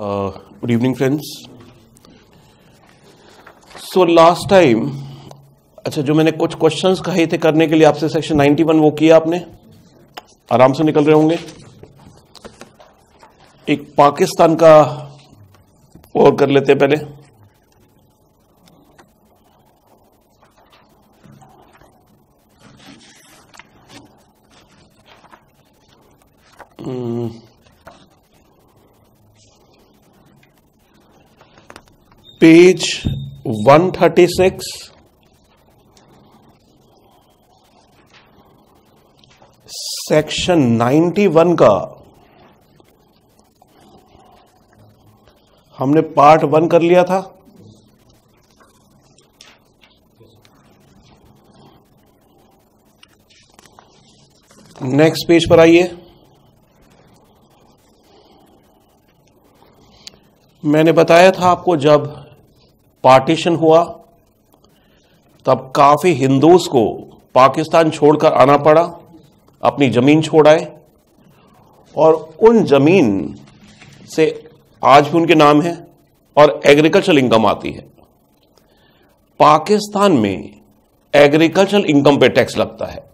Good evening, friends. So last time, अच्छा जो मैंने कुछ क्वेश्चंस कहे थे करने के लिए आपसे सेक्शन 91 वो किया आपने, आराम से निकल रहे होंगे. एक पाकिस्तान का और कर लेते हैं पहले. पेज 136 सेक्शन 91 का हमने पार्ट 1 कर लिया था. नेक्स्ट पेज पर आइए. मैंने बताया था आपको जब पार्टीशन हुआ तब काफी हिंदूज को पाकिस्तान छोड़कर आना पड़ा, अपनी जमीन छोड़ आए और उन जमीन से आज भी उनके नाम है और एग्रीकल्चरल इनकम आती है. पाकिस्तान में एग्रीकल्चरल इनकम पे टैक्स लगता है.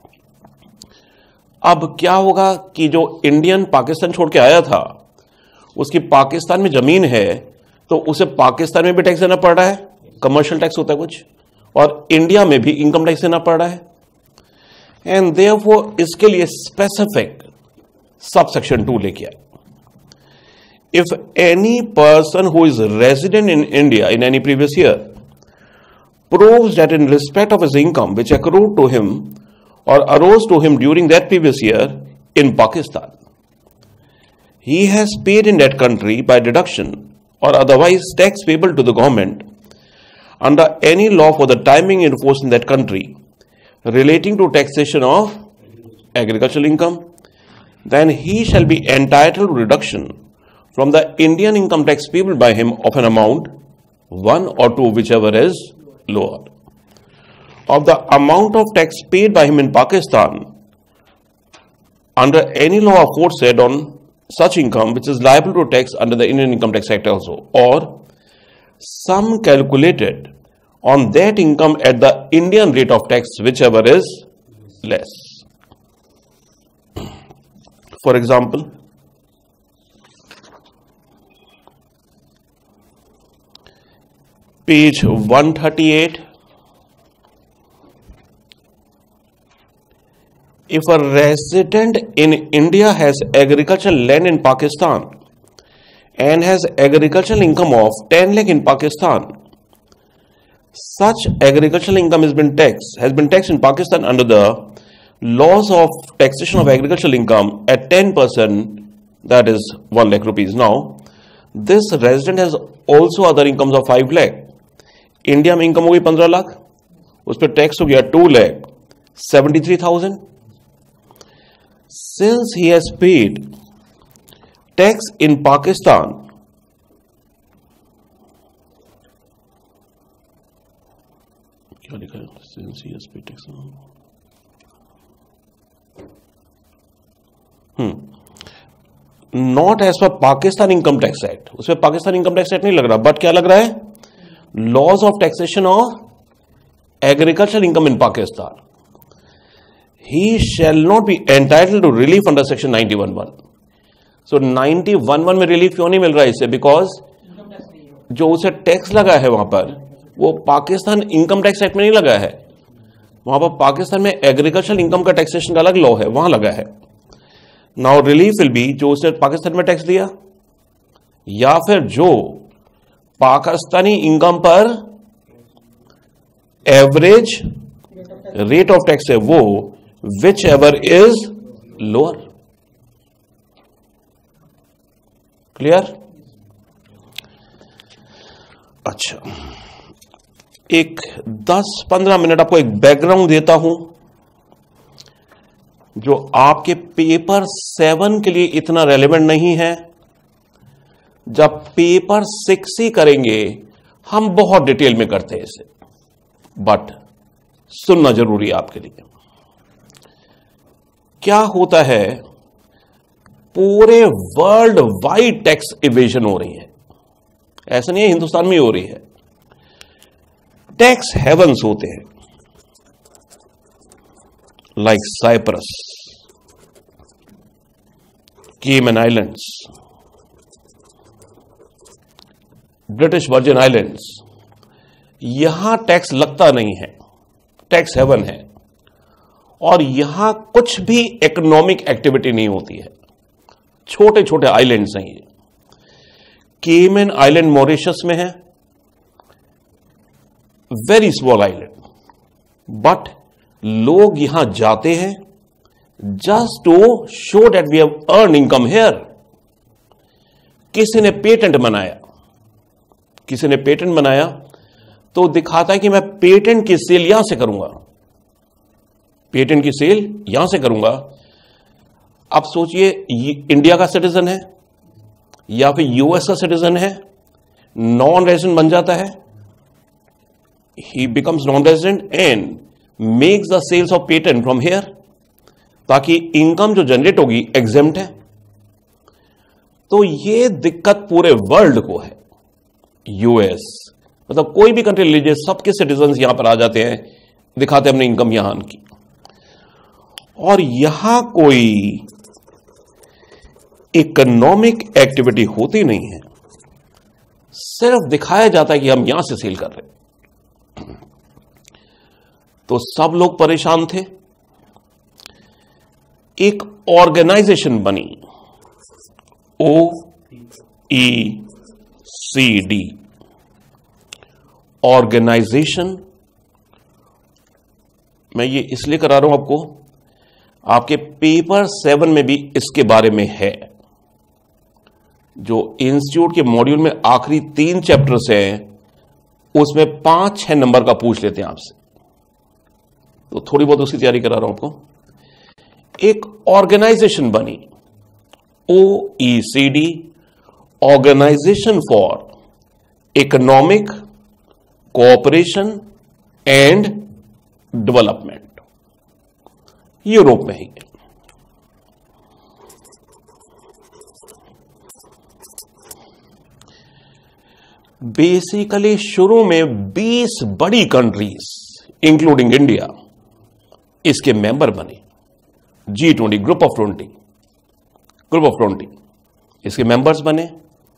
अब क्या होगा कि जो इंडियन पाकिस्तान छोड़ के आया था उसकी पाकिस्तान में जमीन है तो उसे पाकिस्तान में भी टैक्स देना पड़ रहा है, कमर्शियल टैक्स होता है कुछ, और इंडिया में भी इनकम टैक्स देना पड़ रहा है. एंड देयरफॉर इसके लिए स्पेसिफिक सब सेक्शन 2 लेके आए. If any person who is resident in India in any previous year proves that in respect of his income which accrued to him or arose to him during that previous year in Pakistan, he has paid in that country by deduction or otherwise tax payable to the government under any law for the timing in force in that country relating to taxation of agricultural income, then he shall be entitled to reduction from the Indian income tax payable by him of an amount 1 or 2 whichever is lower of the amount of tax paid by him in Pakistan under any law aforesaid on such income which is liable to tax under the Indian Income Tax Act also, or sum calculated on that income at the Indian rate of tax whichever is less. For example, page 138. If a resident in India has agricultural land in Pakistan and has agricultural income of 10 lakh in Pakistan, such agricultural income has been taxed in Pakistan under the laws of taxation of agricultural income at 10%, that is 1 lakh rupees. Now, this resident has also other incomes of 5 lakh. India में income हो गई 15 लाख, उस पर tax हो गया 2,73,000. Since he has paid tax in Pakistan, क्या लिखा है? Since he has paid tax, not as per Pakistan Income Tax Act. उसमें पाकिस्तान इनकम टैक्स एक्ट नहीं लग रहा, बट क्या लग रहा है? Laws of taxation of agricultural income in Pakistan. He shall not be entitled to relief under section 91(1). So 91(1) में relief क्यों नहीं मिल रहा है इससे? बिकॉज जो उसे टैक्स लगा है वहां पर वो पाकिस्तान इनकम टैक्स एक्ट में नहीं लगा है. वहां पर पाकिस्तान में एग्रीकल्चरल इनकम का टैक्सेशन का अलग लॉ है, वहां लगा है. नाउ रिलीफ विल बी जो उसे पाकिस्तान में टैक्स दिया या फिर जो पाकिस्तानी इनकम पर एवरेज रेट ऑफ टैक्स है वो whichever is lower. Clear? अच्छा, एक 10-15 मिनट आपको एक बैकग्राउंड देता हूं जो आपके पेपर 7 के लिए इतना रेलेवेंट नहीं है. जब पेपर 6 ही करेंगे हम बहुत डिटेल में करते हैं इसे, बट सुनना जरूरी है आपके लिए. क्या होता है पूरे वर्ल्ड वाइड टैक्स इवेजन हो रही है। ऐसा नहीं है हिंदुस्तान में हो रही है। टैक्स हेवन्स होते हैं like Cyprus, Cayman Islands, British Virgin Islands, यहां टैक्स लगता नहीं है, टैक्स हेवन है, और यहां कुछ भी इकोनॉमिक एक्टिविटी नहीं होती है। छोटे छोटे आइलैंड्स हैं ये। केमन आइलैंड मॉरिशस में है, वेरी स्मॉल आइलैंड, बट लोग यहां जाते हैं just to show that we have earn income here. किसी ने पेटेंट बनाया तो दिखाता है कि मैं पेटेंट की सेल यहां से करूंगा, पेटेंट की सेल यहां से करूंगा। अब सोचिए, इंडिया का सिटीजन है या फिर यूएस का सिटीजन है, नॉन रेजिडेंट बन जाता है, he becomes non resident and makes the sales of patent from here, ताकि इनकम जो जनरेट होगी एग्जेम्प्ट है। तो ये दिक्कत पूरे वर्ल्ड को है। यूएस मतलब कोई भी कंट्री लीजिए, सबके सिटीजन यहां पर आ जाते हैं, दिखाते हैं अपनी इनकम यहां की, और यहां कोई इकोनॉमिक एक्टिविटी होती नहीं है, सिर्फ दिखाया जाता है कि हम यहां से सेल कर रहे हैं। तो सब लोग परेशान थे। एक ऑर्गेनाइजेशन बनी, OECD ऑर्गेनाइजेशन। मैं ये इसलिए करा रहा हूं आपको, आपके पेपर 7 में भी इसके बारे में है। जो इंस्टीट्यूट के मॉड्यूल में आखिरी 3 चैप्टर्स हैं, उसमें 5-6 नंबर का पूछ लेते हैं आपसे, तो थोड़ी बहुत उसकी तैयारी करा रहा हूं आपको। एक ऑर्गेनाइजेशन बनी, OECD organisation for economic cooperation and development, Europe में ही है। बेसिकली शुरू में 20 बड़ी कंट्रीज इंक्लूडिंग इंडिया इसके मेंबर बने। G20 ग्रुप ऑफ 20 इसके मेंबर्स बने।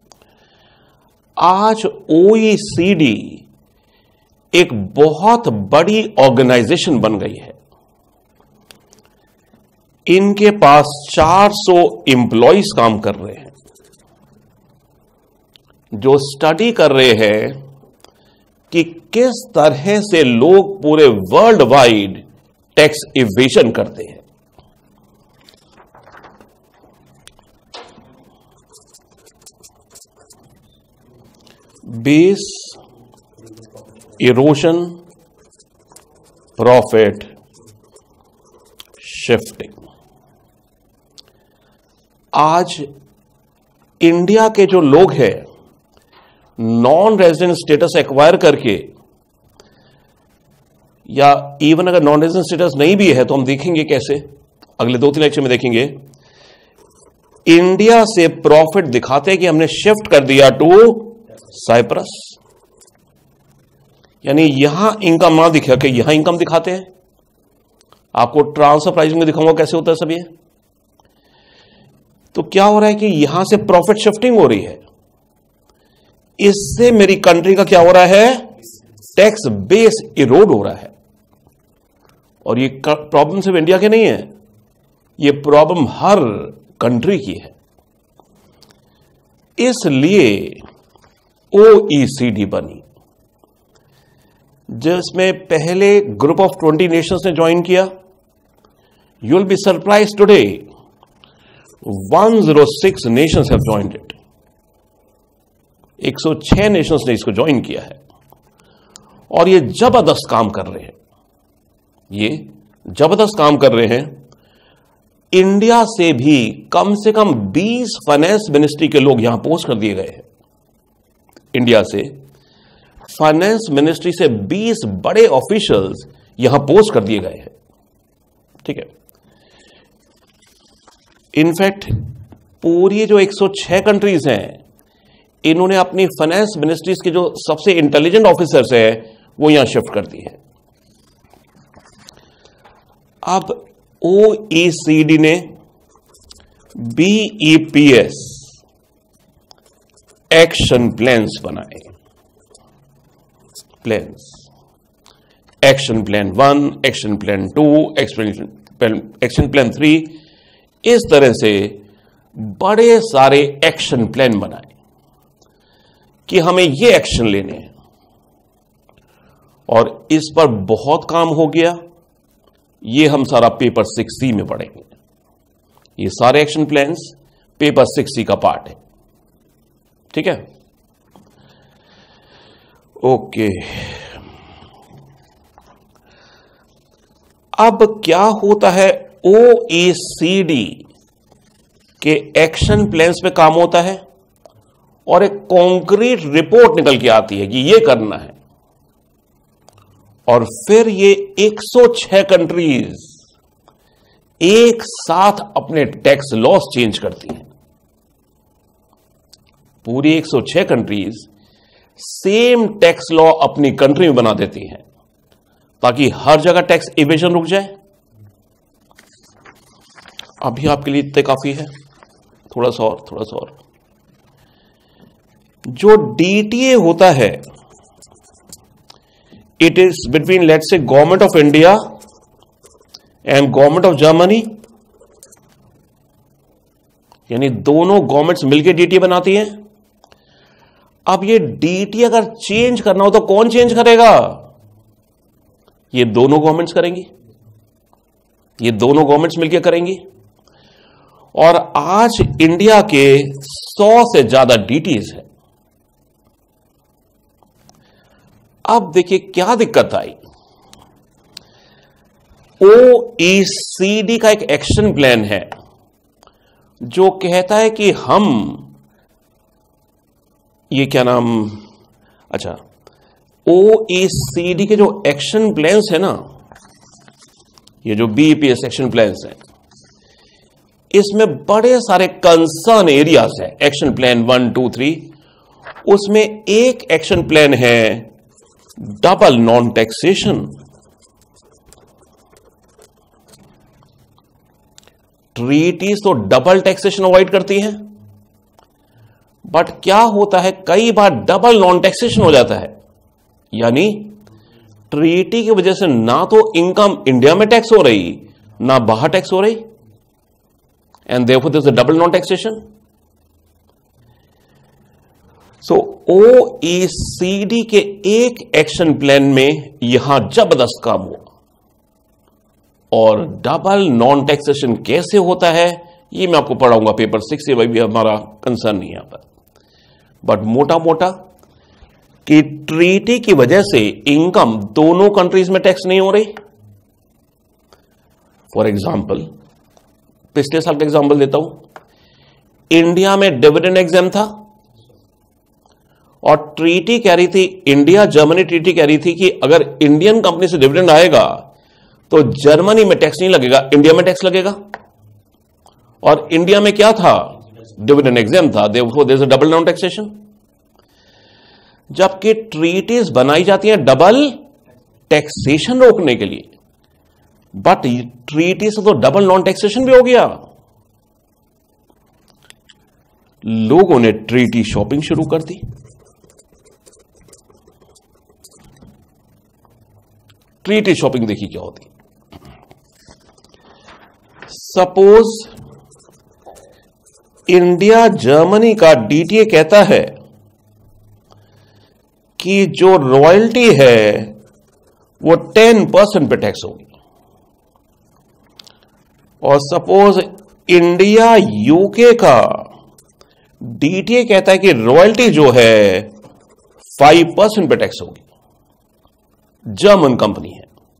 आज OECD एक बहुत बड़ी ऑर्गेनाइजेशन बन गई है। इनके पास 400 एम्प्लॉइज काम कर रहे हैं, जो स्टडी कर रहे हैं कि किस तरह से लोग पूरे वर्ल्ड वाइड टैक्स इवेजन करते हैं। Base erosion, profit shifting. आज इंडिया के जो लोग हैं, नॉन रेजिडेंट स्टेटस एक्वायर करके, या इवन अगर नॉन रेजिडेंट स्टेटस नहीं भी है तो हम देखेंगे कैसे, अगले 2-3 लेक्चर में देखेंगे। इंडिया से प्रॉफिट दिखाते हैं कि हमने शिफ्ट कर दिया टू साइप्रस, यानी यहां इनकम ना दिखा के यहां इनकम दिखाते हैं। आपको ट्रांसफर प्राइसिंग में दिखाऊंगा कैसे होता है सब ये। तो क्या हो रहा है कि यहां से प्रॉफिट शिफ्टिंग हो रही है, इससे मेरी कंट्री का क्या हो रहा है, टैक्स बेस इरोड हो रहा है। और ये प्रॉब्लम सिर्फ इंडिया के नहीं है, ये प्रॉब्लम हर कंट्री की है। इसलिए OECD बनी, जिसमें पहले ग्रुप ऑफ 20 नेशंस ने ज्वाइन किया। You will be surprise today 106 nations have joined it. 106 nations ने इसको ज्वाइन किया है, और ये जबरदस्त काम कर रहे हैं। ये जबरदस्त काम कर रहे हैं। इंडिया से भी कम से कम 20 फाइनेंस मिनिस्ट्री के लोग यहां पोस्ट कर दिए गए हैं। इंडिया से फाइनेंस मिनिस्ट्री से 20 बड़े ऑफिशियल्स यहां पोस्ट कर दिए गए हैं। ठीक है। इनफैक्ट पूरी जो 106 कंट्रीज हैं, इन्होंने अपनी फाइनेंस मिनिस्ट्रीज के जो सबसे इंटेलिजेंट ऑफिसर्स है वो यहां शिफ्ट कर दी है। अब OECD ने BEPS एक्शन प्लान्स बनाए। Plans, action plan 1, action plan 2, action plan 3, इस तरह से बड़े सारे एक्शन प्लान बनाए कि हमें ये एक्शन लेने हैं, और इस पर बहुत काम हो गया। ये हम सारा पेपर 6C में पढ़ेंगे। ये सारे एक्शन प्लान्स पेपर 6C का पार्ट है। ठीक है, ओके। अब क्या होता है, OECD के एक्शन प्लान्स पे काम होता है और एक कॉन्क्रीट रिपोर्ट निकल के आती है कि ये करना है, और फिर ये 106 कंट्रीज एक साथ अपने टैक्स लॉस चेंज करती हैं। पूरी 106 कंट्रीज सेम टैक्स लॉ अपनी कंट्री में बना देती हैं ताकि हर जगह टैक्स इवेजन रुक जाए। अभी आपके लिए इतने काफी है, थोड़ा सा और। जो DTA होता है, it is between let's say government of India and government of Germany, यानी दोनों गवर्नमेंट्स मिलकर DTA बनाती हैं। अब ये DTA अगर चेंज करना हो तो कौन चेंज करेगा? ये दोनों गवर्नमेंट्स करेंगी, ये दोनों गवर्नमेंट्स मिलकर करेंगी। और आज इंडिया के 100 से ज्यादा DTAs है। अब देखिए क्या दिक्कत आई। OECD का एक एक्शन प्लान है जो कहता है कि हम ये क्या नाम, अच्छा, OECD के जो एक्शन प्लान्स है ना, ये जो BEPS एक्शन प्लान्स है, इसमें बड़े सारे कंसर्न एरियाज है। एक्शन प्लान 1, 2, 3, उसमें एक एक्शन प्लान है डबल नॉन टैक्सेशन। ट्रीटीज तो डबल टैक्सेशन अवॉइड करती हैं, बट क्या होता है, कई बार डबल नॉन टैक्सेशन हो जाता है, यानी ट्रीटी की वजह से ना तो इनकम इंडिया में टैक्स हो रही ना बाहर टैक्स हो रही, and therefore there is a double non taxation. So OECD के एक एक्शन प्लान में यहां जबरदस्त काम हुआ, और डबल नॉन टैक्सेशन कैसे होता है ये मैं आपको पढ़ाऊंगा पेपर 6 से, भी हमारा कंसर्न नहीं है यहां पर। बट मोटा मोटा कि ट्रीटी की वजह से इनकम दोनों कंट्रीज में टैक्स नहीं हो रही। फॉर एग्जाम्पल, पिछले साल का एग्जाम्पल देता हूं, इंडिया में डिविडेंड एग्जाम था, और ट्रीटी कह रही थी, इंडिया जर्मनी ट्रीटी कह रही थी कि अगर इंडियन कंपनी से डिविडेंड आएगा तो जर्मनी में टैक्स नहीं लगेगा, इंडिया में टैक्स लगेगा। और इंडिया में क्या था, डिविडेंड एग्जाम था, therefore there is a double non taxation. जबकि ट्रीटीज बनाई जाती हैं डबल टैक्सेशन रोकने के लिए, बट ट्रीटी से तो डबल नॉन टैक्सेशन भी हो गया। लोगों ने ट्रीटी शॉपिंग शुरू कर दी। ट्रीटी शॉपिंग देखी क्या होती। सपोज इंडिया जर्मनी का DTA कहता है कि जो रॉयल्टी है वो 10% पे टैक्स होगी, और सपोज इंडिया UK का DTA कहता है कि रॉयल्टी जो है 5% पे टैक्स होगी। जर्मन कंपनी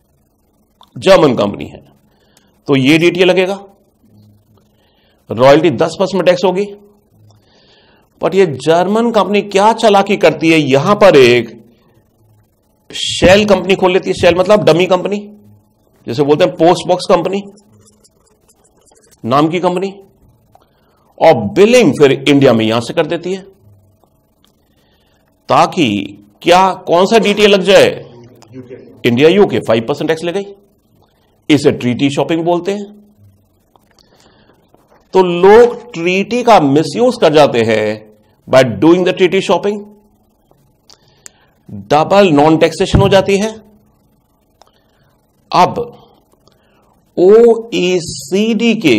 है, तो ये DTA लगेगा, रॉयल्टी 10% टैक्स होगी। बट ये जर्मन कंपनी क्या चालाकी करती है, यहां पर एक शेल कंपनी खोल लेती है। शेल मतलब डमी कंपनी, जैसे बोलते हैं पोस्ट बॉक्स कंपनी नाम की कंपनी, और बिलिंग फिर इंडिया में यहां से कर देती है, ताकि क्या कौन सा डीटीए लग जाए? इंडिया यूके 5% टैक्स ले गई। इसे ट्रीटी शॉपिंग बोलते हैं। तो लोग ट्रीटी का मिसयूज कर जाते हैं by doing the treaty shopping. Double non taxation हो जाती है। अब ओईसीडी के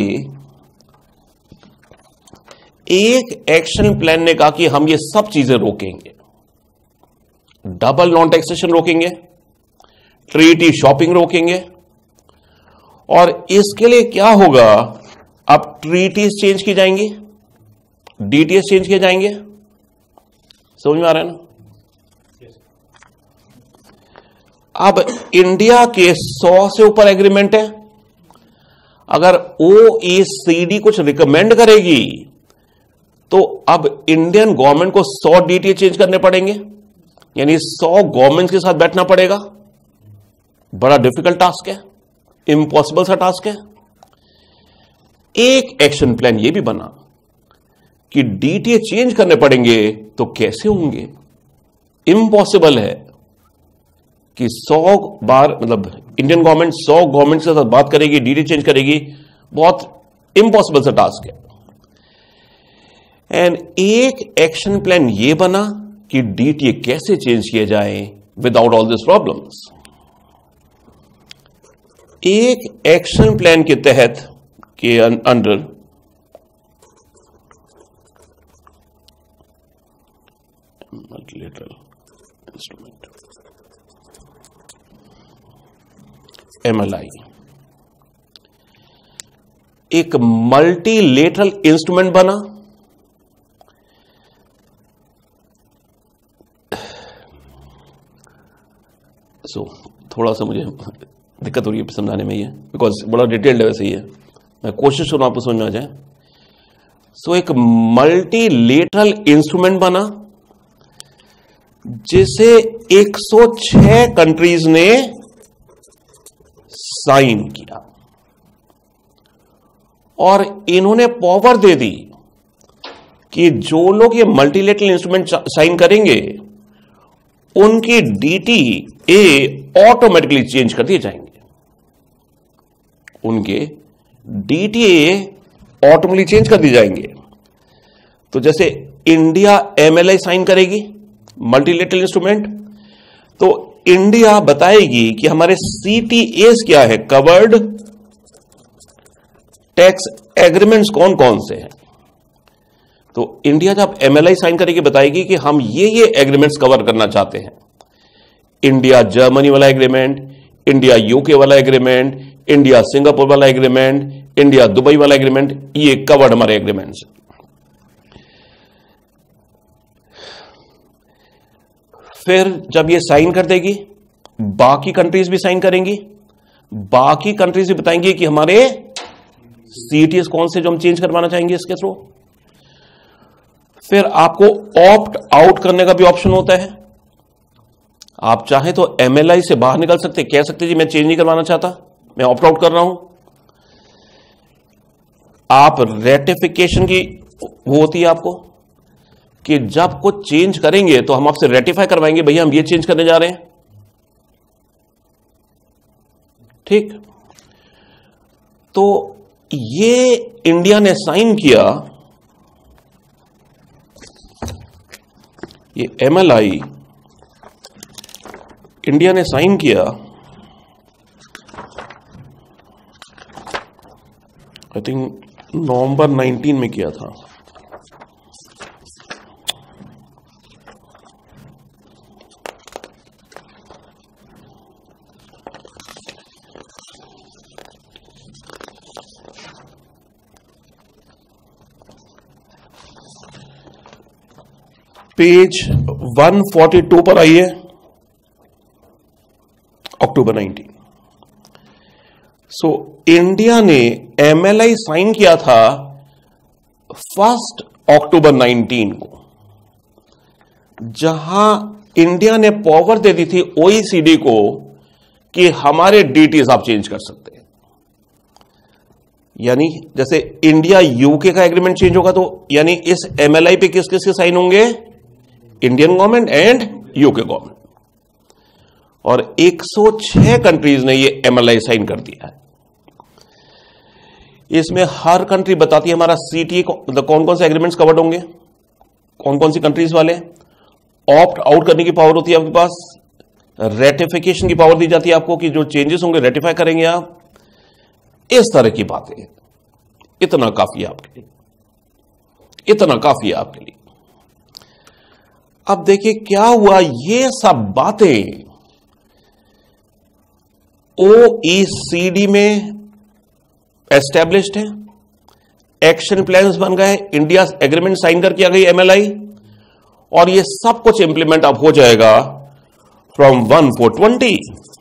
एक एक्शन प्लान ने कहा कि हम ये सब चीजें रोकेंगे, डबल नॉन टैक्सेशन रोकेंगे, ट्रीटी शॉपिंग रोकेंगे। और इसके लिए क्या होगा? अब ट्रीटीज चेंज की जाएंगी, डीटीएस चेंज किए जाएंगे। समझ में आ रहा है ना? अब इंडिया के 100 से ऊपर एग्रीमेंट है। अगर ओईसीडी कुछ रिकमेंड करेगी तो अब इंडियन गवर्नमेंट को 100 डीटीए चेंज करने पड़ेंगे, यानी 100 गवर्नमेंट के साथ बैठना पड़ेगा। बड़ा डिफिकल्ट टास्क है, इम्पॉसिबल सा टास्क है। एक एक्शन प्लान यह भी बना कि डीटीए चेंज करने पड़ेंगे, तो कैसे होंगे? इम्पॉसिबल है कि 100 बार, मतलब इंडियन गवर्नमेंट 100 गवर्नमेंट के साथ बात करेगी, डीटीए चेंज करेगी। बहुत इम्पॉसिबल सा टास्क है। एंड एक एक्शन प्लान यह बना कि डीटीए कैसे चेंज किए जाए विदाउट ऑल दिस प्रॉब्लम्स। एक एक्शन प्लान के तहत के अंडर मल्टीलेटरल इंस्ट्रूमेंट एमएलआई, एक मल्टीलेटरल इंस्ट्रूमेंट बना। थोड़ा सा मुझे दिक्कत हो रही है समझाने में, ये बिकॉज बड़ा डिटेल्ड है, वैसे ही है। मैं कोशिश करूं आपको समझ में आ जाए। एक मल्टीलेटरल इंस्ट्रूमेंट बना जिसे 106 कंट्रीज ने साइन किया और इन्होंने पावर दे दी कि जो लोग ये मल्टीलेटरल इंस्ट्रूमेंट साइन करेंगे उनकी डीटीए ऑटोमेटिकली चेंज कर दिए जाएंगे। उनके डीटीए ऑटोमेटिकली चेंज कर दिए जाएंगे। तो जैसे इंडिया एमएलआई साइन करेगी मल्टीलेटरल इंस्ट्रूमेंट, तो इंडिया बताएगी कि हमारे सीटीएस क्या है, कवर्ड टैक्स एग्रीमेंट्स कौन कौन से हैं। तो इंडिया जब एमएलआई साइन करेगी बताएगी कि हम ये एग्रीमेंट्स कवर करना चाहते हैं। इंडिया जर्मनी वाला एग्रीमेंट, इंडिया यूके वाला एग्रीमेंट, इंडिया सिंगापुर वाला एग्रीमेंट, इंडिया दुबई वाला एग्रीमेंट, ये कवर्ड हमारे एग्रीमेंट्स। फिर जब ये साइन कर देगी, बाकी कंट्रीज भी साइन करेंगी। बाकी कंट्रीज भी बताएंगी कि हमारे सीटीएस कौन से जो हम चेंज करवाना चाहेंगे इसके थ्रू। फिर आपको ऑप्ट आउट करने का भी ऑप्शन होता है। आप चाहे तो एमएलआई से बाहर निकल सकते, कह सकते जी मैं चेंज नहीं करवाना चाहता, मैं ऑप्ट आउट कर रहा हूं। आप रेटिफिकेशन की वो होती है आपको कि जब कुछ चेंज करेंगे तो हम आपसे रेटिफाई करवाएंगे, भैया हम ये चेंज करने जा रहे हैं। ठीक, तो ये इंडिया ने साइन किया, ये एमएलआई इंडिया ने साइन किया, आई थिंक नवंबर 19 में किया था। पेज 142 पर आइए, अक्टूबर 19। इंडिया ने एमएलआई साइन किया था 1 अक्टूबर 19 को, जहां इंडिया ने पावर दे दी थी ओईसीडी को कि हमारे डीटीएस आप चेंज कर सकते हैं। यानी जैसे इंडिया यूके का एग्रीमेंट चेंज होगा तो यानी इस एमएलआई पे किस किस के साइन होंगे? Indian government and UK government. और 106 कंट्रीज ने ये एमएलआई साइन कर दिया है। इसमें हर कंट्री बताती है हमारा सीटीए कौन कौन से एग्रीमेंट्स कवर्ड होंगे, कौन कौन सी कंट्रीज वाले। ऑप्ट आउट करने की पावर होती है आपके पास, रेटिफिकेशन की पावर दी जाती है आपको कि जो चेंजेस होंगे रेटिफाई करेंगे आप। इस तरह की बातें, इतना काफी है आपके लिए, इतना काफी है आपके लिए। अब देखिए क्या हुआ, ये सब बातें ओईसीडी में एस्टेब्लिश्ड है, एक्शन प्लान्स बन गए, इंडिया एग्रीमेंट साइन करके आ गई एमएलआई, और ये सब कुछ इंप्लीमेंट अब हो जाएगा फ्रॉम 1/4/20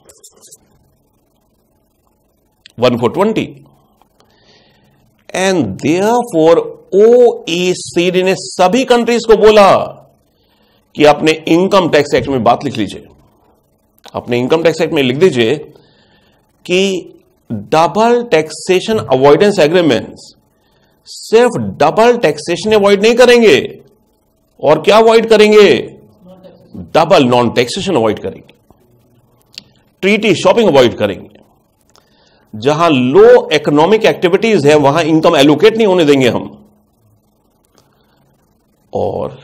एंड देयरफॉर ओईसीडी ने सभी कंट्रीज को बोला कि अपने इनकम टैक्स एक्ट में बात लिख लीजिए, अपने इनकम टैक्स एक्ट में लिख दीजिए कि डबल टैक्सेशन अवॉइडेंस एग्रीमेंट्स सिर्फ डबल टैक्सेशन अवॉइड नहीं करेंगे, और क्या अवॉइड करेंगे? डबल नॉन टैक्सेशन अवॉइड करेंगे, ट्रीटी शॉपिंग अवॉइड करेंगे, जहां लो इकोनॉमिक एक्टिविटीज है वहां इनकम एलोकेट नहीं होने देंगे हम। और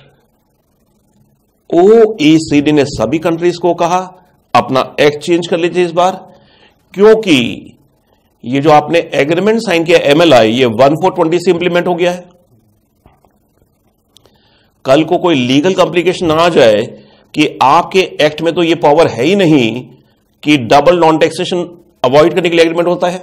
ओईसीडी ने सभी कंट्रीज को कहा अपना एक्ट चेंज कर लीजिए इस बार, क्योंकि ये जो आपने एग्रीमेंट साइन किया एमएलआई, ये 1/4/20 से इंप्लीमेंट हो गया है। कल को कोई लीगल कॉम्प्लिकेशन ना आ जाए कि आपके एक्ट में तो ये पावर है ही नहीं कि डबल नॉन टैक्सेशन अवॉइड करने के लिए एग्रीमेंट होता है।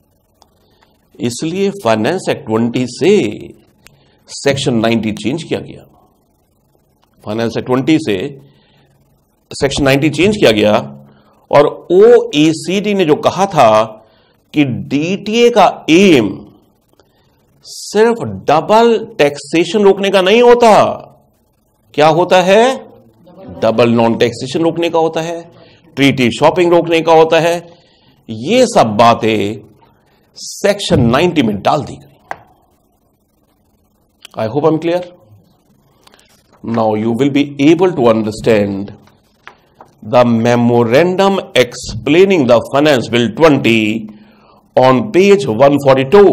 इसलिए फाइनेंस एक्ट 20 से सेक्शन 90 चेंज किया गया, फाइनेंस एक्ट 20 से सेक्शन 90 चेंज किया गया। और ओईसीडी ने जो कहा था कि डीटीए का एम सिर्फ डबल टैक्सेशन रोकने का नहीं होता, क्या होता है? डबल नॉन टैक्सेशन रोकने का होता है, ट्रीटी शॉपिंग रोकने का होता है। ये सब बातें सेक्शन 90 में डाल दी गई। I hope I am clear. Now you will be able to understand the memorandum explaining the Finance Bill 20 on page 142.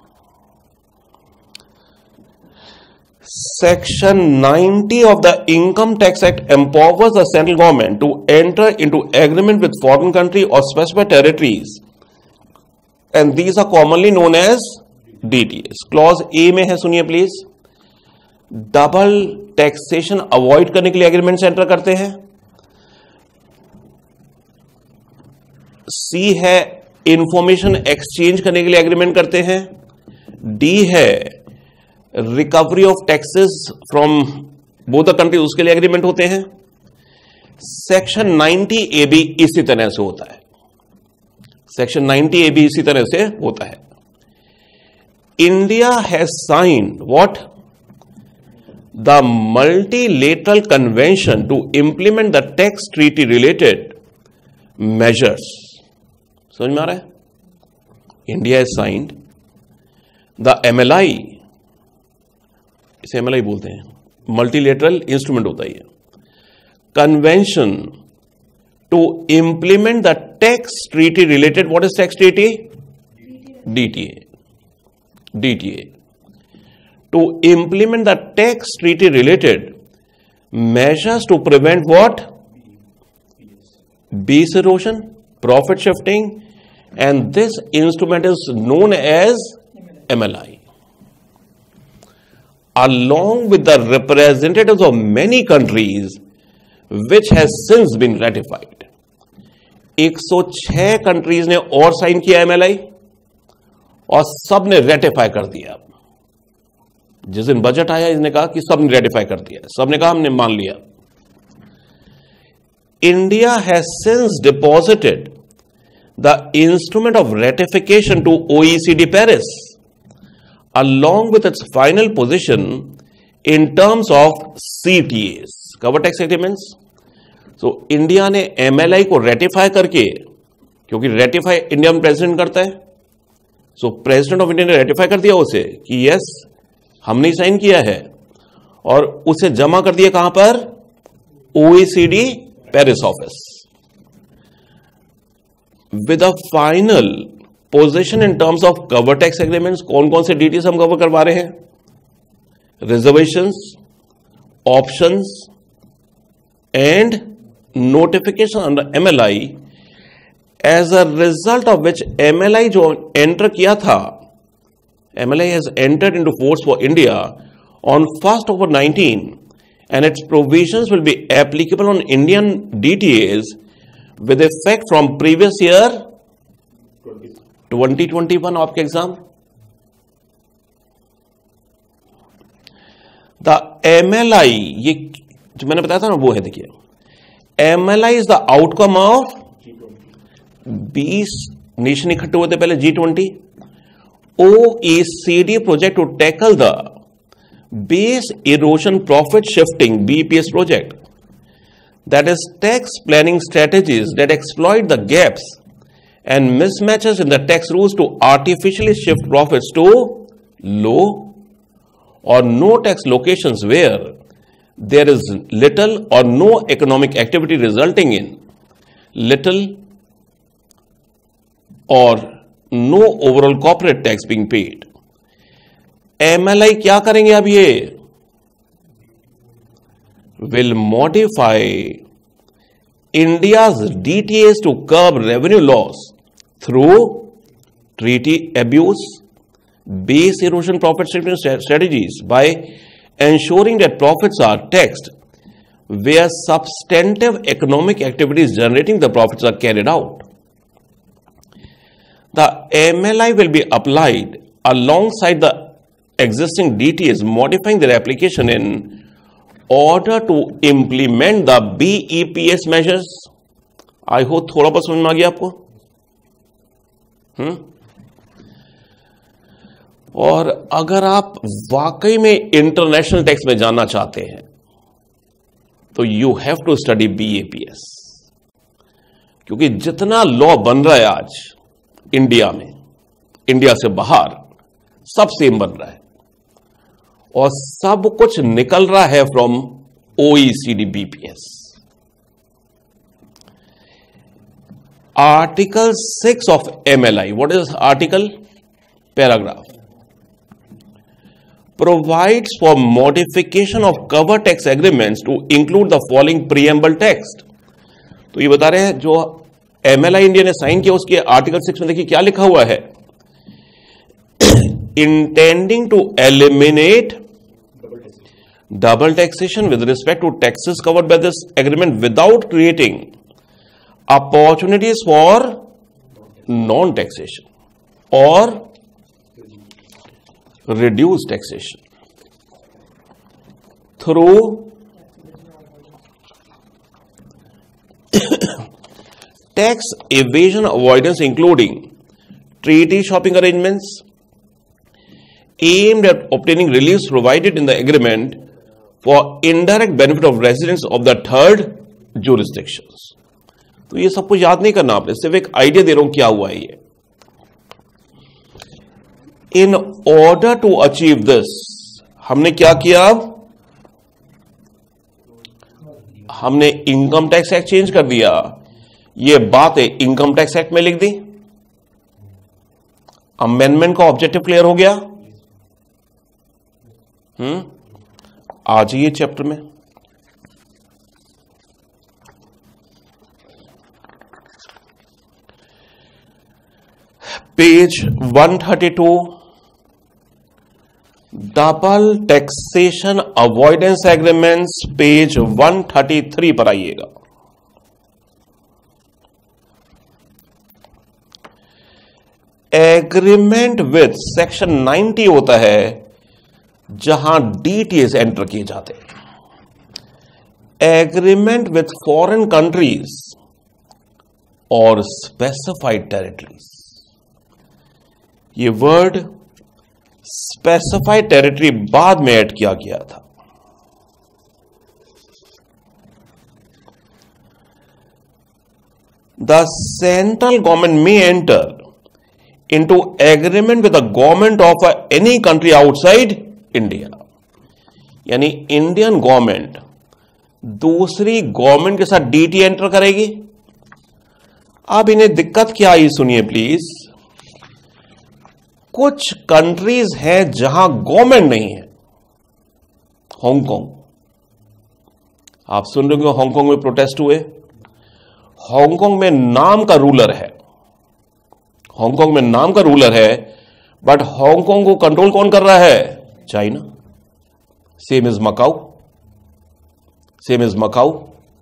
Section 90 of the Income Tax Act empowers the central government to enter into agreement with foreign country or specified territories, and these are commonly known as DTAs. Clause A में है, सुनिए please. Double taxation avoid करने के लिए agreement enter करते हैं। सी है information exchange करने के लिए एग्रीमेंट करते हैं। डी है recovery of taxes from both the country, उसके लिए एग्रीमेंट होते हैं। सेक्शन 90 ए भी इसी तरह से होता है, सेक्शन 90 ए भी इसी तरह से होता है। India has signed what? The multilateral convention to implement the tax treaty related measures. समझ में आ रहा है? India has signed the MLI, इसे एमएलआई बोलते हैं, मल्टीलेटरल इंस्ट्रूमेंट होता है ये, convention to implement the tax treaty related, what is tax treaty? DTA, DTA, to implement the tax treaty related measures to prevent what? Base erosion, profit shifting, and this instrument is known as MLI. Along with the representatives of many countries, which has since been ratified. 106 countries ने और sign किया MLI और सब ने ratify कर दिया। जिस दिन बजट आया इसने कहा कि सब ने रेटिफाई कर दिया, सब ने कहा हमने मान लिया। India has since deposited the instrument of ratification to OECD Paris along with its final position in terms of CTAs, cover tax agreements. So India ने MLI को रेटिफाई करके, क्योंकि रेटिफाई इंडिया में प्रेसिडेंट करता है, सो प्रेसिडेंट ऑफ इंडिया ने ratify कर दिया उसे कि यस हमने साइन किया है, और उसे जमा कर दिया कहां पर? OECD Paris office with a final position in terms of cover tax agreements. कौन कौन से डीटीज हम कवर करवा रहे हैं? Reservations, options and notification under MLI, as a result of which MLI जो एंटर किया था, MLI has entered into force for India on 1st October 19, and its provisions will be applicable on Indian DTAs with effect from previous year 2021 आपके exam. The MLI, ये जो मैंने बताया था ना वो है, देखिए MLI is the outcome of 20 nation इकट्ठे हुए थे पहले G20 OECD project to tackle the base erosion profit shifting BEPS project, that is tax planning strategies that exploit the gaps and mismatches in the tax rules to artificially shift profits to low or no tax locations where there is little or no economic activity, resulting in little or no overall corporate tax being paid। MLI क्या करेंगे अब? ये will modify India's DTAs to curb revenue loss through treaty abuse, base erosion profit shifting strategies by ensuring that profits are taxed where substantive economic activities generating the profits are carried out। The MLI will be applied alongside the existing DTAs, modifying their application in order to implement the BEPS measures। I hope थोड़ा बहुत समझ में आ गया आपको। और अगर आप वाकई में इंटरनेशनल टैक्स में जानना चाहते हैं तो you have to study BEPS, क्योंकि जितना लॉ बन रहा है आज इंडिया में, इंडिया से बाहर सब सेम बन रहा है और सब कुछ निकल रहा है from OECD BEPS। Article 6 of MLI, what is article? Paragraph provides for modification of cover tax agreements to include the following preamble text। तो ये बता रहे हैं जो MLI इंडिया ने साइन किया उसके आर्टिकल 6 में देखिए क्या लिखा हुआ है। intending to eliminate double taxation with respect to taxes covered by this agreement without creating opportunities for non-taxation or reduced taxation through tax evasion avoidance, including treaty shopping arrangements aimed at obtaining reliefs provided in the agreement for indirect benefit of residents of the third jurisdictions। तो ये सब कुछ याद नहीं करना आपने, सिर्फ एक आइडिया दे रहा हूं क्या हुआ है ये। In order to achieve this हमने क्या किया? हमने इनकम टैक्स एक्ट चेंज कर दिया। ये बात है इनकम टैक्स एक्ट में लिख दी। अमेंडमेंट का ऑब्जेक्टिव क्लियर हो गया। आ जाइए चैप्टर में। Page 132, double taxation avoidance agreements, page 133 पर आइएगा। एग्रीमेंट विथ सेक्शन 90 होता है जहां डीटीएस एंटर किए जाते हैं। एग्रीमेंट विथ फॉरेन कंट्रीज और स्पेसिफाइड टेरिटरीज, ये वर्ड स्पेसिफाइड टेरिटरी बाद में ऐड किया गया था। द सेंट्रल गवर्नमेंट में enter into agreement with the government of any country outside India. यानी इंडियन गवर्नमेंट दूसरी गवर्नमेंट के साथ डीटी एंटर करेगी। अब इन्हें दिक्कत क्या आई सुनिए प्लीज। कुछ कंट्रीज हैं जहां गवर्नमेंट नहीं है। हांगकांग, आप सुन रहे हो हांगकांग में प्रोटेस्ट हुए। हांगकांग में नाम का रूलर है, हांगकांग में नाम का रूलर है, बट हांगकांग को कंट्रोल कौन कर रहा है? China. Same is Macau, same is Macau.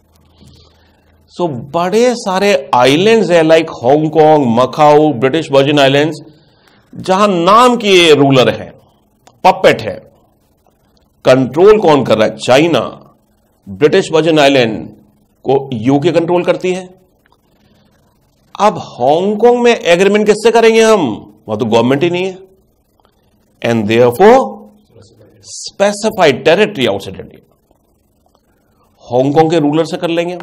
So बड़े सारे आइलैंड्स है like Hong Kong, Macau, British Virgin islands, जहां नाम के रूलर हैं, पपेट है। कंट्रोल कौन कर रहा है? चाइना। ब्रिटिश वर्जिन आइलैंड को यूके कंट्रोल करती है। अब हांगकांग में एग्रीमेंट किससे करेंगे हम? वहां तो गवर्नमेंट ही नहीं है। And therefore specified territory outside India, Hong Kong के रूलर से कर लेंगे हम।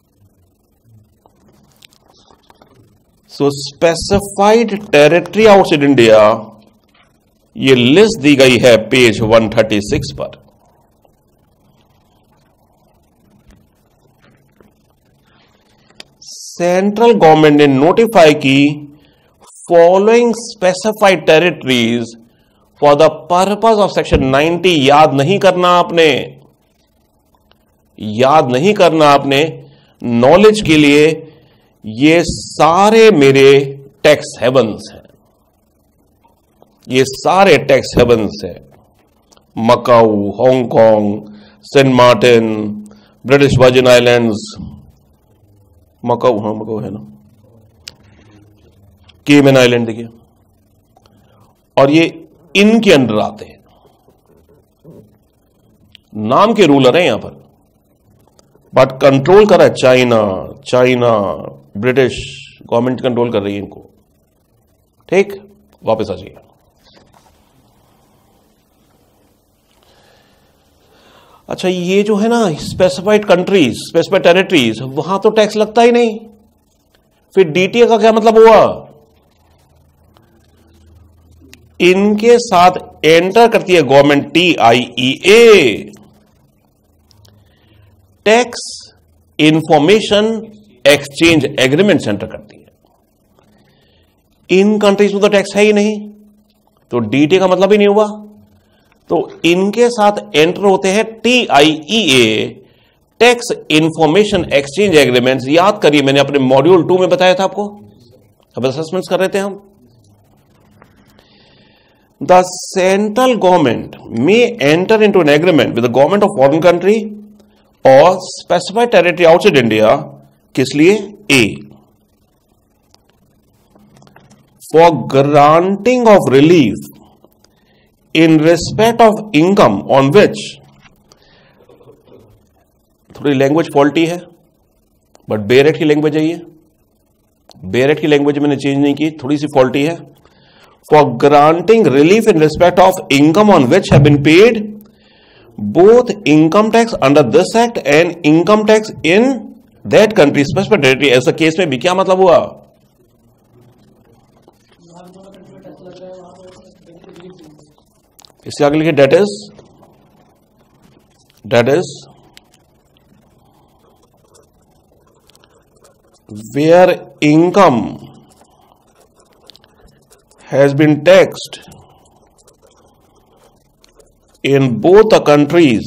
So specified territory outside India, ये लिस्ट दी गई है पेज 136 पर। सेंट्रल गवर्नमेंट ने नोटिफाई की following specified territories for the purpose of section 90। याद नहीं करना आपने, याद नहीं करना आपने, नॉलेज के लिए। ये सारे मेरे टैक्स हेवंस हैं, ये सारे टैक्स हेवंस हैं। Macau, Hong Kong, Saint Martin, British Virgin islands, Macau, हाँ मकाऊ है ना, केमन आइलैंड देखिए, और ये इनके अंडर आते हैं। नाम के रूलर हैं यहां पर, बट कंट्रोल कर रहा है China. China, British government control कर रही है इनको। ठीक, वापस आ जाइए। अच्छा, ये जो है ना स्पेसिफाइड कंट्रीज, स्पेसिफाइड टेरिटरीज, वहां तो टैक्स लगता ही नहीं। फिर डीटीए का क्या मतलब हुआ? इनके साथ एंटर करती है government TIEA, tax information exchange agreement enter करती है। इन कंट्रीज में तो टैक्स है ही नहीं, तो डीटीए का मतलब ही नहीं हुआ। तो इनके साथ एंटर होते हैं TIEA, tax information exchange agreements. याद करिए, मैंने अपने मॉड्यूल 2 में बताया था आपको, अब असेसमेंट्स कर रहे थे हम। The central government may enter into an agreement with the government of foreign country or specified territory outside India. किस लिए? A, for granting of relief in respect of income on which, थोड़ी language faulty है, but बेरेट की language है ये। बेरेट की language मैंने चेंज नहीं की, थोड़ी सी फॉल्टी है। For granting relief in respect of income on which have been paid both income tax under this act and income tax in that country specified territory। ऐसा केस में भी क्या मतलब हुआ? इससे आगे लिखिए, that is where income has been taxed in both the countries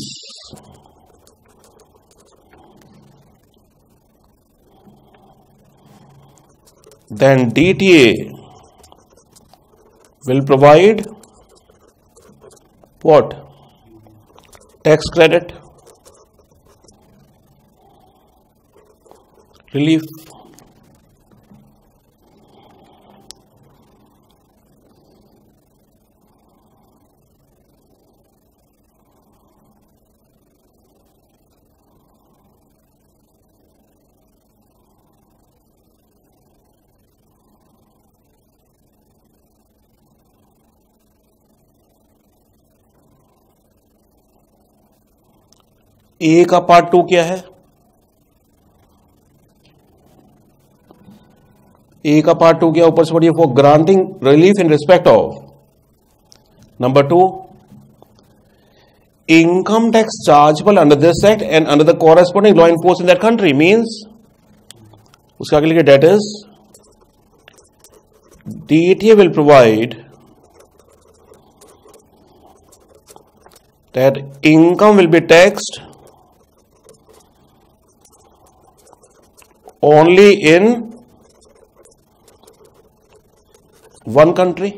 then DTA will provide what? Tax credit, relief। ए का पार्ट 2 क्या है? ए का पार्ट 2 गया, ऊपर से पढ़िए for granting relief in respect of number 2 income tax chargeable under this act and under the corresponding law enforced in that country means उसका आगे लिखिए that is DTA will provide that income will be taxed only in one country.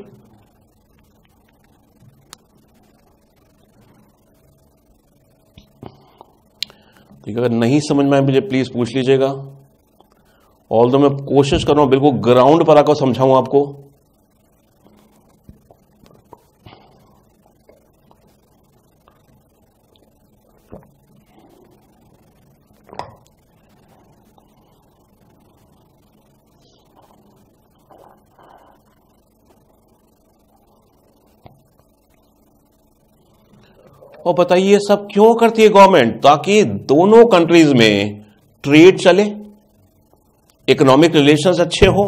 ठीक है, अगर नहीं समझ में आए मुझे प्लीज पूछ लीजिएगा। ऑल दो मैं कोशिश कर रहा हूं बिल्कुल ग्राउंड पर आकर समझाऊं आपको। और बताइए ये सब क्यों करती है गवर्नमेंट? ताकि दोनों कंट्रीज में ट्रेड चले, इकोनॉमिक रिलेशंस अच्छे हो।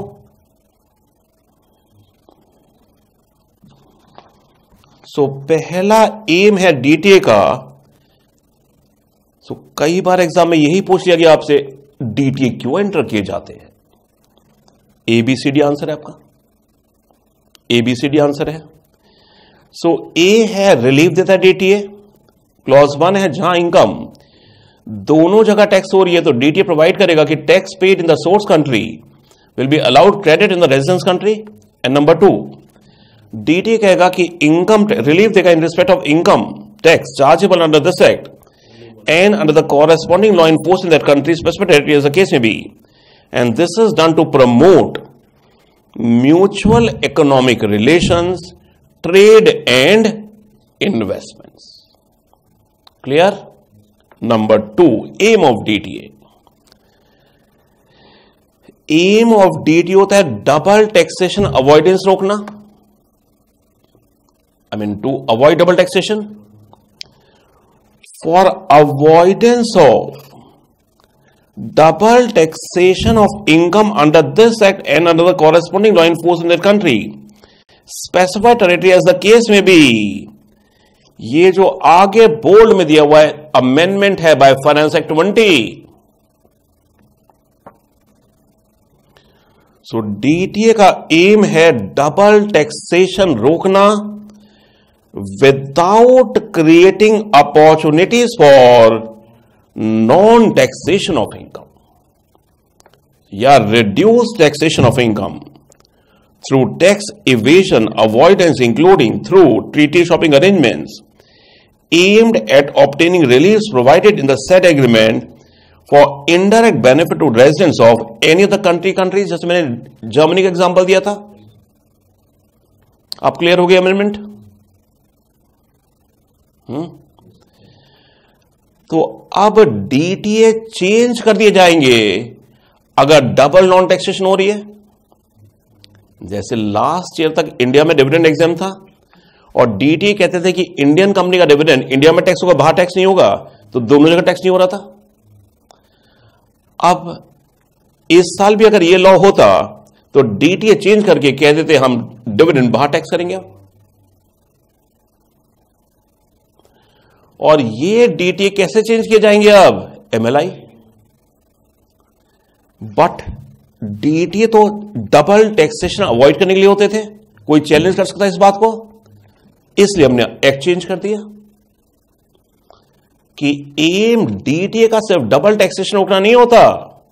सो पहला एम है डीटीए का। सो कई बार एग्जाम में यही पूछ लिया गया आपसे, डीटीए क्यों एंटर किए जाते हैं? एबीसीडी आंसर है आपका, एबीसीडी आंसर है। सो ए है रिलीफ देता है डीटीए, क्लॉज 1 है जहां इनकम दोनों जगह टैक्स हो रही है तो डीटीए प्रोवाइड करेगा कि tax paid in the source country will be allowed credit in the residence country. And number 2 DTA कहेगा कि इनकम रिलीफ देगा in respect of income tax chargeable under this act and under the corresponding law enforced in that country specific territory as the case may be. And this is done to promote mutual economic relations, trade and investments. Clear? Number 2 aim of DTA. M of DTA होता है double taxation avoidance रोकना, I mean to avoid double taxation. For avoidance of double taxation of income under this act and under the corresponding law enforced in that country, specified territory as the case may be। ये जो आगे bold में दिया हुआ है amendment है by finance act 20। So DTA का aim है डबल टैक्सेशन रोकना without creating opportunities for non taxation of income या reduce taxation of income through tax evasion avoidance including through treaty shopping arrangements aimed at obtaining reliefs provided in the said agreement for indirect benefit to residents of any other countries। जैसे मैंने Germany का example दिया था। आप clear हो गए amendment? तो अब डीटीए चेंज कर दिए जाएंगे अगर डबल नॉन टैक्सेशन हो रही है। जैसे लास्ट ईयर तक इंडिया में डिविडेंड एग्जाम था और डीटीए कहते थे कि इंडियन कंपनी का डिविडेंड इंडिया में टैक्स होगा, बाहर टैक्स नहीं होगा, तो दोनों जगह टैक्स नहीं हो रहा था। अब इस साल भी अगर ये लॉ होता तो डीटीए चेंज करके कह देते हम डिविडेंड बाहर टैक्स करेंगे। और ये डीटीए कैसे चेंज किए जाएंगे? अब एमएलआई। बट डीटीए तो डबल टैक्सेशन अवॉइड करने के लिए होते थे, कोई चैलेंज कर सकता है इस बात को, इसलिए हमने एक्ट चेंज कर दिया कि एम डीटीए का सिर्फ डबल टैक्सेशन रोकना नहीं होता,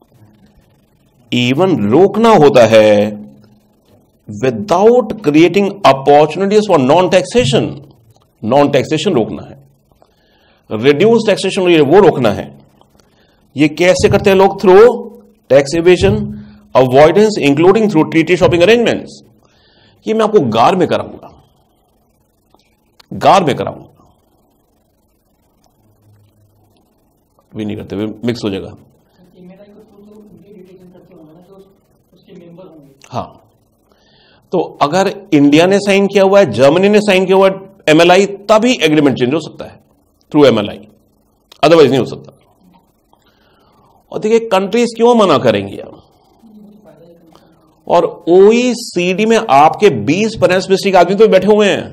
इवन रोकना होता है without creating opportunities for non taxation. Non taxation रोकना है, रिड्यूस टैक्सेशन वो रोकना है। ये कैसे करते हैं लोग? Through tax evasion avoidance including through treaty shopping arrangements. ये मैं आपको गार में कराऊंगा, गार में कराऊंगा, भी नहीं करते, मिक्स हो जाएगा। हाँ, तो अगर इंडिया ने साइन किया हुआ है, जर्मनी ने साइन किया हुआ है एमएलआई, तभी एग्रीमेंट चेंज हो सकता है थ्रू एमएलआई, अदरवाइज नहीं हो सकता। और देखिए कंट्रीज क्यों मना करेंगी अब, और OECD में आपके 20 फाइनेंस मिनिस्ट्री के आदमी तो बैठे हुए हैं,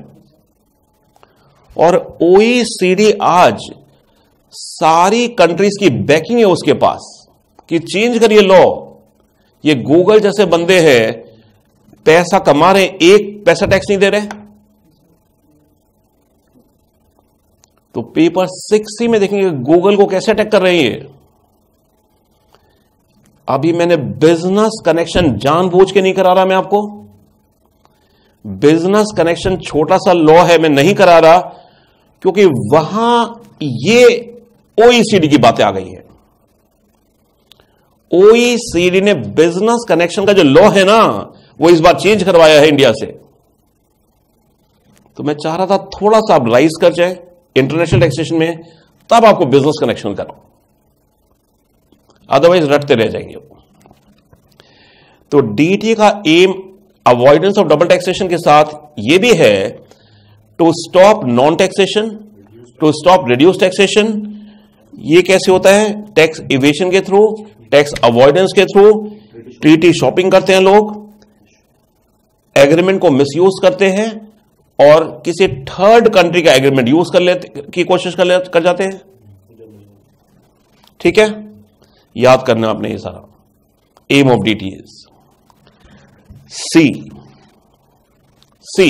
और OECD आज सारी कंट्रीज की बैकिंग है उसके पास कि चेंज करिए लॉ। ये गूगल जैसे बंदे हैं, पैसा कमा रहे हैं, एक पैसा टैक्स नहीं दे रहे। तो पेपर 6C में देखेंगे गूगल को कैसे अटैक कर रहे हैं ये। अभी मैंने बिजनेस कनेक्शन जानबूझ के नहीं करा रहा, मैं आपको बिजनेस कनेक्शन छोटा सा लॉ है, मैं नहीं करा रहा क्योंकि वहां ये OECD की बातें आ गई है। OECD ने बिजनेस कनेक्शन का जो लॉ है ना, वो इस बार चेंज करवाया है इंडिया से। तो मैं चाह रहा था थोड़ा सा आप राइज कर जाए इंटरनेशनल टैक्सेशन में, तब आपको बिजनेस कनेक्शन करो, अदरवाइज रटते रह जाएंगे। तो DTA का aim avoidance of double taxation के साथ यह भी है to stop non taxation, to stop reduce taxation. ये कैसे होता है? टैक्स इवेशन के थ्रू, टैक्स अवॉइडेंस के थ्रू। ट्रीटी शॉपिंग करते हैं लोग, एग्रीमेंट को मिसयूज करते हैं और किसी थर्ड कंट्री का एग्रीमेंट यूज कर लेते की कोशिश कर जाते हैं। ठीक है, याद करना आपने ये सारा एम ऑफ DTAs। सी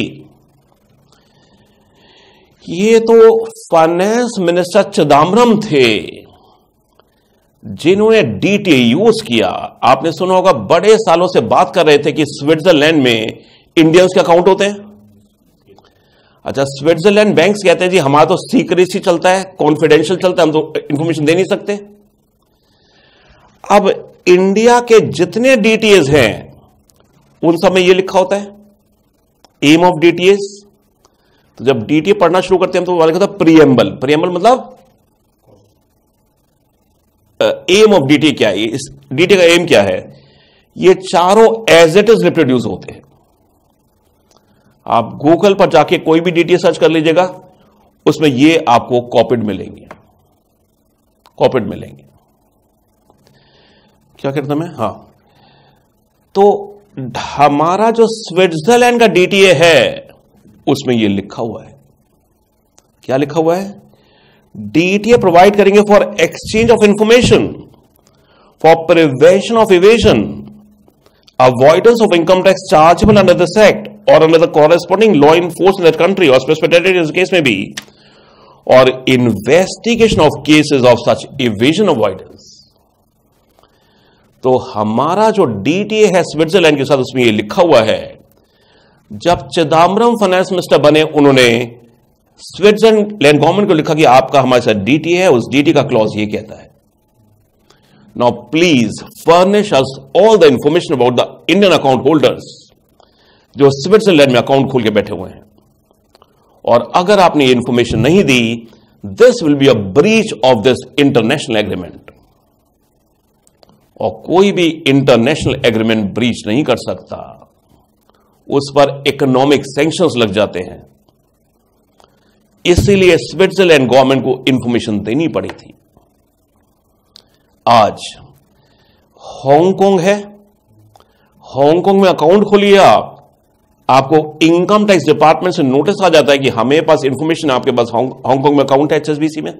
ये तो फाइनेंस मिनिस्टर चिदम्बरम थे जिन्होंने DTA यूज किया। आपने सुना होगा, बड़े सालों से बात कर रहे थे कि स्विट्जरलैंड में इंडियंस के अकाउंट होते हैं। अच्छा, स्विट्जरलैंड बैंक्स कहते हैं जी हमारा तो सीक्रेसी चलता है, कॉन्फिडेंशियल चलता है, हम तो इंफॉर्मेशन दे नहीं सकते। अब इंडिया के जितने DTAs हैं उन सब में यह लिखा होता है एम ऑफ DTAs। तो जब DTA पढ़ना शुरू करते हैं तो लिखा था प्रीएम्बल। प्रीएम्बल मतलब एम ऑफ DTA क्या है, इस DTA का एम क्या है। ये चारों एज इट इज रिप्रोड्यूस होते हैं। आप गूगल पर जाके कोई भी DTA सर्च कर लीजिएगा, उसमें ये आपको कॉपीड मिलेंगे, कॉपीड मिलेंगे। क्या कहता मैं? हां, तो हमारा जो स्विट्जरलैंड का DTA है उसमें यह लिखा हुआ है। क्या लिखा हुआ है? DTA प्रोवाइड करेंगे for exchange of information, for prevention of evasion, avoidance of income tax chargeable under this act और under the corresponding law in force in that country और स्पेसिफिक टेरिटरी केस में भी, और investigation of cases of such evasion avoidance. तो हमारा जो DTA है Switzerland के साथ, उसमें यह लिखा हुआ है। जब चिदम्बरम फाइनेंस मिनिस्टर बने, उन्होंने स्विट्जरलैंड गवर्नमेंट को लिखा कि आपका हमारे साथ DTA है, उस DTA का क्लॉज ये कहता है, now please furnish us all the information about the Indian account holders जो स्विट्जरलैंड में अकाउंट खोल के बैठे हुए हैं। और अगर आपने ये इंफॉर्मेशन नहीं दी, this will be a breach of this international agreement. और कोई भी इंटरनेशनल एग्रीमेंट ब्रीच नहीं कर सकता, उस पर इकोनॉमिक सैंक्शंस लग जाते हैं। इसीलिए स्विट्जरलैंड गवर्नमेंट को इंफॉर्मेशन देनी पड़ी थी। आज हांगकांग है, हांगकांग में अकाउंट खोलिए आपको इनकम टैक्स डिपार्टमेंट से नोटिस आ जाता है कि हमें पास इंफॉर्मेशन, आपके पास हांगकांग में अकाउंट है HSBC में।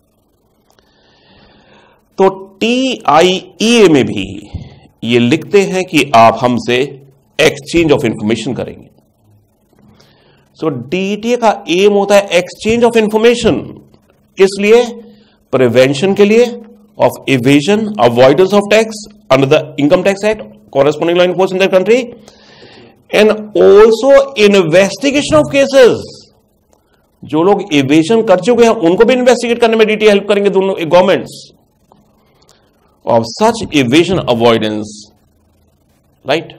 तो TIEA में भी ये लिखते हैं कि आप हमसे एक्सचेंज ऑफ इंफॉर्मेशन करेंगे। सो DTA का एम होता है एक्सचेंज ऑफ इंफॉर्मेशन। किस लिए? प्रिवेंशन के लिए of evasion, avoidance of tax under the income tax act, corresponding law in force in that country, and also investigation of cases. जो लोग इवेजन कर चुके हैं उनको भी इन्वेस्टिगेट करने में DTA हेल्प करेंगे, दोनों governments, of such evasion avoidance, right.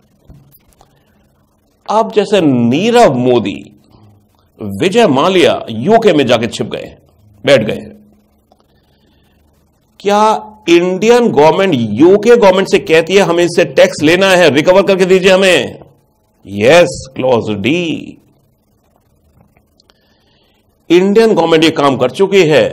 अब जैसे नीरव मोदी, विजय माल्या UK में जाके छिप गए, बैठ गए, क्या इंडियन गवर्नमेंट UK गवर्नमेंट से कहती है हमें इससे टैक्स लेना है, रिकवर करके दीजिए हमें? Yes, clause D। Indian government ये काम कर चुकी है।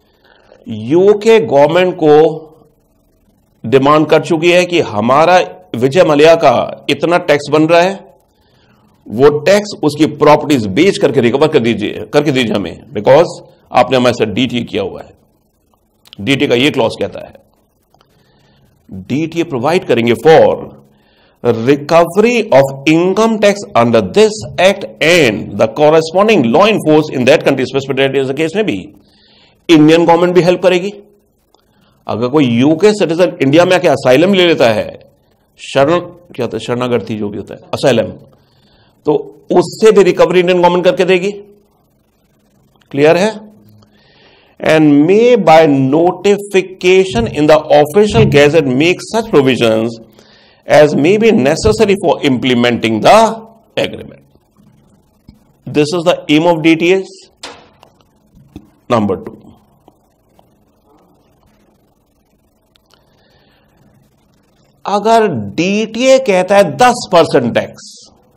UK गवर्नमेंट को डिमांड कर चुकी है कि हमारा विजय मल्ल्या का इतना टैक्स बन रहा है, वो टैक्स उसकी प्रॉपर्टीज बेच करके रिकवर करके दीजिए हमें, बिकॉज आपने हमारे साथ डीटीए किया हुआ है। डीटीए का ये क्लॉज कहता है, डीटीए प्रोवाइड करेंगे for recovery of income tax under this act and the corresponding law enforce in that country specific case में भी इंडियन गवर्नमेंट भी हेल्प करेगी। अगर कोई यूके सिटीजन इंडिया में आके असाइलम ले लेता है, क्या होता है, शरणार्थी जो भी होता है, असाइलम, तो उससे भी रिकवरी इंडियन गवर्नमेंट करके देगी। क्लियर है? And may by notification in the official gazette make such provisions as may be necessary for implementing the agreement. This is the aim of DTAs. Number 2, अगर DTA कहता है 10% tax,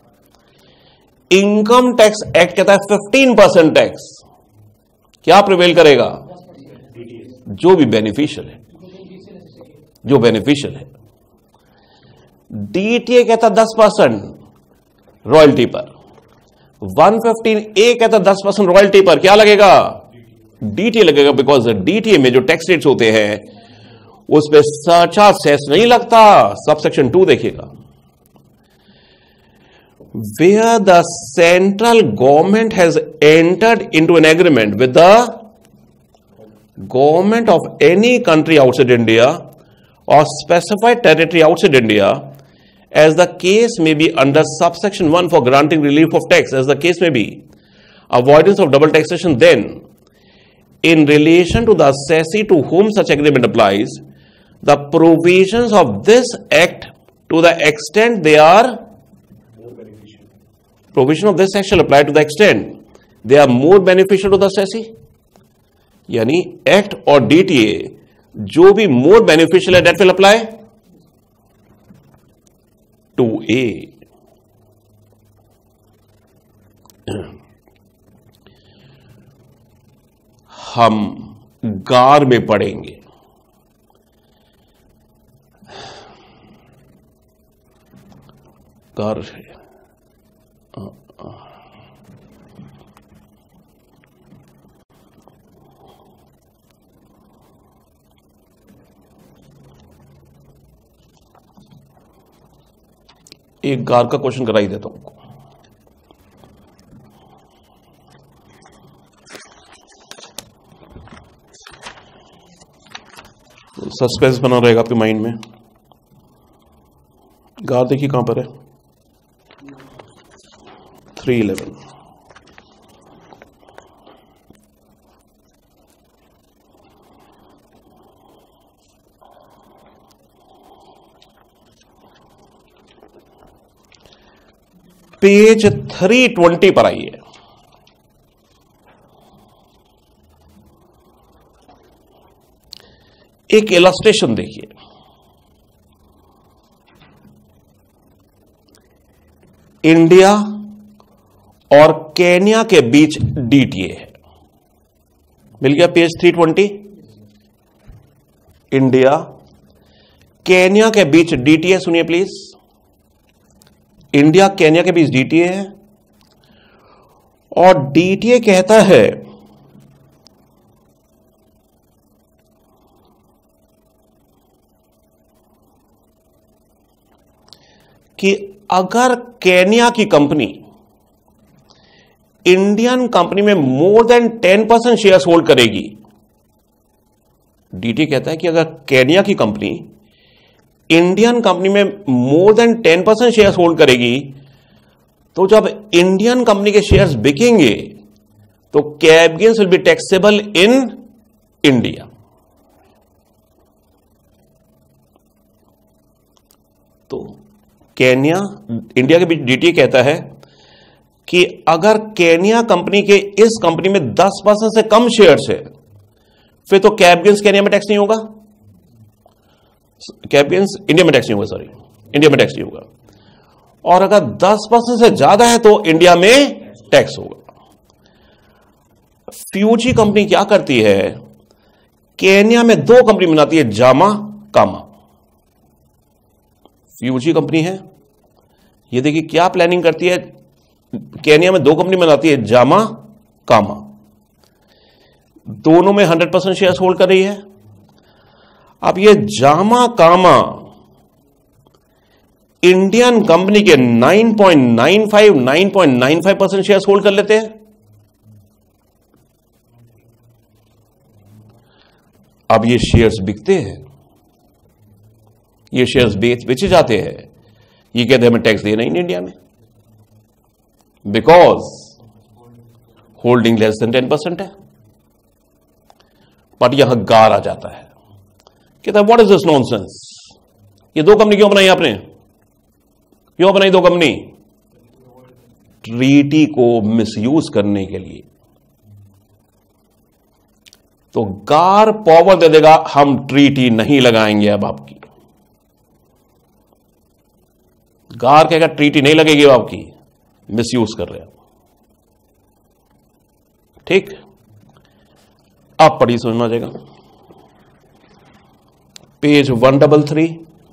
income tax act कहता है 15% tax, क्या prevail करेगा? जो भी beneficial है, जो बेनिफिशियल है। डीटीए कहता 10% रॉयल्टी पर, 115A कहता 10% रॉयल्टी पर, क्या लगेगा? डीटीए लगेगा, बिकॉज डीटीए में जो टैक्स रेट्स होते हैं उस पर सरचार्ज सेस नहीं लगता। सबसेक्शन 2 देखिएगा, where the central government has entered into an agreement with the government of any country outside India or specified territory outside India, as the case may be under subsection 1 for granting relief of tax, as the case may be avoidance of double taxation, then in relation to the assessee to whom such agreement applies, the provisions of this act, to the extent they are provision of this act shall apply to the extent they are more beneficial to the assessee। यानी act और DTA जो भी more beneficial है, that will apply to a. हम GAAR में पढ़ेंगे, गार है, एक गार का क्वेश्चन करा ही देता हूं। सस्पेंस बना रहेगा आपके माइंड में। गार देखिए कहां पर है, 311। पेज 320 पर आइए। एक इलस्ट्रेशन देखिए, इंडिया और केन्या के बीच डीटीए है। मिल गया पेज 320। इंडिया केन्या के बीच डीटीए, सुनिए प्लीज, इंडिया केन्या के बीच डीटीए है और डीटीए कहता है कि अगर केन्या की कंपनी इंडियन कंपनी में मोर देन 10% शेयर्स होल्ड करेगी, डीटीए कहता है कि अगर केन्या की कंपनी इंडियन कंपनी में मोर देन 10% शेयर्स होल्ड करेगी, तो जब इंडियन कंपनी के शेयर्स बिकेंगे तो capital gains will be taxable in India. तो केन्या इंडिया के बीच डीटीए कहता है कि अगर केन्या कंपनी के इस कंपनी में 10% से कम शेयर्स है, फिर तो कैपिटल गेन्स केन्या में टैक्स नहीं होगा, कैपिटल गेन्स इंडिया में टैक्स नहीं होगा, सॉरी इंडिया में टैक्स नहीं होगा। और अगर 10% से ज्यादा है तो इंडिया में टैक्स होगा। फ्यूजी कंपनी क्या करती है, केन्या में 2 कंपनी बनाती है, जामा कामा। फ्यूजी कंपनी है। ये देखिए क्या प्लानिंग करती है, केन्या में 2 कंपनी बनाती है, जामा कामा, दोनों में 100% शेयर होल्ड कर रही है। अब ये जामा कामा इंडियन कंपनी के 9.95% शेयर होल्ड कर लेते हैं। अब ये शेयर्स बिकते हैं, ये शेयर्स बेचे जाते हैं, ये कहते हैं हमें टैक्स देना ही नहीं इंडिया में, बिकॉज होल्डिंग लेस देन 10% है। बट यहां गार आ जाता है, कहता है व्हाट इज दिस नॉनसेंस, ये 2 कंपनी क्यों बनाई आपने, क्यों बनाई 2 कंपनी? ट्रीटी को मिसयूज करने के लिए। तो गार पावर दे देगा, हम ट्रीटी नहीं लगाएंगे अब आपकी। गार कहेगा ट्रीटी नहीं लगेगी आपकी, मिसयूज कर रहे हैं। ठीक, आप पढ़ी समझ में आ जाएगा। पेज 133,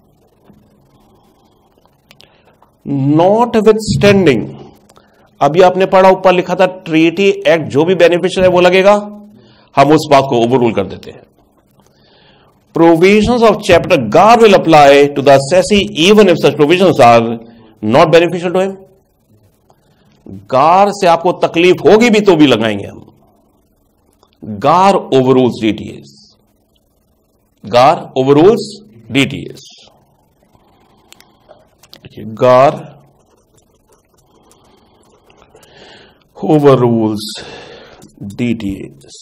नॉट विथ स्टैंडिंग, अभी आपने पढ़ा ऊपर लिखा था ट्रीटी एक्ट जो भी बेनिफिशियल है वो लगेगा, हम उस बात को ओवररूल कर देते हैं। Provisions of chapter GAAR will apply to the assessee even if such provisions are not beneficial to him. GAAR से आपको तकलीफ होगी भी तो भी लगाएंगे हम। गार overrules DTAs, GAAR overrules DTAs, GAAR overrules DTAs.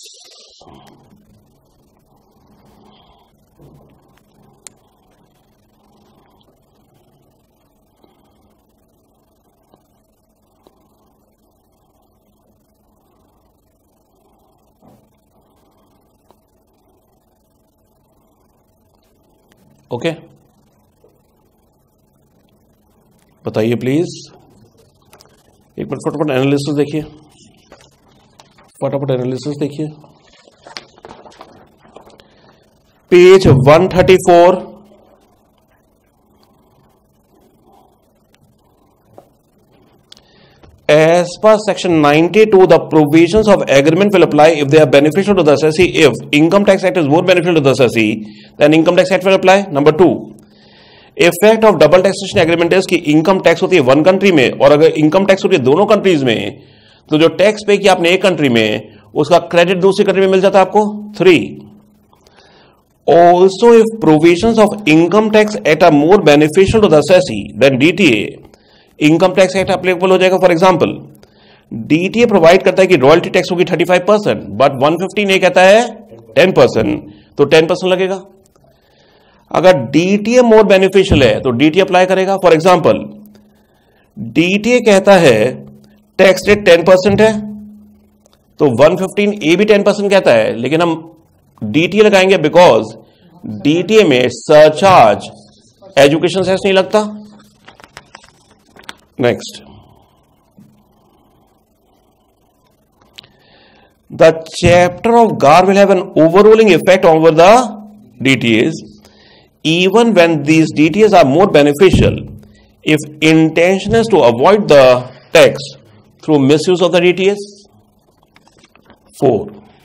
Okay, बताइए प्लीज, एक मिनट फटाफट एनालिसिस देखिए, फटाफट एनालिसिस देखिए। Page 134, as per section 92 the provisions of agreement will apply if they are beneficial to the assessee. If income tax act is more beneficial to the assessee, then income tax act will apply. Number 2, effect of double taxation agreement is कि income tax होती है 1 country में, और अगर income tax होती है दोनों countries में, तो जो टैक्स पे किया आपने एक कंट्री में, उसका क्रेडिट दूसरी कंट्री में मिल जाता है आपको। 3, also if provisions of income tax act are more beneficial to the assessee than DTA, income tax act applicable हो जाएगा। फॉर एग्जांपल, डीटीए प्रोवाइड करता है कि रॉयल्टी टैक्स होगी 35%, बट 115 कहता है 10%, तो 10% लगेगा। अगर डीटीए मोर बेनिफिशियल है तो डीटीए अप्लाई करेगा। फॉर एग्जांपल, डीटीए कहता है टैक्स रेट 10% है, तो 115 ए भी 10% कहता है, लेकिन हम डीटीए लगाएंगे बिकॉज डीटीए में सरचार्ज एजुकेशन सेस नहीं लगता। Next, the chapter of GAR will have an overruling effect over the DTAs even when these DTAs are more beneficial if intention is to avoid the tax through misuse of the DTAs. 4,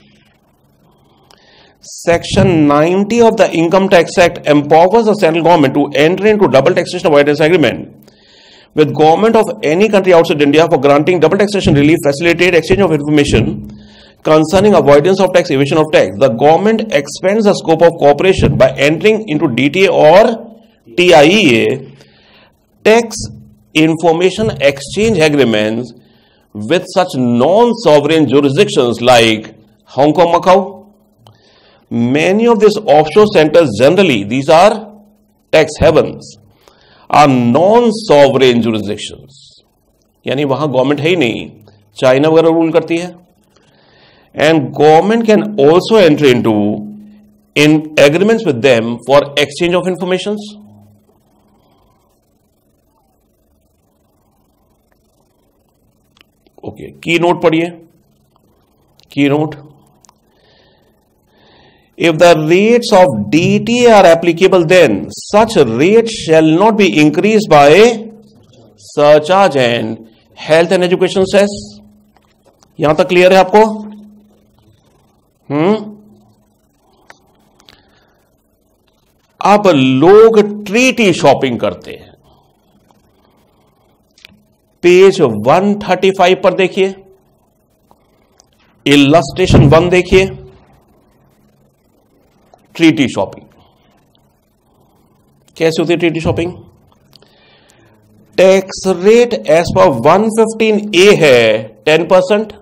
Section 90 of the Income Tax Act empowers the central government to enter into double taxation avoidance agreement with government of any country outside India for granting double taxation relief, facilitate exchange of information concerning avoidance of tax, evasion of tax. The government expands the scope of cooperation by entering into DTA or TIEA, tax information exchange agreements with such non-sovereign jurisdictions like Hong Kong, Macau. Many of these offshore centers, generally these are tax havens, are non-sovereign jurisdictions, यानी वहां government है ही नहीं, China वगैरह rule करती है। And government can also enter into in agreements with them for exchange of information. Okay, key note पढ़िए, key note. If the rates of DTA are applicable, then such rates shall not be increased by surcharge and health and education cess. यहां तक clear है आपको? अब लोग treaty shopping करते हैं। Page 135 पर देखिए, इलस्ट्रेशन 1 देखिए, ट्रीटी शॉपिंग कैसे होती है? Treaty shopping, tax rate as per 115A है 10%,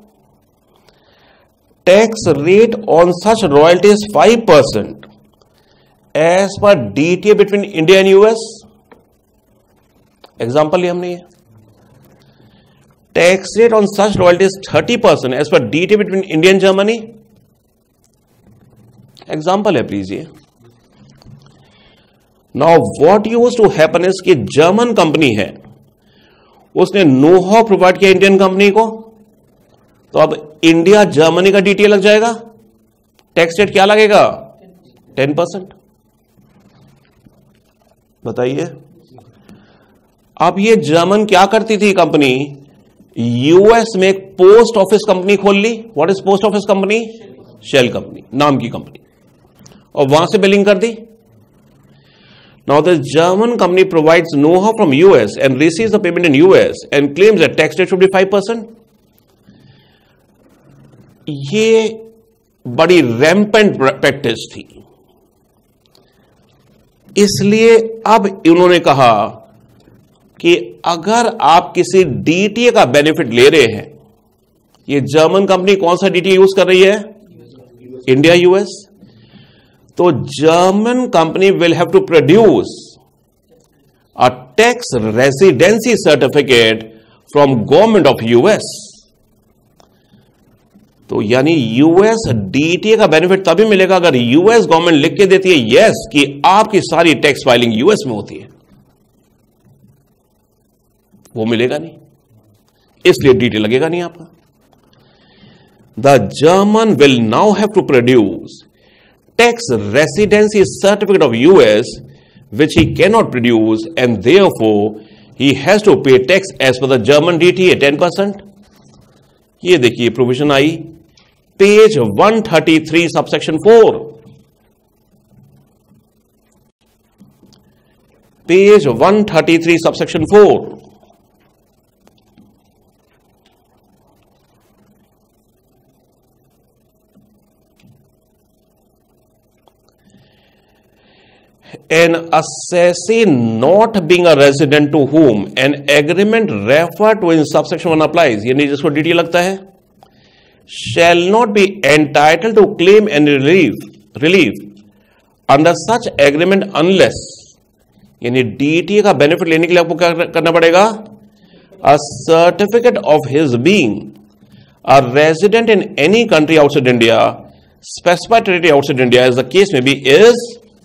tax rate on such royalty is 5% as per DTA between India and US. Example लिया हमने, tax rate on such royalty is 30% as per DTA between India and Germany. Example है please ये। Now what used to happen is कि German company है, उसने know how provide किया Indian company को, तो अब इंडिया जर्मनी का DTA लग जाएगा। टैक्स रेट क्या लगेगा? 10%। बताइए, अब ये जर्मन क्या करती थी कंपनी? यूएस में एक पोस्ट ऑफिस कंपनी खोल ली। What is post office company? Shell company नाम की कंपनी, और वहां से बिलिंग कर दी। Now the German company provides know how from US and receives the payment in US and claims that tax rate should be 5%। ये बड़ी रैम्पेंट प्रैक्टिस थी, इसलिए अब इन्होंने कहा कि अगर आप किसी DTA का बेनिफिट ले रहे हैं, ये जर्मन कंपनी कौन सा DTA यूज कर रही है? India US. तो German company will have to produce a tax residency certificate from government of US. तो यानी यूएस DTA का बेनिफिट तभी मिलेगा अगर यूएस गवर्नमेंट लिख के देती है यस कि आपकी सारी टैक्स फाइलिंग यूएस में होती है। वो मिलेगा नहीं, इसलिए DTA लगेगा नहीं आपका। The German will now have to produce tax residency certificate of US which he cannot produce, and therefore he has to pay tax as per the German DTA 10%. ये देखिए प्रोविजन आई page 133 subsection 4, page 133 subsection 4। An assessee not being a resident to whom an agreement referred to in subsection 1 applies, यानी जिसको DTA लगता है, shall not be entitled to claim any relief under such agreement unless, यानी DTA का benefit लेने के लिए आपको क्या करना पड़ेगा? A certificate of his being a resident in any country outside India, specified territory outside India as the case may be, is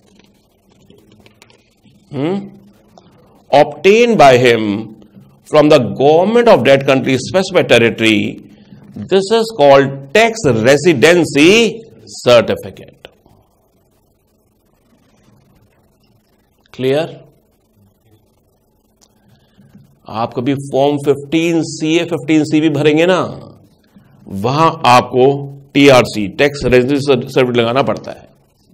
obtained by him from the government of that country's specified territory. This is called tax residency certificate. Clear? आप कभी form 15CA 15C भी भरेंगे ना, वहां आपको TRC tax residency certificate लगाना पड़ता है।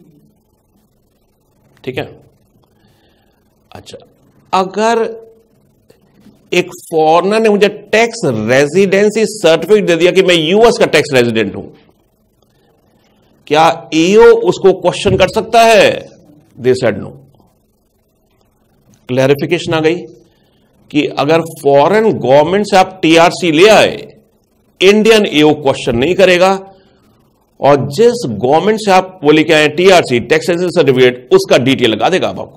ठीक है? अच्छा, अगर एक फॉरेनर ने मुझे टैक्स रेजिडेंसी सर्टिफिकेट दे दिया कि मैं यूएस का टैक्स रेजिडेंट हूं, क्या ईओ उसको क्वेश्चन कर सकता है? They said no. क्लैरिफिकेशन आ गई कि अगर फॉरेन गवर्नमेंट से आप TRC ले आए, इंडियन ईओ क्वेश्चन नहीं करेगा, और जिस गवर्नमेंट से आप वो लेके आए TRC टैक्स रेजिडेंसी सर्टिफिकेट, उसका DTA लगा देगा आपको।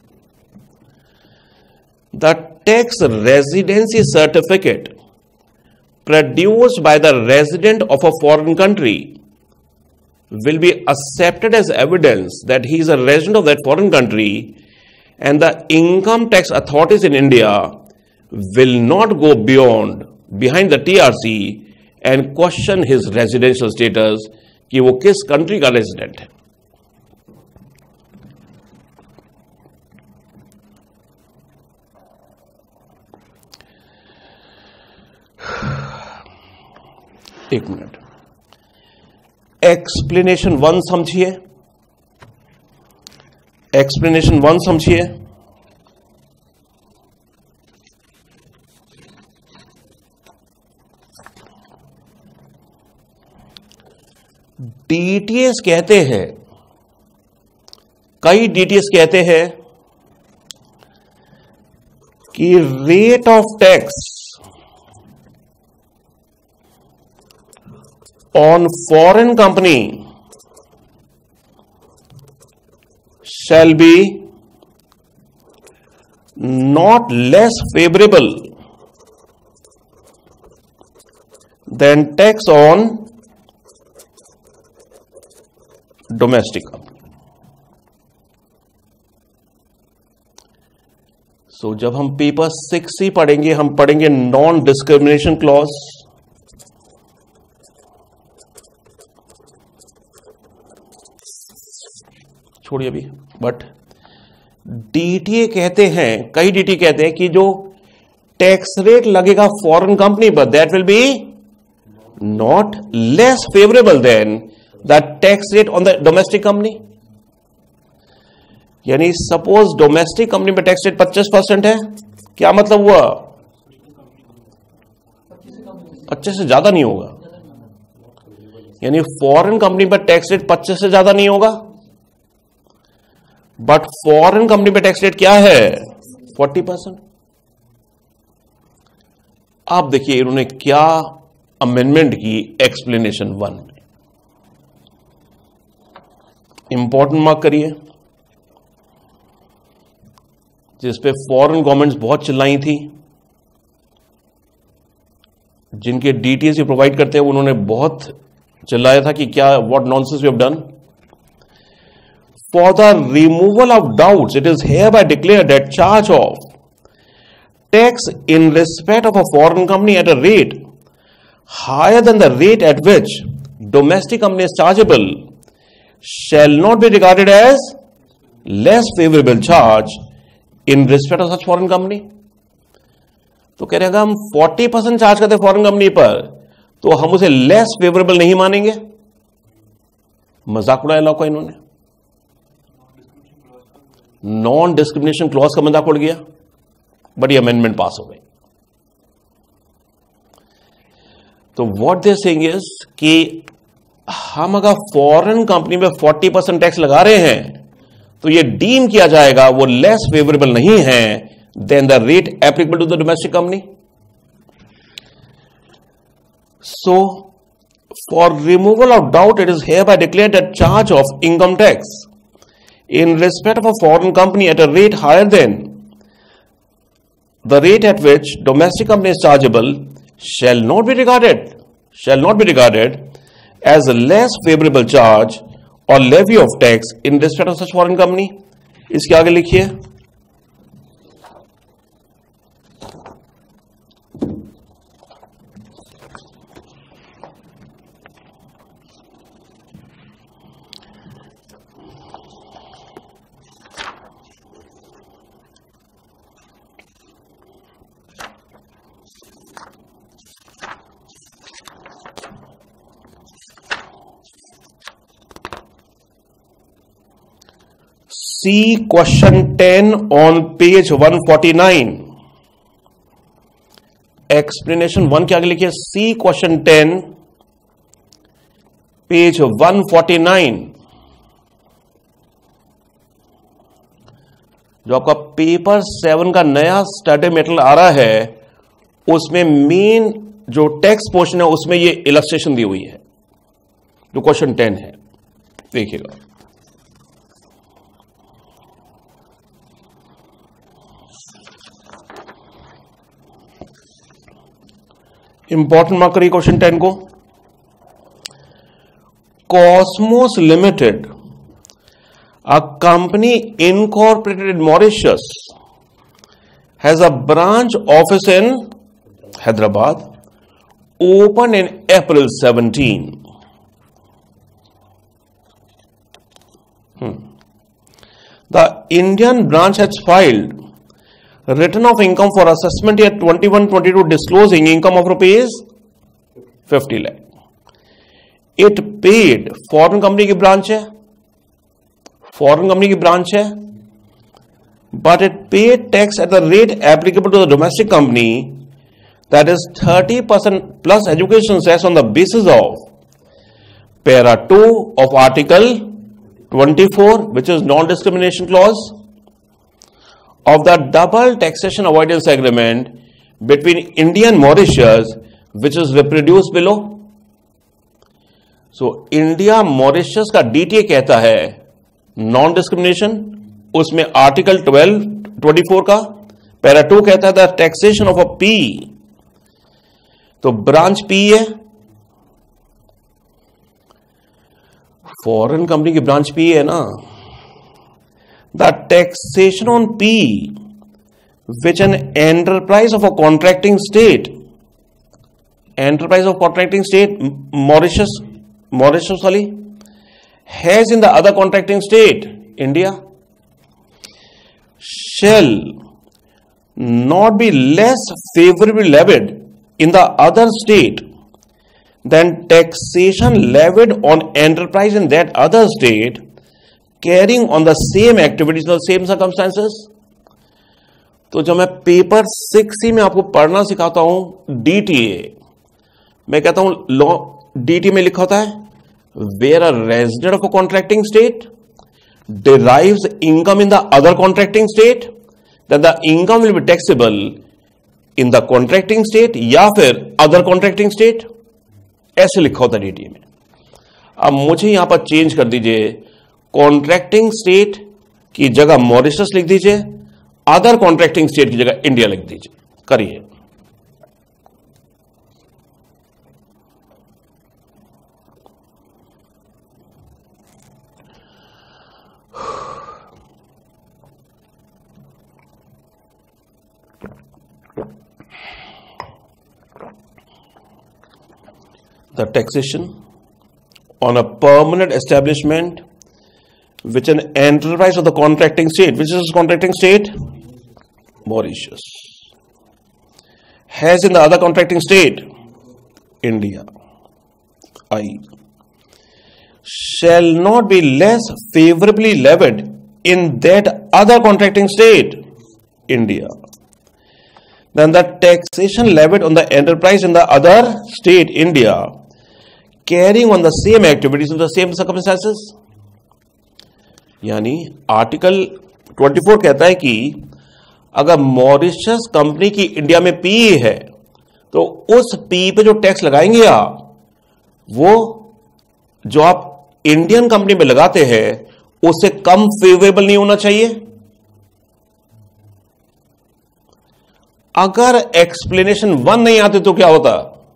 The tax residency certificate produced by the resident of a foreign country will be accepted as evidence that he is a resident of that foreign country, and the income tax authorities in India will not go behind the TRC and question his residential status कि वो किस country का resident है। एक minute, explanation 1 समझिए, explanation 1 समझिए। DTS कहते हैं, कई डीटीएस कहते हैं कि rate of tax on foreign company shall be not less favorable than tax on domestic company. So जब हम पेपर 6 ही पढ़ेंगे, हम पढ़ेंगे नॉन डिस्क्रिमिनेशन क्लॉज, छोड़िए अभी, बट डीटीए कहते हैं, कई डीटीए कहते हैं कि जो टैक्स रेट लगेगा फॉरेन कंपनी पर, that will be not less favourable than the tax rate on the domestic company. यानी सपोज डोमेस्टिक कंपनी में टैक्स रेट 25% है, क्या मतलब हुआ? 25 से ज्यादा नहीं होगा, यानी फॉरेन कंपनी पर टैक्स रेट 25 से ज्यादा नहीं होगा। बट फॉरेन कंपनी पे टैक्स रेट क्या है? 40%। आप देखिए इन्होंने क्या अमेंडमेंट की एक्सप्लेनेशन 1 में, इंपॉर्टेंट मार्क करिए, जिसपे फॉरेन गवर्नमेंट्स बहुत चिल्लाई थी, जिनके डीटीएस प्रोवाइड करते हैं उन्होंने बहुत चिल्लाया था कि क्या what nonsense we have done. For the removal of doubts, it is hereby declared that charge of tax in respect of a foreign company at a rate higher than the rate at which domestic company is chargeable shall not be regarded as less favorable charge in respect of such foreign company. तो कह रहे हैं हम 40% charge करते foreign company पर, तो हम उसे लेस फेवरेबल नहीं मानेंगे। मजाक उड़ाया लॉ का इन्होंने, नॉन डिस्क्रिमिनेशन क्लॉज का मजाक उड़ गया, बट ये अमेंडमेंट पास हो गई। तो व्हाट दे सेइंग इज कि हम अगर फॉरेन कंपनी में 40% टैक्स लगा रहे हैं तो ये डीम किया जाएगा वो लेस फेवरेबल नहीं है than the rate applicable to the domestic company. So for removal of doubt it is hereby declared that charge of income tax in respect of a foreign company at a rate higher than the rate at which domestic company is chargeable shall not be regarded as a less favorable charge or levy of tax in respect of such foreign company. इसके आगे लिखिए, See question 10 on page 149. Explanation 1 के आगे लिखिए C question 10 page 149। जो आपका paper 7 का नया स्टडी मेटेरियल आ रहा है उसमें मेन जो टेक्स्ट पोर्शन है उसमें ये इलस्ट्रेशन दी हुई है, जो क्वेश्चन 10 है, देखिएगा। इंपॉर्टेंट मार्क करिए क्वेश्चन 10 को। Cosmos limited, a company incorporated in Mauritius, has a branch office in Hyderabad, opened in April 17. The Indian branch has filed return of income for assessment year 21-22 disclosing income of rupees 50 lakh. It paid, foreign company की branch है, foreign company की branch है, but it paid tax at the rate applicable to the domestic company, that is 30% plus education cess on the basis of para 2 of article 24, which is non-discrimination clause of the double taxation avoidance agreement between India and Mauritius, which is reproduced below. So India Mauritius का DTA कहता है non discrimination, उसमें article 24 का para 2 कहता है the taxation of a P, तो branch P है, foreign company की ब्रांच पी है ना, the taxation on P which an enterprise of a contracting state, enterprise of contracting state Mauritius वाली has in the other contracting state, India, shall not be less favorably levied in the other state than taxation levied on enterprise in that other state carrying on the same activities in the same circumstances. तो जब मैं paper 6C में आपको पढ़ना सिखाता हूं DTA, मैं कहता हूं लॉ DTA में लिखा होता है where a resident of a contracting state derives income in the other contracting state, then the income will be taxable in the contracting state या फिर other contracting state, ऐसे लिखा होता है DTA में. अब मुझे यहां पर चेंज कर दीजिए, कॉन्ट्रैक्टिंग स्टेट की जगह मॉरिशस लिख दीजिए, अदर कॉन्ट्रैक्टिंग स्टेट की जगह इंडिया लिख दीजिए, करिए. The taxation on a permanent establishment which an enterprise of the contracting state, which is contracting state, Mauritius, has in the other contracting state, India, I, shall not be less favorably levied in that other contracting state, India, than the taxation levied on the enterprise in the other state, India, carrying on the same activities in the same circumstances. यानी article 24 कहता है कि अगर Mauritius company की India में P है तो उस पी पे जो टैक्स लगाएंगे आप, वो जो आप इंडियन कंपनी में लगाते हैं उससे कम फेवरेबल नहीं होना चाहिए. अगर एक्सप्लेनेशन 1 नहीं आते तो क्या होता,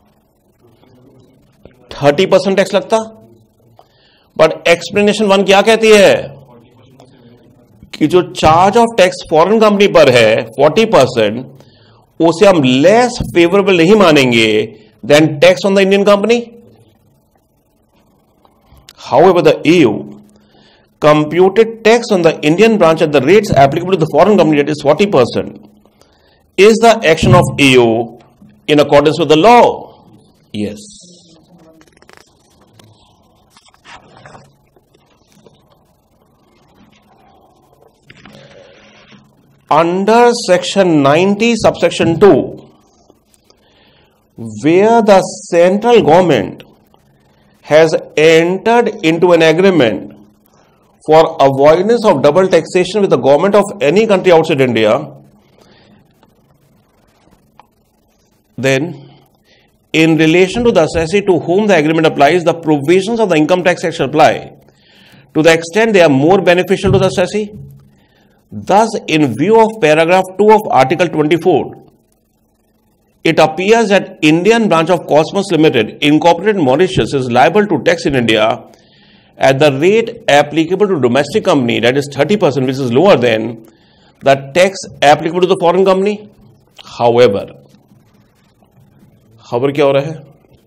30% टैक्स लगता. बट एक्सप्लेनेशन 1 क्या कहती है कि जो charge of tax foreign company पर है 40%, उसे हम लेस फेवरेबल नहीं मानेंगे than tax on the Indian company. However the EU computed tax on the Indian branch at the rates applicable to the foreign company, that is 40%, is the action of EU in accordance with the law? Yes. Under section 90 subsection 2, where the central government has entered into an agreement for avoidance of double taxation with the government of any country outside India, then in relation to the assessee to whom the agreement applies, the provisions of the Income Tax Act shall apply to the extent they are more beneficial to the assessee. Thus, in view of paragraph 2 of Article 24, it appears that Indian branch of Cosmos Limited, incorporated in Mauritius, is liable to tax in India at the rate applicable to domestic company, that is 30%, which is lower than the tax applicable to the foreign company. However, क्या हो रहा है?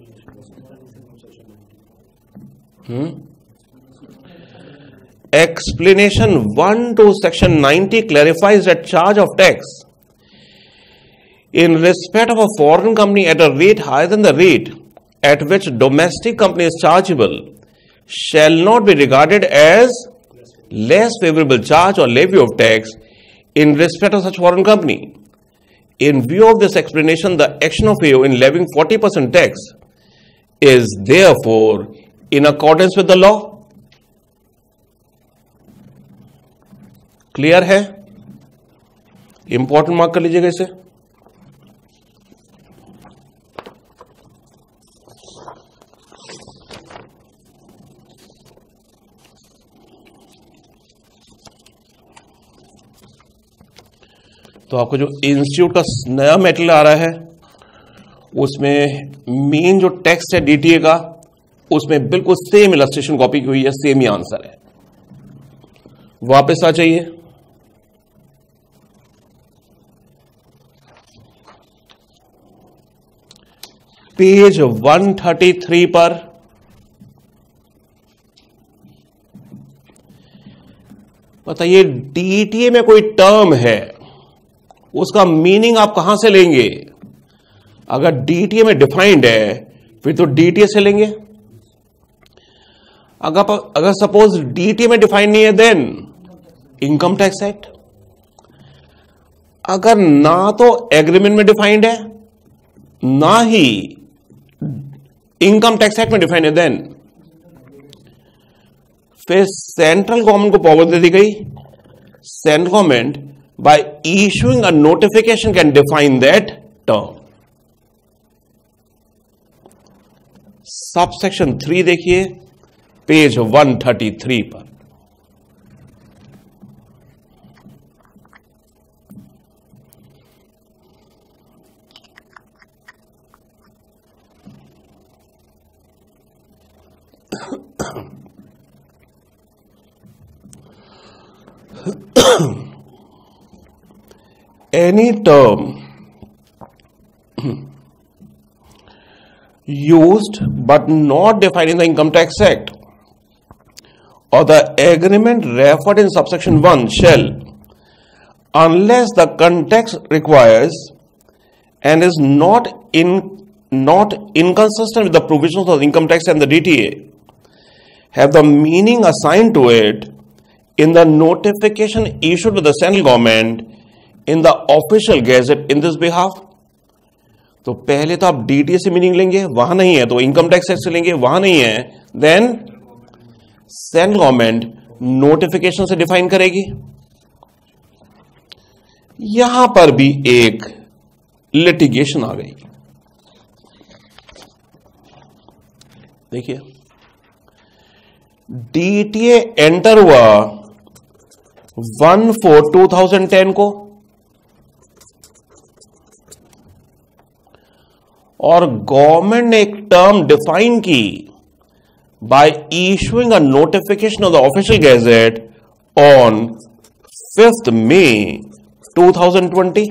Explanation 1 to section 90 clarifies that charge of tax in respect of a foreign company at a rate higher than the rate at which domestic company is chargeable shall not be regarded as less favorable charge or levy of tax in respect of such foreign company. In view of this explanation, the action of AO in levying 40% tax is therefore in accordance with the law. Clear है? Important mark कर लीजिएगा इसे. तो आपका जो institute का नया material आ रहा है उसमें मेन जो टेक्स्ट है डीटीए का, उसमें बिल्कुल सेम इलस्ट्रेशन कॉपी की हुई है, सेम ही आंसर है. वापस आ जाइए. पेज 133 पर बताइए, डीटीए में कोई टर्म है, उसका मीनिंग आप कहां से लेंगे? अगर डीटीए में डिफाइंड है फिर तो डीटीए से लेंगे. अगर सपोज डीटीए में डिफाइंड नहीं है देन इनकम टैक्स एक्ट. अगर ना तो एग्रीमेंट में डिफाइंड है ना ही इनकम टैक्स एक्ट में डिफाइंड है, देन फिर सेंट्रल गवर्नमेंट को पावर दे दी गई. Central government by issuing a notification can define that term. Subsection 3 देखिए पेज 133 पर. Any term used but not defined in the Income Tax Act or the agreement referred in subsection 1 shall, unless the context requires and is not inconsistent with the provisions of the Income Tax and the DTA, have the meaning assigned to it in the notification issued by the central government in the official gazette in this behalf. तो पहले तो आप DTA से meaning लेंगे, वहां नहीं है तो इनकम टैक्स एक्ट से लेंगे, वहां नहीं है देन सेंट्रल गवर्नमेंट नोटिफिकेशन से डिफाइन करेगी. यहां पर भी एक लिटिगेशन आ गई. देखिए, डीटीए एंटर हुआ 1/4/2010 को और गवर्नमेंट ने एक टर्म डिफाइन की by issuing a notification of the official gazette on 5 May 2020.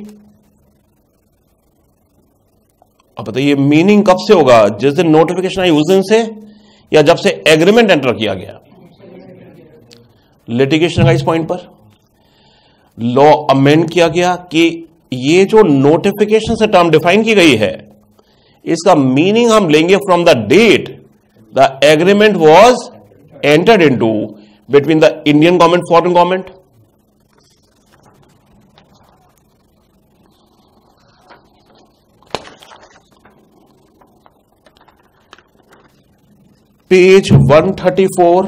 अब बताइए मीनिंग कब से होगा? जिस दिन नोटिफिकेशन आई उस दिन से, या जब से एग्रीमेंट एंटर किया गया? लिटिगेशन का इस पॉइंट पर लॉ अमेंड किया गया कि ये जो नोटिफिकेशन से टर्म डिफाइन की गई है इसका मीनिंग हम लेंगे from the date the agreement was entered into between the Indian government foreign government. Page 134.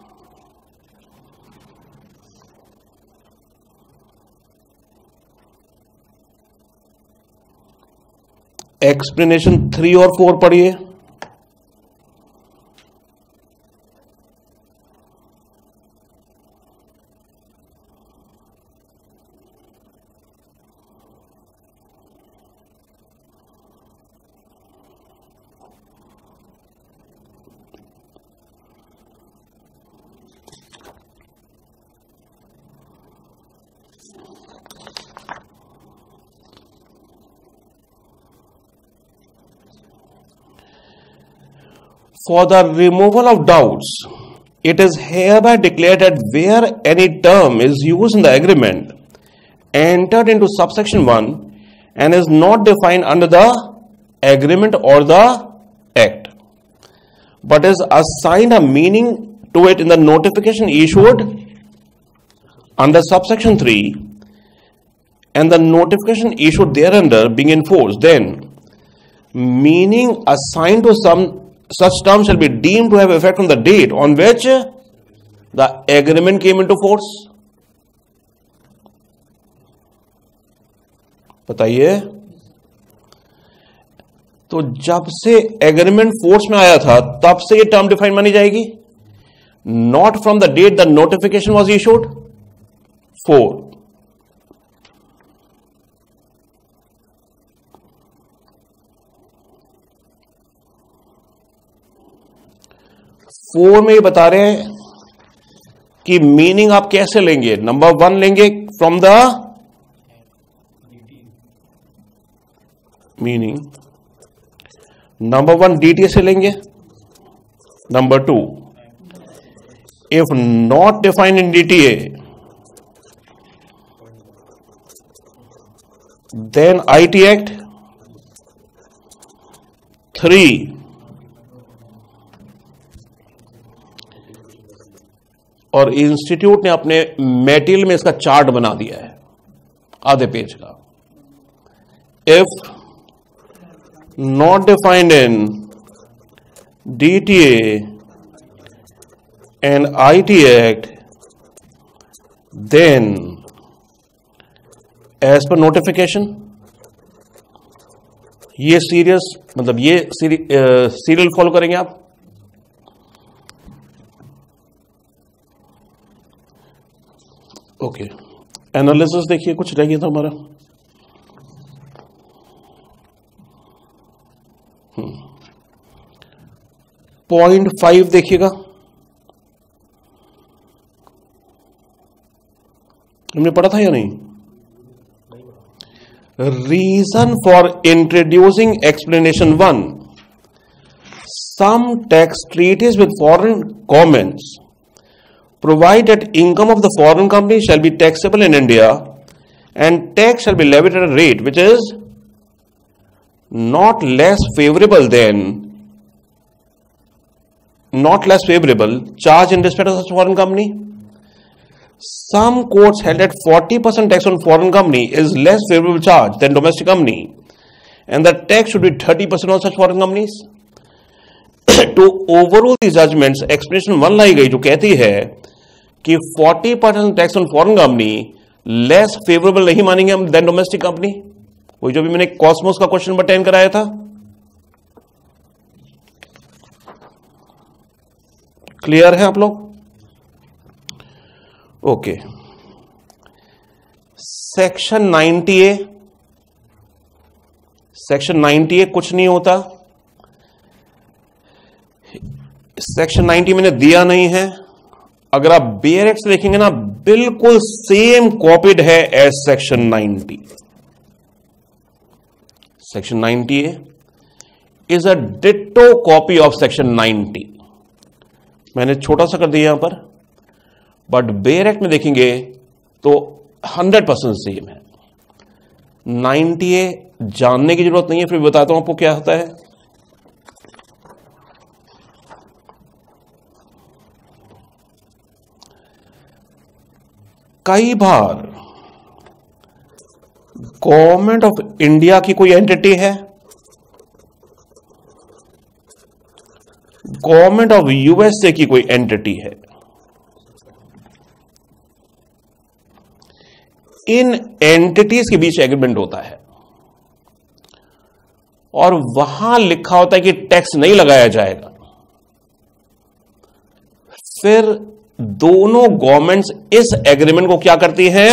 Explanation 3 और 4 पढ़िए. For the removal of doubts, it is hereby declared that where any term is used in the agreement entered into subsection 1 and is not defined under the agreement or the act, but is assigned a meaning to it in the notification issued under subsection 3 and the notification issued thereunder being enforced, then meaning assigned to some such term shall be deemed to have effect on the date on which the agreement came into force. बताइए, तो जब से agreement force में आया था तब से ये टर्म डिफाइन मानी जाएगी, not from the date the notification was issued. 4. में ये बता रहे हैं कि मीनिंग आप कैसे लेंगे. नंबर 1 लेंगे from the meaning, number 1 DTA से लेंगे. Number 2, if not defined in DTA then IT act. 3, और इंस्टीट्यूट ने अपने मेटीरियल में इसका चार्ट बना दिया है आधे पेज का. If not defined in DTA and IT act then as per notification. ये सीरियस मतलब ये सीरियल फॉलो करेंगे आप. ओके, एनालिसिस देखिए, कुछ रह गया था हमारा. पॉइंट 5 देखिएगा, हमने पढ़ा था या नहीं. Reason for introducing explanation 1. Some tax treaties with foreign governments provide that income of the foreign company shall be taxable in India and tax shall be levied at a rate which is not less favorable charge in respect of such foreign company. Some courts held that 40% tax on foreign company is less favorable charge than domestic company and the tax should be 30% on such foreign companies. To overrule these judgments, explanation 1 लाई गई जो कहती है कि 40% tax on foreign company less favourable नहीं मानेंगे हम then domestic company. वही जो भी मैंने कॉस्मोस का क्वेश्चन नंबर 10 कराया था. क्लियर है आप लोग? Okay. Section 90A. Section 90A कुछ नहीं होता. सेक्शन 90 मैंने दिया नहीं है. अगर आप बेयर एक्ट से देखेंगे ना, बिल्कुल सेम कॉपीड है as section 90. Section 90A is a ditto copy of section 90. मैंने छोटा सा कर दिया यहां पर, बट बेयर एक्ट में देखेंगे तो 100% सेम है. 90A जानने की जरूरत नहीं है, फिर बताता हूं आपको क्या होता है. कई बार गवर्नमेंट ऑफ इंडिया की कोई एंटिटी है, गवर्नमेंट ऑफ यूएसए की कोई एंटिटी है, इन एंटिटीज के बीच एग्रीमेंट होता है और वहां लिखा होता है कि टैक्स नहीं लगाया जाएगा. फिर दोनों गवर्नमेंट्स इस एग्रीमेंट को क्या करती हैं?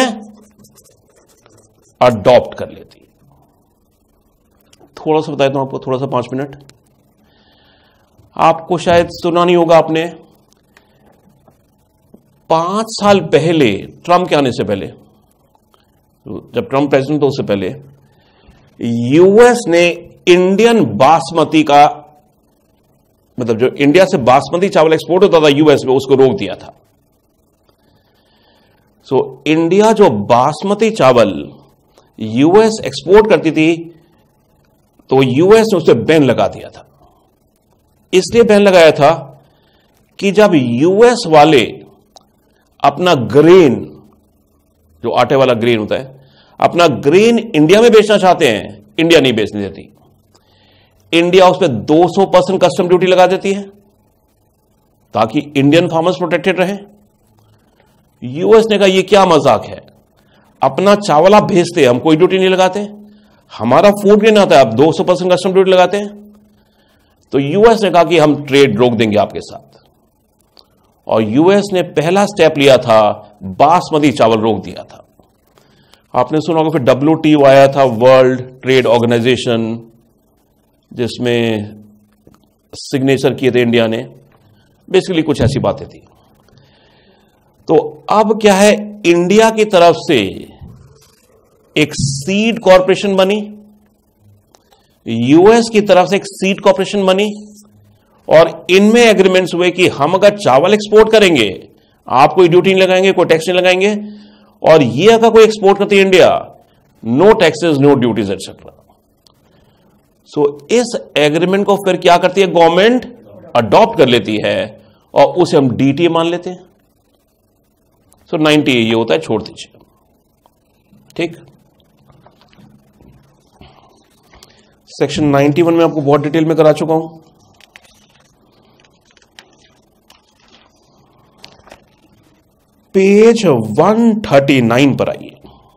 अडॉप्ट कर लेती है. थोड़ा सा बताता हूं आपको, थोड़ा सा 5 मिनट. आपको शायद सुना नहीं होगा आपने, 5 साल पहले, ट्रंप के आने से पहले, जब ट्रंप प्रेसिडेंट था उससे पहले, यूएस ने इंडियन बासमती का मतलब जो इंडिया से बासमती चावल एक्सपोर्ट होता था यूएस में, उसको रोक दिया था. सो इंडिया जो बासमती चावल यूएस एक्सपोर्ट करती थी तो यूएस ने उस पर बैन लगा दिया था इसलिए बैन लगाया था कि जब यूएस वाले अपना ग्रेन, जो आटे वाला ग्रेन होता है, अपना ग्रेन इंडिया में बेचना चाहते हैं, इंडिया नहीं बेचने देती। इंडिया उस पर 200% कस्टम ड्यूटी लगा देती है ताकि इंडियन फार्मर्स प्रोटेक्टेड रहे। यूएस ने कहा यह क्या मजाक है, अपना चावल आप भेजते, हम कोई ड्यूटी नहीं लगाते, हमारा फूड ग्रेन आता है, आप 200% कस्टम ड्यूटी लगाते हैं। तो यूएस ने कहा कि हम ट्रेड रोक देंगे आपके साथ, और यूएस ने पहला स्टेप लिया था, बासमती चावल रोक दिया था। आपने सुना होगा फिर WTO आया था, वर्ल्ड ट्रेड ऑर्गेनाइजेशन, जिसमें सिग्नेचर किए थे इंडिया ने। बेसिकली कुछ ऐसी बातें थी। तो अब क्या है, इंडिया की तरफ से एक सीड कॉरपोरेशन बनी, यूएस की तरफ से एक सीड कॉरपोरेशन बनी, और इनमें एग्रीमेंट्स हुए कि हम अगर चावल एक्सपोर्ट करेंगे आप कोई ड्यूटी नहीं लगाएंगे, कोई टैक्स नहीं लगाएंगे, और ये अगर कोई एक्सपोर्ट करती है India, no taxes no duties etcetera. So इस एग्रीमेंट को फिर क्या करती है गवर्नमेंट, अडॉप्ट कर लेती है, और उसे हम DTA मान लेते हैं। सो 90 ये होता है, छोड़ दीजिए। ठीक, सेक्शन 91 में आपको बहुत डिटेल में करा चुका हूं। पेज 139 पर आइए।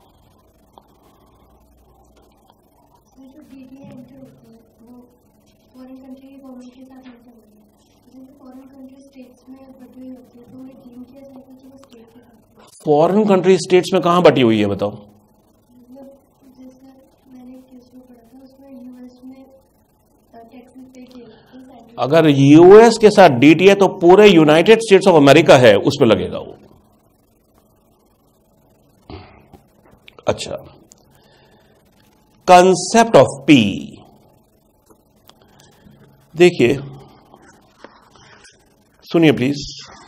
फॉरेन कंट्री स्टेट्स में कहां बटी हुई है बताओ? अगर यूएस के साथ DTA तो पूरे यूनाइटेड स्टेट्स ऑफ अमेरिका है, उसमें लगेगा वो। अच्छा, कंसेप्ट ऑफ P देखिए, सुनिए प्लीज।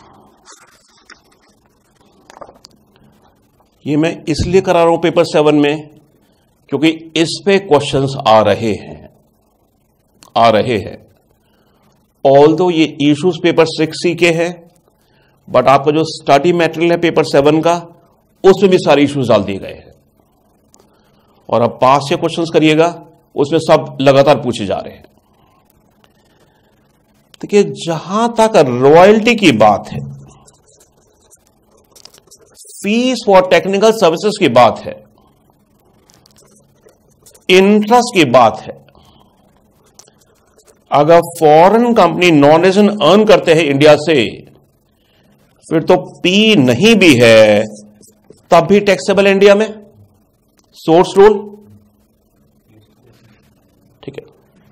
ये मैं इसलिए करा रहा हूं पेपर 7 में क्योंकि इस पे क्वेश्चंस आ रहे हैं। ऑल्दो ये इश्यूज पेपर 6C के हैं, बट आपका जो स्टडी मटेरियल है पेपर 7 का, उसमें भी सारे इश्यूज डाल दिए गए हैं। और अब पास से क्वेश्चंस करिएगा, उसमें सब लगातार पूछे जा रहे हैं। देखिए, जहां तक रॉयल्टी की बात है, फीस फॉर टेक्निकल सर्विसेज की बात है, इंटरेस्ट की बात है, अगर foreign company non resident earn करते हैं इंडिया से, फिर तो P नहीं भी है तब भी टैक्सेबल है इंडिया में, सोर्स रूल। ठीक है,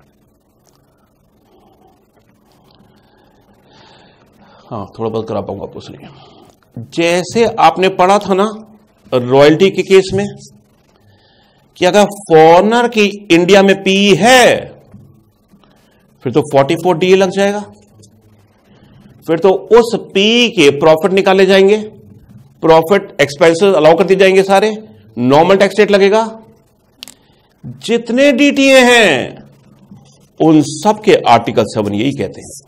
हाँ थोड़ा बहुत करा पाऊंगा आपको। सुनिए, जैसे आपने पढ़ा था ना रॉयल्टी के केस में कि अगर फॉरेनर की इंडिया में P है फिर तो 44DA लग जाएगा, फिर तो उस P के प्रॉफिट निकाले जाएंगे, प्रॉफिट एक्सपेंसेस अलाउ कर दिए जाएंगे, सारे नॉर्मल टैक्स रेट लगेगा। जितने DTA हैं उन सब के आर्टिकल 7 यही कहते हैं।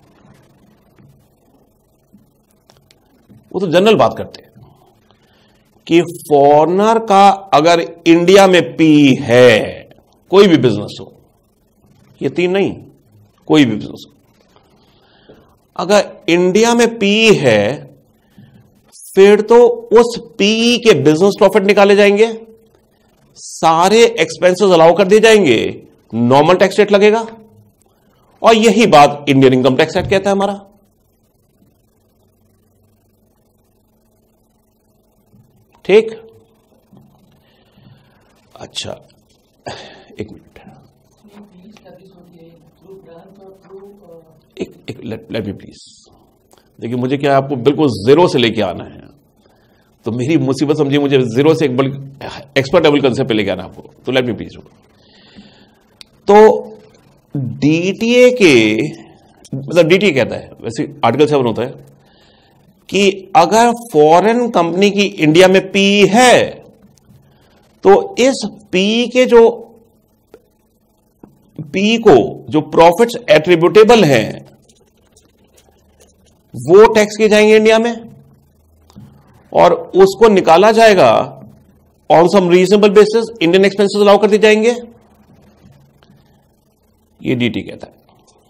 वो तो जनरल बात करते हैं कि फॉरेनर का अगर इंडिया में P है, कोई भी बिजनेस हो, ये 3 नहीं, कोई भी बिजनेस हो, अगर इंडिया में P है फिर तो उस P के बिजनेस प्रॉफिट निकाले जाएंगे, सारे एक्सपेंसेस अलाउ कर दिए जाएंगे, नॉर्मल टैक्स रेट लगेगा। और यही बात इंडियन इनकम टैक्स एक्ट कहता है हमारा। ठीक, अच्छा एक मिनट, एक लेट मी प्लीज। देखिए, मुझे क्या आपको बिल्कुल जीरो से लेके आना है, तो मेरी मुसीबत समझिए, मुझे जीरो से एक एक्सपर्ट लेवल कंसेप्ट पे लेके आना आपको, तो लेट मी प्लीज। तो DTA के मतलब DTA कहता है, वैसे आर्टिकल 7 होता है कि अगर फॉरेन कंपनी की इंडिया में P है तो इस P के जो P को जो प्रॉफिट्स एट्रीब्यूटेबल हैं वो टैक्स किए जाएंगे इंडिया में और उसको निकाला जाएगा on some reasonable basis, Indian expenses allow कर दिए जाएंगे। ये डीटी कहता है।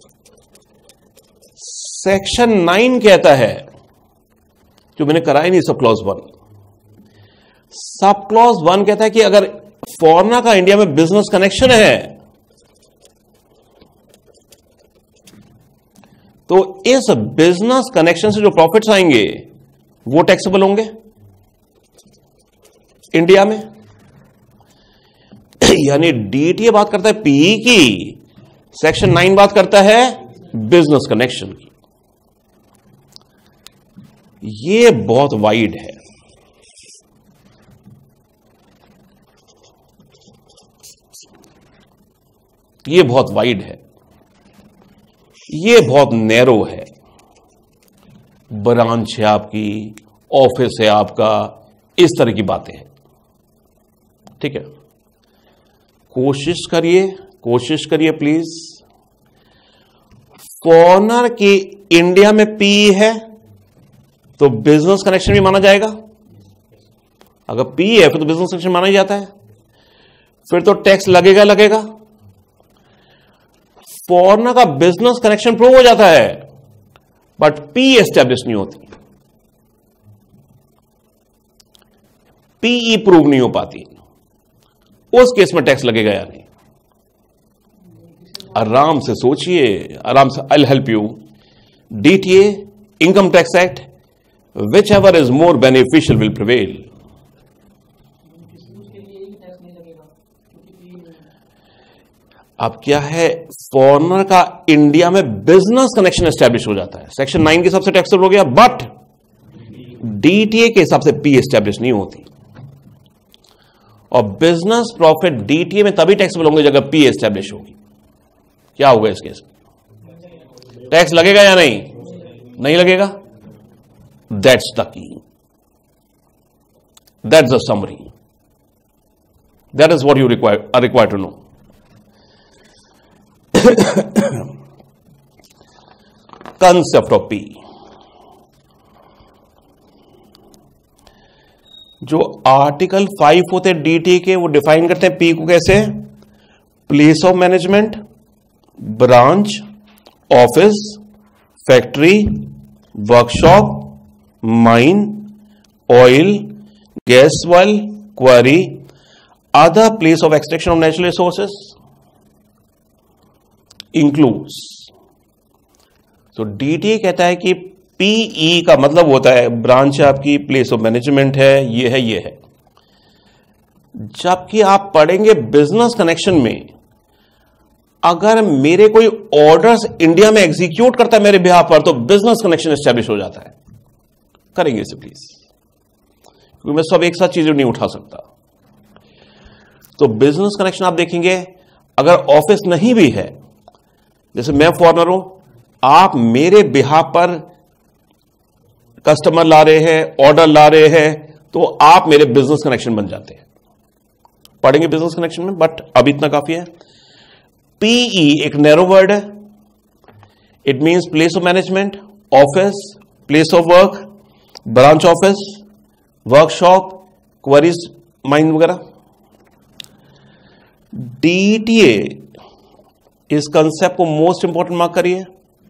सेक्शन 9 कहता है, जो मैंने कराया नहीं, सब क्लॉज 1। सब क्लॉज 1 कहता है कि अगर फॉरेनर का इंडिया में बिजनेस कनेक्शन है तो इस बिजनेस कनेक्शन से जो प्रॉफिट्स आएंगे वो टैक्सेबल होंगे इंडिया में। यानी डीटीए बात करता है पीई की, सेक्शन 9 बात करता है बिजनेस कनेक्शन की। ये बहुत वाइड है। ये बहुत वाइड है, ये बहुत नैरो है। ब्रांच है आपकी, ऑफिस है आपका, इस तरह की बातें हैं। ठीक है, कोशिश करिए प्लीज। फॉरेनर की इंडिया में पी है तो बिजनेस कनेक्शन भी माना जाएगा। अगर पी है फिर तो बिजनेस कनेक्शन माना ही जाता है, फिर तो टैक्स लगेगा। फॉरेनर का बिजनेस कनेक्शन प्रूव हो जाता है बट पी एस्टैब्लिश नहीं होती, पीई प्रूव नहीं हो पाती, उस केस में टैक्स लगेगा या नहीं। आराम से सोचिए, आराम से। I help you. DTA, income tax act, whichever is more beneficial will prevail. अब क्या है, फॉरेनर का इंडिया में बिजनेस कनेक्शन एस्टैब्लिश हो जाता है, सेक्शन 9 के हिसाब से टैक्सेबल हो गया, बट डीटीए के हिसाब से पी एस्टैब्लिश नहीं होती। और बिजनेस प्रॉफिट डीटीए में तभी टैक्सेबल होंगे जब पी एस्टैब्लिश होगी। क्या होगा इस केस में? टैक्स लगेगा या नहीं? नहीं लगेगा। That's the key, that's the summary, that is what you require to know. Concept of P, जो आर्टिकल 5 होते हैं डीटी के, वो डिफाइन करते हैं पी को कैसे? Place of management, branch, office, factory, workshop, mine, oil, gas well, quarry, other place of extraction of natural resources includes. तो डीटी कहता है कि पीई का मतलब होता है ब्रांच है आपकी, प्लेस ऑफ मैनेजमेंट है, ये है। जबकि आप पढ़ेंगे बिजनेस कनेक्शन में, अगर मेरे कोई ऑर्डर्स इंडिया में एग्जीक्यूट करता है मेरे बिहाफ पर, तो बिजनेस कनेक्शन एस्टैब्लिश हो जाता है। करेंगे इसे प्लीज, क्योंकि मैं सब एक साथ चीजें नहीं उठा सकता। तो बिजनेस कनेक्शन आप देखेंगे, अगर ऑफिस नहीं भी है, जैसे मैं फॉरेनर हूं, आप मेरे बिहाफ पर कस्टमर ला रहे हैं, ऑर्डर ला रहे हैं, तो आप मेरे बिजनेस कनेक्शन बन जाते हैं। पढ़ेंगे बिजनेस कनेक्शन में, बट अभी इतना काफी है। पीई एक नैरो वर्ड है। It means place of management, office, place of work, branch office, workshop, queries, mine वगैरह। डीटीए इस कंसेप्ट को मोस्ट इंपॉर्टेंट मार्क करिए।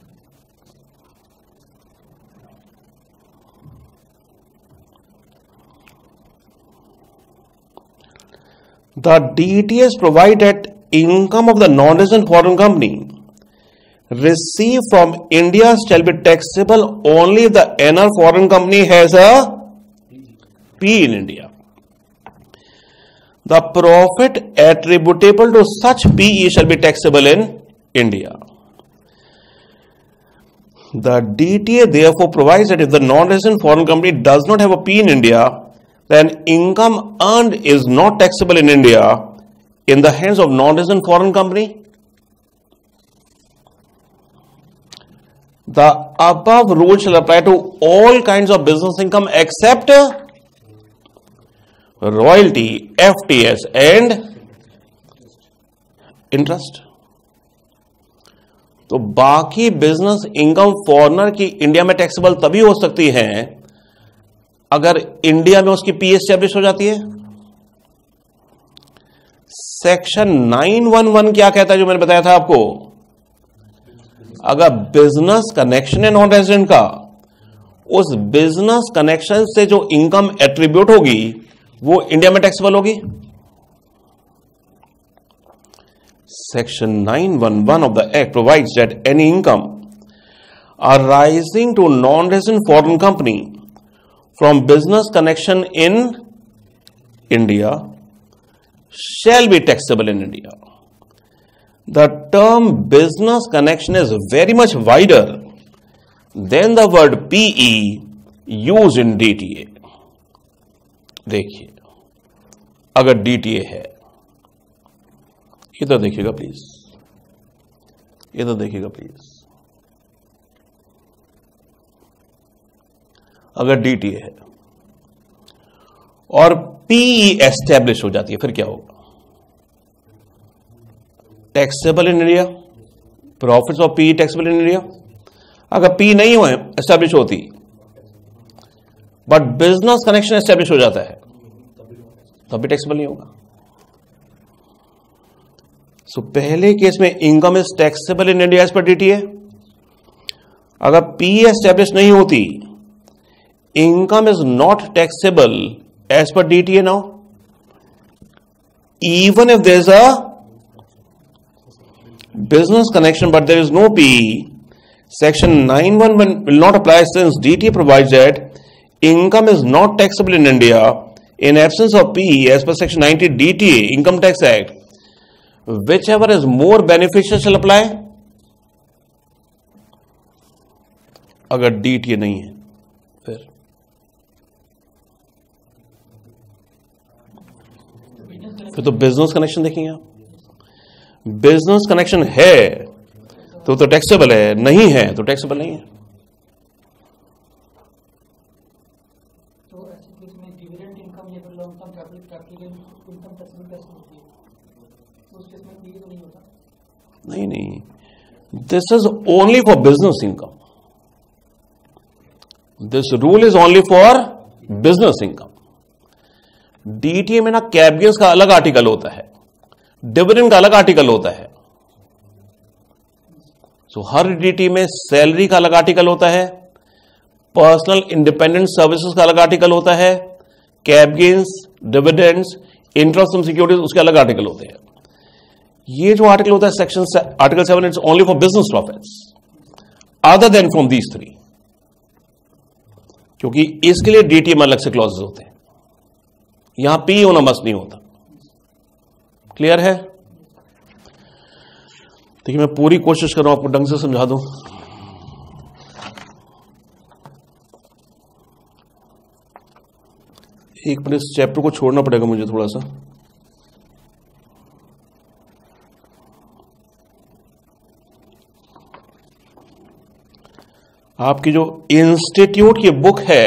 The DTS provide that income of the non-resident foreign company received from India shall be taxable only if the NR foreign company has a P in India. The profit attributable to such PE shall be taxable in India. The DTA therefore provides that if the non-resident foreign company does not have a P in India, then income earned is not taxable in India in the hands of non-resident foreign company. The above rule shall apply to all kinds of business income except royalty, FTS and interest. तो बाकी business income foreigner की India में taxable तभी हो सकती है अगर India में उसकी पी एस्टैब्लिश हो जाती है। सेक्शन 911 क्या कहता है जो मैंने बताया था आपको? अगर बिजनेस कनेक्शन है नॉन रेजिडेंट का, उस बिजनेस कनेक्शन से जो इनकम एट्रीब्यूट होगी वो इंडिया में टैक्सेबल होगी। Section 911 of the Act provides that any income arising to non-resident foreign company from business connection in India shall be taxable in India. The term business connection is very much wider than the word PE used in DTA. देखिए, अगर DTA है, इधर देखिएगा please, इधर देखिएगा please, अगर DTA है और पीई एस्टैब्लिश हो जाती है फिर क्या होगा? Taxable in India, profits of PE taxable in India. अगर पी नहीं हुए एस्टैब्लिश होती बट बिजनेस कनेक्शन एस्टैब्लिश हो जाता है तब भी टैक्सेबल नहीं होगा। सो पहले केस में income is taxable in India as per DTA. अगर पी एस्टैब्लिश नहीं होती, income is not taxable as per DTA now, even if there is a business connection but there is no PE, section 911 will not apply since DTA provides that income is not taxable in India in absence of PE as per section 90 DTA Income Tax Act. Whichever is more beneficial shall apply. अगर DTA नहीं है फिर तो business connection देखेंगे आप। Business connection है तो taxable है, नहीं है तो टैक्सेबल नहीं है। तो ऐसे केस में डिविडेंड इनकम या फिर long term capital income taxable कैसे होती है? तो उस केस में ये तो नहीं होता। नहीं, this is only for business income. This rule is only for business income. DTA में ना कैपिटल्स का अलग आर्टिकल होता है, डिविडेंड का अलग आर्टिकल होता है। सो हर डीटी में सैलरी का अलग आर्टिकल होता है, पर्सनल इंडिपेंडेंट सर्विसेज का अलग आर्टिकल होता है, cap gains, dividends, interest on securities उसके अलग आर्टिकल होते हैं। ये जो आर्टिकल होता है section article 7 it's only for business profits other than from these three, क्योंकि इसके लिए डीटी में अलग से क्लॉजेस होते हैं। यहां पी होना मस्ट नहीं होता। क्लियर है? देखिए मैं पूरी कोशिश कर रहा हूं आपको ढंग से समझा दूं। एक मिनट, इस चैप्टर को छोड़ना पड़ेगा मुझे थोड़ा सा। आपकी जो इंस्टीट्यूट की बुक है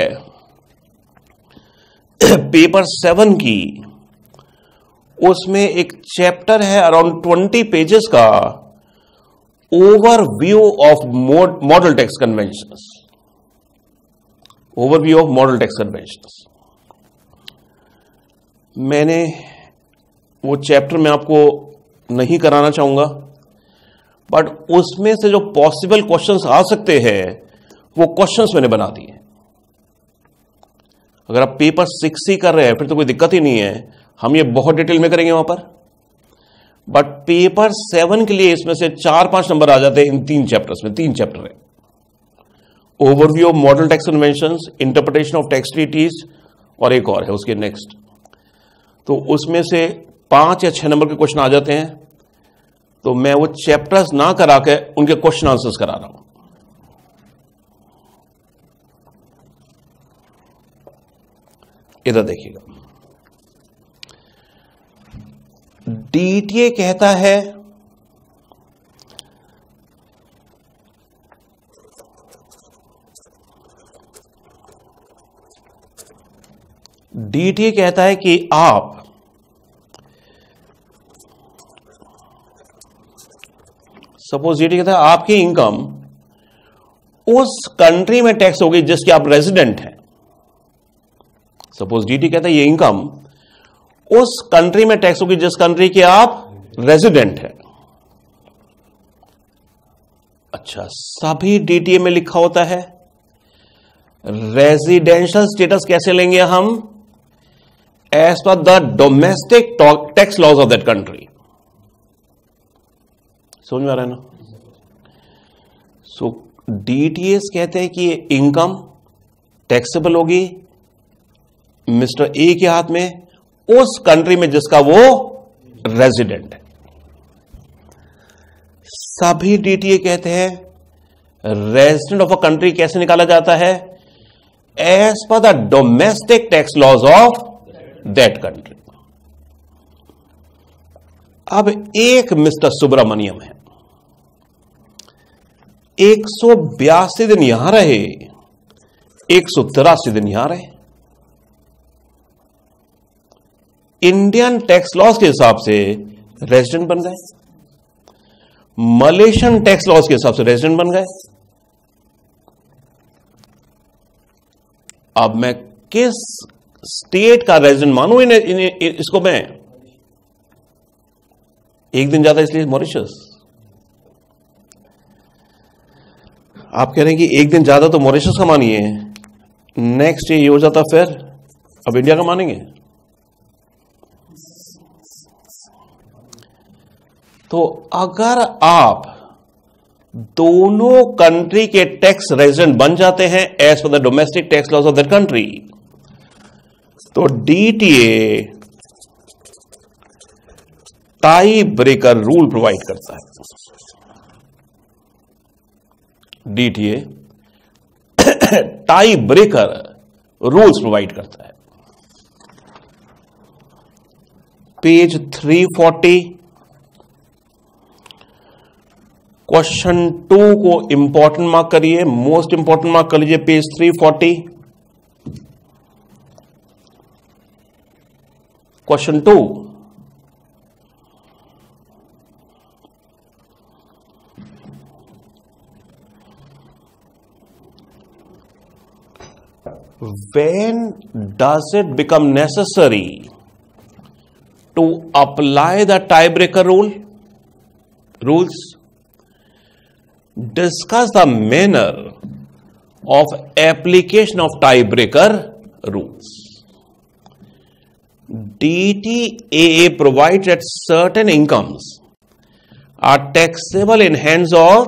पेपर 7 की, उसमें एक चैप्टर है अराउंड 20 पेजेस का, overview of model tax conventions. Overview of model tax conventions मैंने वो चैप्टर में आपको नहीं कराना चाहूंगा, बट उसमें से जो पॉसिबल क्वेश्चंस आ सकते हैं वो क्वेश्चंस मैंने बना दिए। अगर आप पेपर 6 कर रहे हैं फिर तो कोई दिक्कत ही नहीं है, हम ये बहुत डिटेल में करेंगे वहां पर। बट पेपर 7 के लिए इसमें से 4-5 नंबर आ जाते हैं इन 3 चैप्टर्स में। 3 चैप्टर है, overview of model tax conventions, interpretation of tax treaties, और एक और है उसके नेक्स्ट। तो उसमें से 5 या 6 नंबर के क्वेश्चन आ जाते हैं। तो मैं वो चैप्टर्स ना करा के उनके क्वेश्चन आंसर्स करा रहा हूं। इधर देखिएगा, डीटीए कहता है कि आप सपोज डीटीए कहता है आपकी इनकम उस कंट्री में टैक्स होगी जिसके आप रेजिडेंट हैं। सपोज डीटीए कहता है ये इनकम उस कंट्री में टैक्स होगी जिस कंट्री के आप रेजिडेंट हैं। अच्छा, सभी डीटीए में लिखा होता है। रेजिडेंशियल स्टेटस कैसे लेंगे हम? As per the domestic tax laws of that country. समझ में आ रहा है ना? सो डीटीएस कहते हैं कि ये इनकम टैक्सेबल होगी मिस्टर ए के हाथ में उस कंट्री में जिसका वो रेजिडेंट है। सभी डीटीए कहते हैं रेजिडेंट ऑफ अ कंट्री कैसे निकाला जाता है? As per the domestic tax laws of that country. अब एक मिस्टर सुब्रमण्यम है, 182 दिन यहां रहे, 183 दिन यहां रहे। इंडियन टैक्स लॉज के हिसाब से रेजिडेंट बन गए, मलेशियन टैक्स लॉज के हिसाब से रेजिडेंट बन गए। अब मैं किस स्टेट का रेजिडेंट मानूं इसको? मैं एक दिन ज्यादा इसलिए मॉरिशस। आप कह रहे हैं कि एक दिन ज्यादा तो मॉरिशस का मानिए, नेक्स्ट ये हो जाता फिर अब इंडिया का मानेंगे? तो अगर आप दोनों कंट्री के टैक्स रेजिडेंट बन जाते हैं as per the domestic tax laws of that country, तो DTA tie breaker rule provide करता है। DTA tie breaker rules provide करता है। पेज 340 क्वेश्चन 2 को इंपॉर्टेंट मार्क करिए, मोस्ट इंपॉर्टेंट मार्क कर लीजिए। Page 340 question 2, when does it become necessary to apply the tiebreaker rules? Discuss the manner of application of tiebreaker rules. DTAA provides that certain incomes are taxable in hands of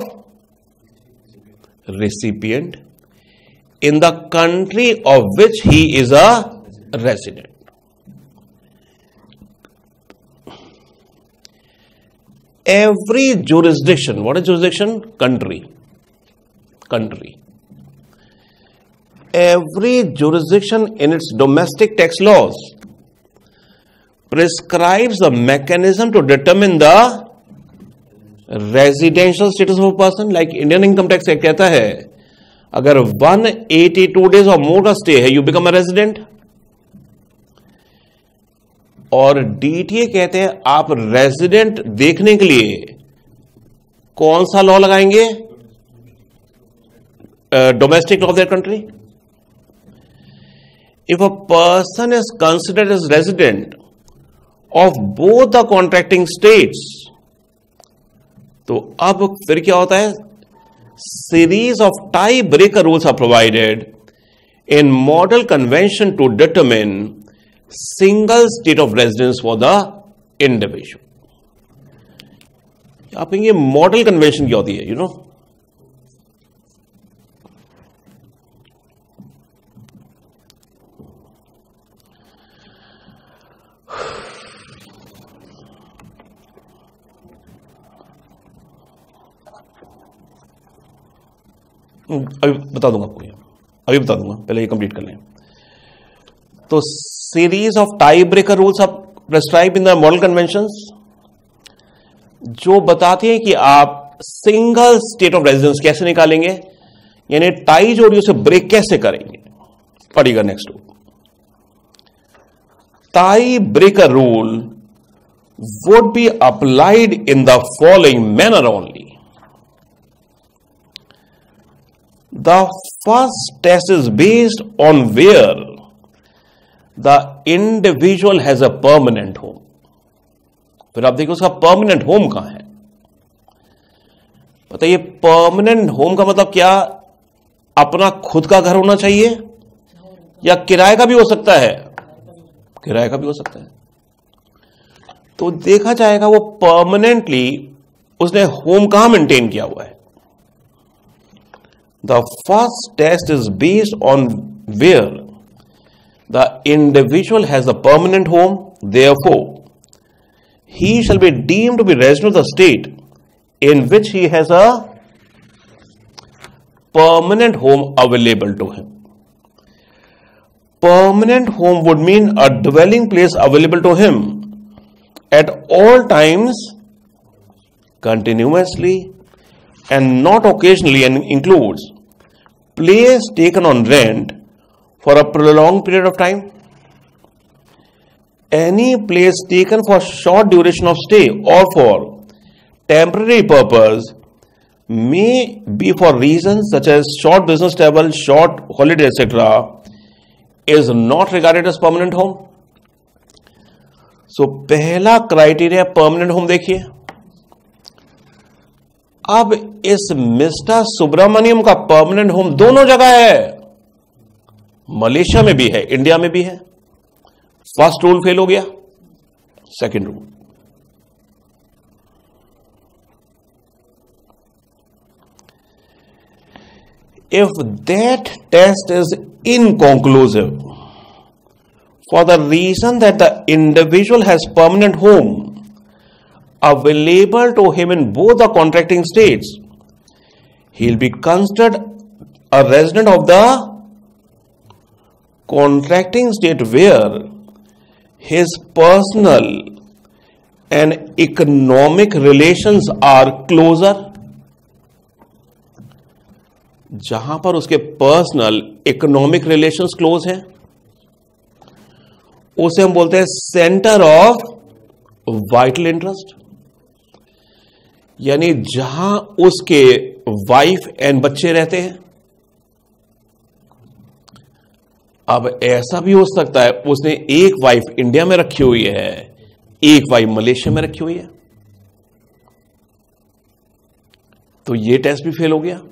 recipient in the country of which he is a resident. Every jurisdiction, what is jurisdiction? Country. Every jurisdiction in its domestic tax laws prescribes the mechanism to determine the residential status of a person. Like Indian Income Tax Act कहता है, अगर 182 days और मोर का stay है, you become a resident. और DTA कहते हैं आप रेजिडेंट देखने के लिए कौन सा लॉ लगाएंगे? Domestic law of that country. If a person is considered as resident of both the contracting states, तो अब फिर क्या होता है? Series of tie-breaker rules are provided in model convention to determine single state of residence for the individual. आप कहेंगे model convention क्या होती है? यू नो, अभी बता दूंगा आपको, अभी बता दूंगा, पहले ये कंप्लीट कर लें। तो series of tie breaker rules are prescribe in the model conventions, जो बताती हैं कि आप सिंगल स्टेट ऑफ रेजिडेंस कैसे निकालेंगे, यानी टाई जोड़ी उसे ब्रेक कैसे करेंगे। पढ़िएगा next. Tie breaker rule would be applied in the following manner only. The first test is based on where the individual has a permanent home. फिर आप देखिए उसका परमानेंट होम कहां है. बताइए परमानेंट होम का मतलब क्या? अपना खुद का घर होना चाहिए या किराए का भी हो सकता है? किराए का भी हो सकता है. तो देखा जाएगा वो परमानेंटली उसने होम कहां मेंटेन किया हुआ है. The first test is based on where the individual has a permanent home. Therefore, he shall be deemed to be resident of the state in which he has a permanent home available to him. Permanent home would mean a dwelling place available to him at all times, continuously, and not occasionally, and includes place taken on rent for a prolonged period of time, any place taken for short duration of stay or for temporary purpose, may be for reasons such as short business travel, short holiday, etc., is not regarded as permanent home. So पहला criteria permanent home. देखिए अब इस mister Subramaniam का permanent home दोनों जगह है. Malaysia में भी है, इंडिया में भी है. फर्स्ट रूल फेल हो गया. Second rule, if that test is inconclusive for the reason that the individual has permanent home available to him in both the contracting states, he'll be considered a resident of the contracting state where his personal and economic relations are closer. जहां पर उसके personal economic relations close हैं उसे हम बोलते हैं centre of vital interest. यानी जहां उसके वाइफ एंड बच्चे रहते हैं. अब ऐसा भी हो सकता है उसने एक वाइफ इंडिया में रखी हुई है, एक वाइफ मलेशिया में रखी हुई है, तो ये टेस्ट भी फेल हो गया.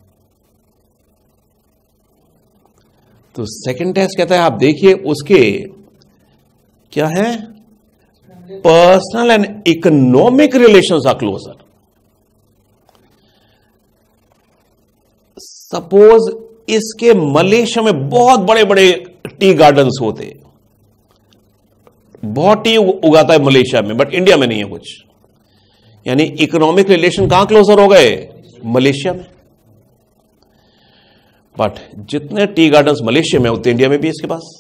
तो सेकंड टेस्ट कहता है आप देखिए उसके क्या है, personal and economic relations are closer. Suppose इसके मलेशिया में बहुत बड़े बड़े टी गार्डन्स होते, बहुत टी उगाता है मलेशिया में, बट इंडिया में नहीं है कुछ. यानी इकोनॉमिक रिलेशन कहां क्लोजर हो गए? मलेशिया में. बट जितने टी गार्डन्स मलेशिया में उतने इंडिया में भी इसके पास.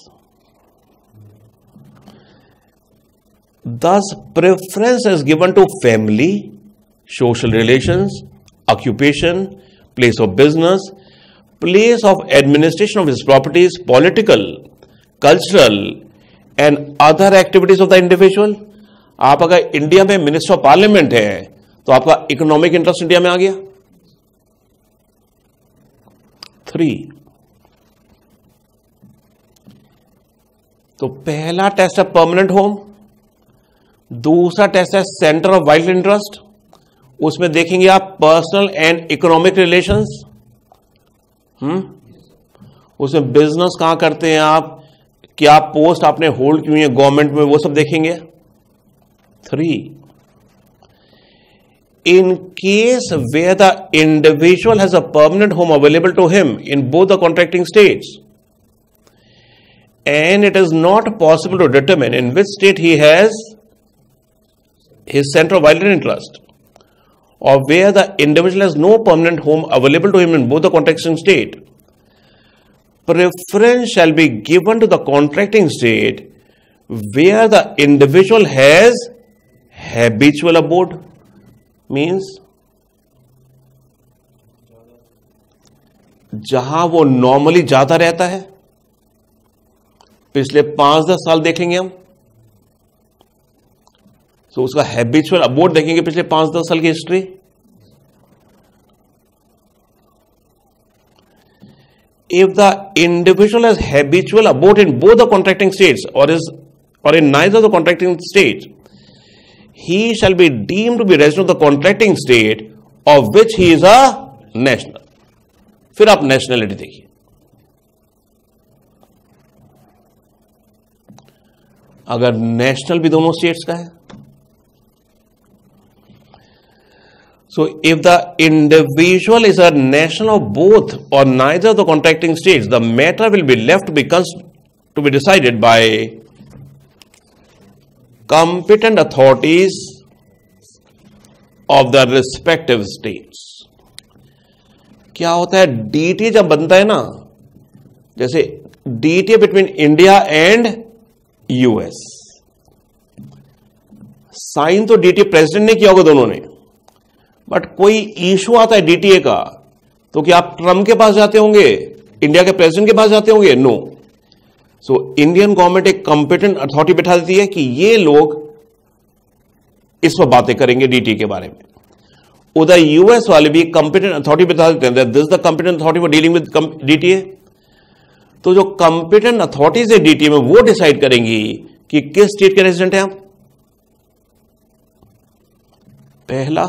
Thus, preference is given to family, social relations, occupation, place of business, place of administration of his properties, political, cultural, and other activities of the individual. आप अगर India में minister of parliament है तो आपका economic interest India में आ गया. 3. तो पहला टेस्ट है परमानेंट होम, दूसरा टेस्ट है सेंटर ऑफ वाइटल इंटरेस्ट. उसमें देखेंगे आप पर्सनल एंड इकोनॉमिक रिलेशंस. उसमें बिजनेस कहां करते हैं आप, क्या पोस्ट आपने होल्ड की है गवर्नमेंट में, वो सब देखेंगे. 3. In case where the individual has a permanent home available to him in both the contracting states, and it is not possible to determine in which state he has his center of vital interest, or where the individual has no permanent home available to him in both the contracting state, preference shall be given to the contracting state where the individual has habitual abode. Means जहां वो normally ज्यादा रहता है. पिछले 5-10 साल देखेंगे हम, तो उसका हैबिचुअल अबोर्ड देखेंगे पिछले 5-10 साल की history. if the individual has habitual abode in both the contracting states or in neither the contracting state, he shall be deemed to be resident of the contracting state of which he is a national. फिर आप nationality देखिए, अगर national भी दोनों states का है, so if the individual is a national of both or neither of the contracting states, the matter will be left to be decided by competent authorities of the respective states. क्या होता है, DTA जब बनता है ना, जैसे DTA between India and US, sign तो DTA president ने किया होगा दोनों ने, बट कोई इशू आता है डीटीए का, तो क्या आप ट्रम्प के पास जाते होंगे, इंडिया के प्रेसिडेंट के पास जाते होंगे? नो. सो इंडियन गवर्नमेंट एक कॉम्पिटेंट अथॉरिटी बिठा देती है कि ये लोग इस पर बातें करेंगे डीटीए के बारे में. उधर यूएस वाले भी कॉम्पिटेंट अथॉरिटी बिठा देते हैं, this the competent authority for dealing with DTA. तो जो कॉम्पिटेंट अथॉरिटीज है डीटीए में, वो डिसाइड करेंगी कि किस स्टेट के रेजिडेंट हैं आप. पहला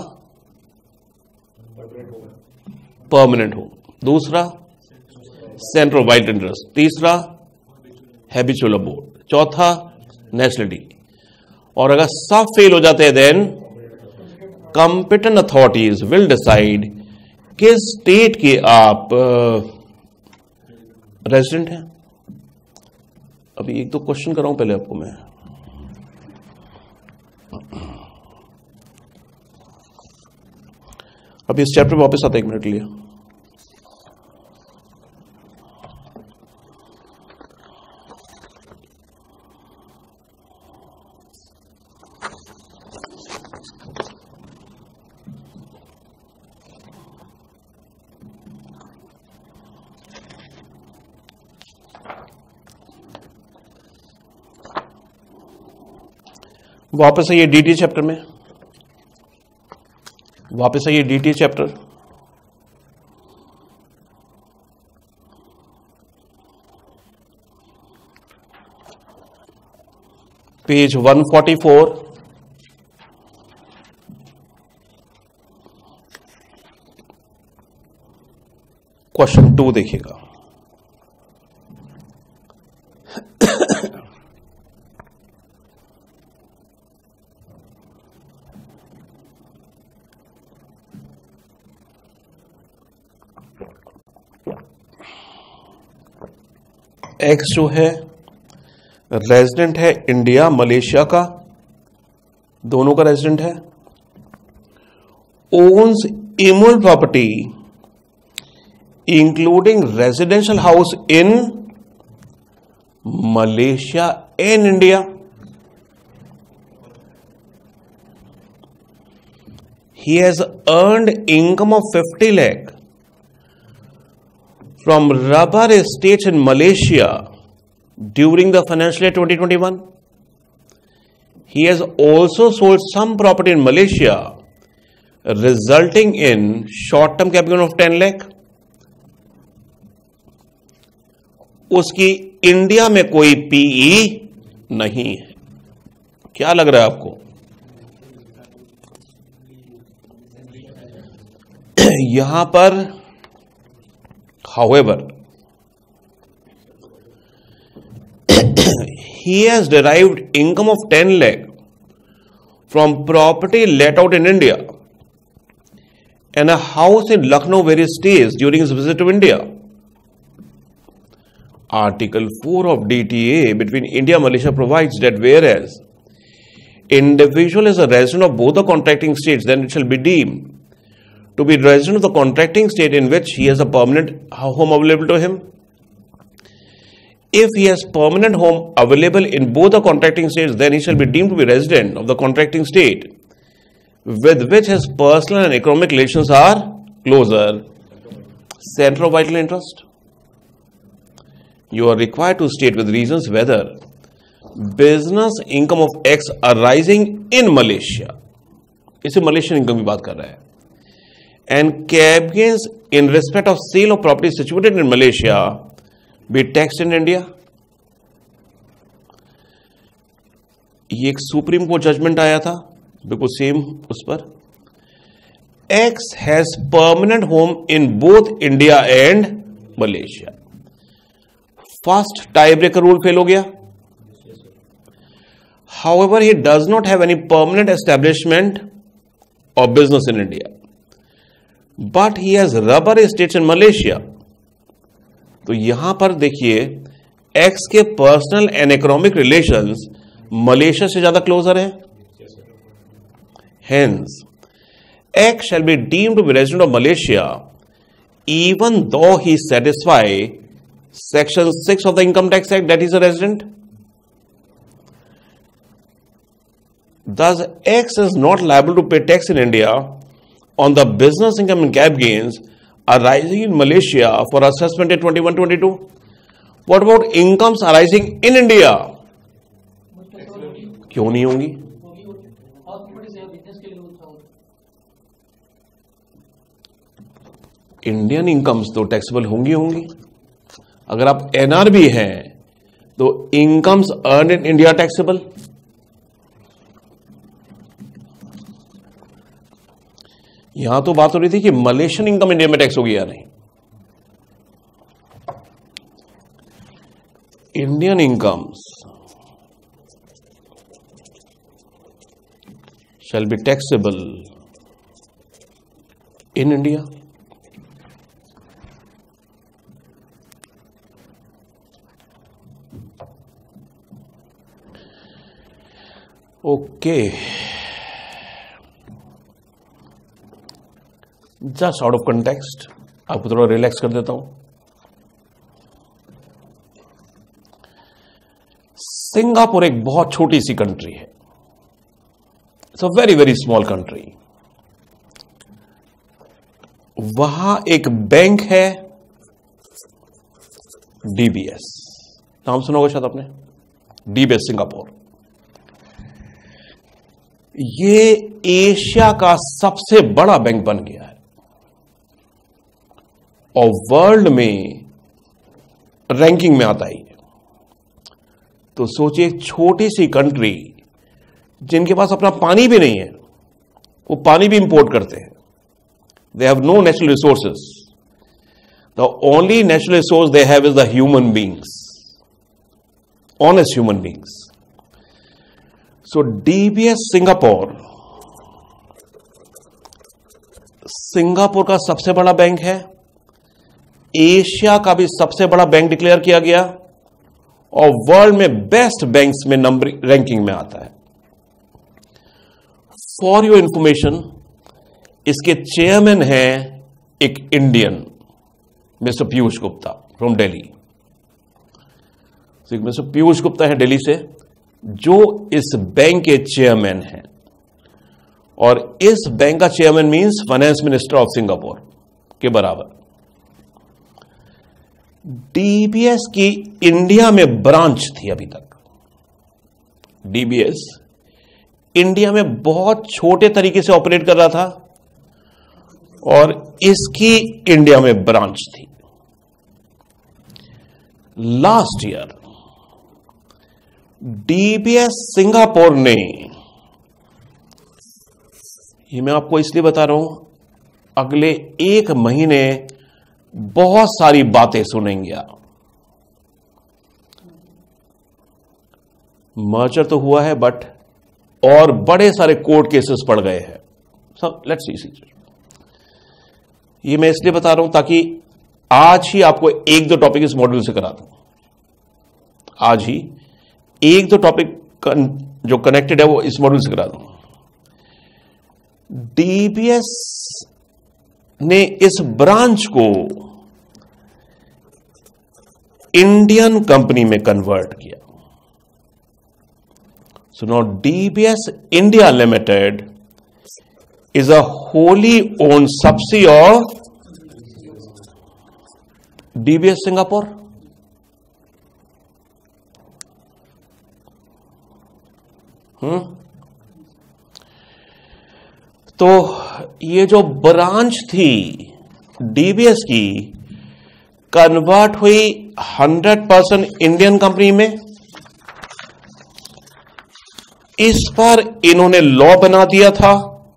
परमानेंट हो, दूसरा सेंटर ऑफ वाइट इंटरेस्ट, तीसरा हैबिचुअल अबोर्ड, चौथा नेशनलिटी. और अगर सब फेल हो जाते हैं, then competent authorities will decide किस स्टेट के आप रेजिडेंट हैं. अभी एक दो क्वेश्चन कराऊं पहले आपको मैं. अभी इस चैप्टर में वापस आता है, 1 मिनट के लिए. वापस आइए डीटी चैप्टर में, वापस आइए डीटी चैप्टर. पेज 144, क्वेश्चन 2 देखिएगा. एक्स जो है रेजिडेंट है इंडिया मलेशिया का, दोनों का रेजिडेंट है. Owns immovable property including residential house in Malaysia and India. He has earned income of 50 lakh from rubber estates in Malaysia during the financial year 2021. He has also sold some property in Malaysia, resulting in short-term capital of 10 lakh. उसकी India में कोई PE नहीं है. क्या लग रहा है आपको? यहां पर however he has derived income of 10 lakh from property let out in India and a house in Lucknow where he stays during his visit to India. Article 4 of DTA between India and Malaysia provides that whereas individual is a resident of both the contracting states, then it shall be deemed to be resident of the contracting state in which he has a permanent home available to him. If he has permanent home available in both the contracting states, then he shall be deemed to be resident of the contracting state with which his personal and economic relations are closer. Center of vital interest. You are required to state with reasons whether business income of X arising in Malaysia, इसे Malaysian income की बात कर रहा है, and cap gains in respect of sale of property situated in Malaysia be taxed in India? ये एक supreme court judgement आया था, बिल्कुल सेम उस पर. X has permanent home in both India and Malaysia. First tie breaker rule fail हो गया. However, he does not have any permanent establishment or business in India, but he has rubber estates in Malaysia. तो यहां पर देखिए X के personal and economic relations Malaysia से ज्यादा closure है. Hence, X shall be deemed to be resident of Malaysia even though he satisfy Section 6 of the Income Tax Act that he is a resident. Thus, X is not liable to pay tax in India on the business income and cap gains arising in Malaysia for assessment in 21-22. What about incomes arising in India? क्यों नहीं होंगी? Indian incomes तो taxable होंगी. अगर आप NRB हैं तो incomes earn in India taxable. यहां तो बात हो रही थी कि मलेशियन इनकम इंडिया में टैक्स होगी या नहीं. Indian incomes shall be taxable in India. Okay. Just out of context, आपको थोड़ा रिलैक्स कर देता हूं. सिंगापुर एक बहुत छोटी सी कंट्री है. It's a very very small country. वहां एक बैंक है डीबीएस. नाम सुना होगा शायद आपने, डीबीएस सिंगापुर. ये एशिया का सबसे बड़ा बैंक बन गया है और वर्ल्ड में रैंकिंग में आता ही है. तो सोचिए एक छोटी सी कंट्री जिनके पास अपना पानी भी नहीं है, वो पानी भी इंपोर्ट करते हैं. They have no natural resources. The only natural resource they have is the human beings, honest human beings. So DBS Singapore का सबसे बड़ा बैंक है. एशिया का भी सबसे बड़ा बैंक डिक्लेयर किया गया और वर्ल्ड में बेस्ट बैंक्स में नंबर रैंकिंग में आता है. फॉर योर इंफॉर्मेशन, इसके चेयरमैन हैं एक Indian, mister Piyush Gupta from Delhi. Mister Piyush Gupta है दिल्ली से, जो इस बैंक के चेयरमैन हैं. और इस बैंक का chairman means finance minister of Singapore के बराबर. डीबीएस की इंडिया में ब्रांच थी अभी तक. डीबीएस इंडिया में बहुत छोटे तरीके से ऑपरेट कर रहा था और इसकी इंडिया में ब्रांच थी. लास्ट ईयर डीबीएस सिंगापुर ने, ये मैं आपको इसलिए बता रहा हूं, अगले एक महीने बहुत सारी बातें सुनेंगे आप. मर्जर तो हुआ है बट और बड़े सारे कोर्ट केसेस पड़ गए हैं. सब लेट्स सी. ये मैं इसलिए बता रहा हूं ताकि आज ही आपको एक दो टॉपिक इस मॉड्यूल से करा दूं. आज ही एक दो टॉपिक जो कनेक्टेड है वो इस मॉड्यूल से करा दूं. डीबीएस ने इस ब्रांच को इंडियन कंपनी में कन्वर्ट किया. So now DBS India limited is a wholly owned subsidiary of DBS Singapore. तो ये जो ब्रांच थी डीबीएस की कन्वर्ट हुई 100% इंडियन कंपनी में। इस पर इन्होंने लॉ बना दिया था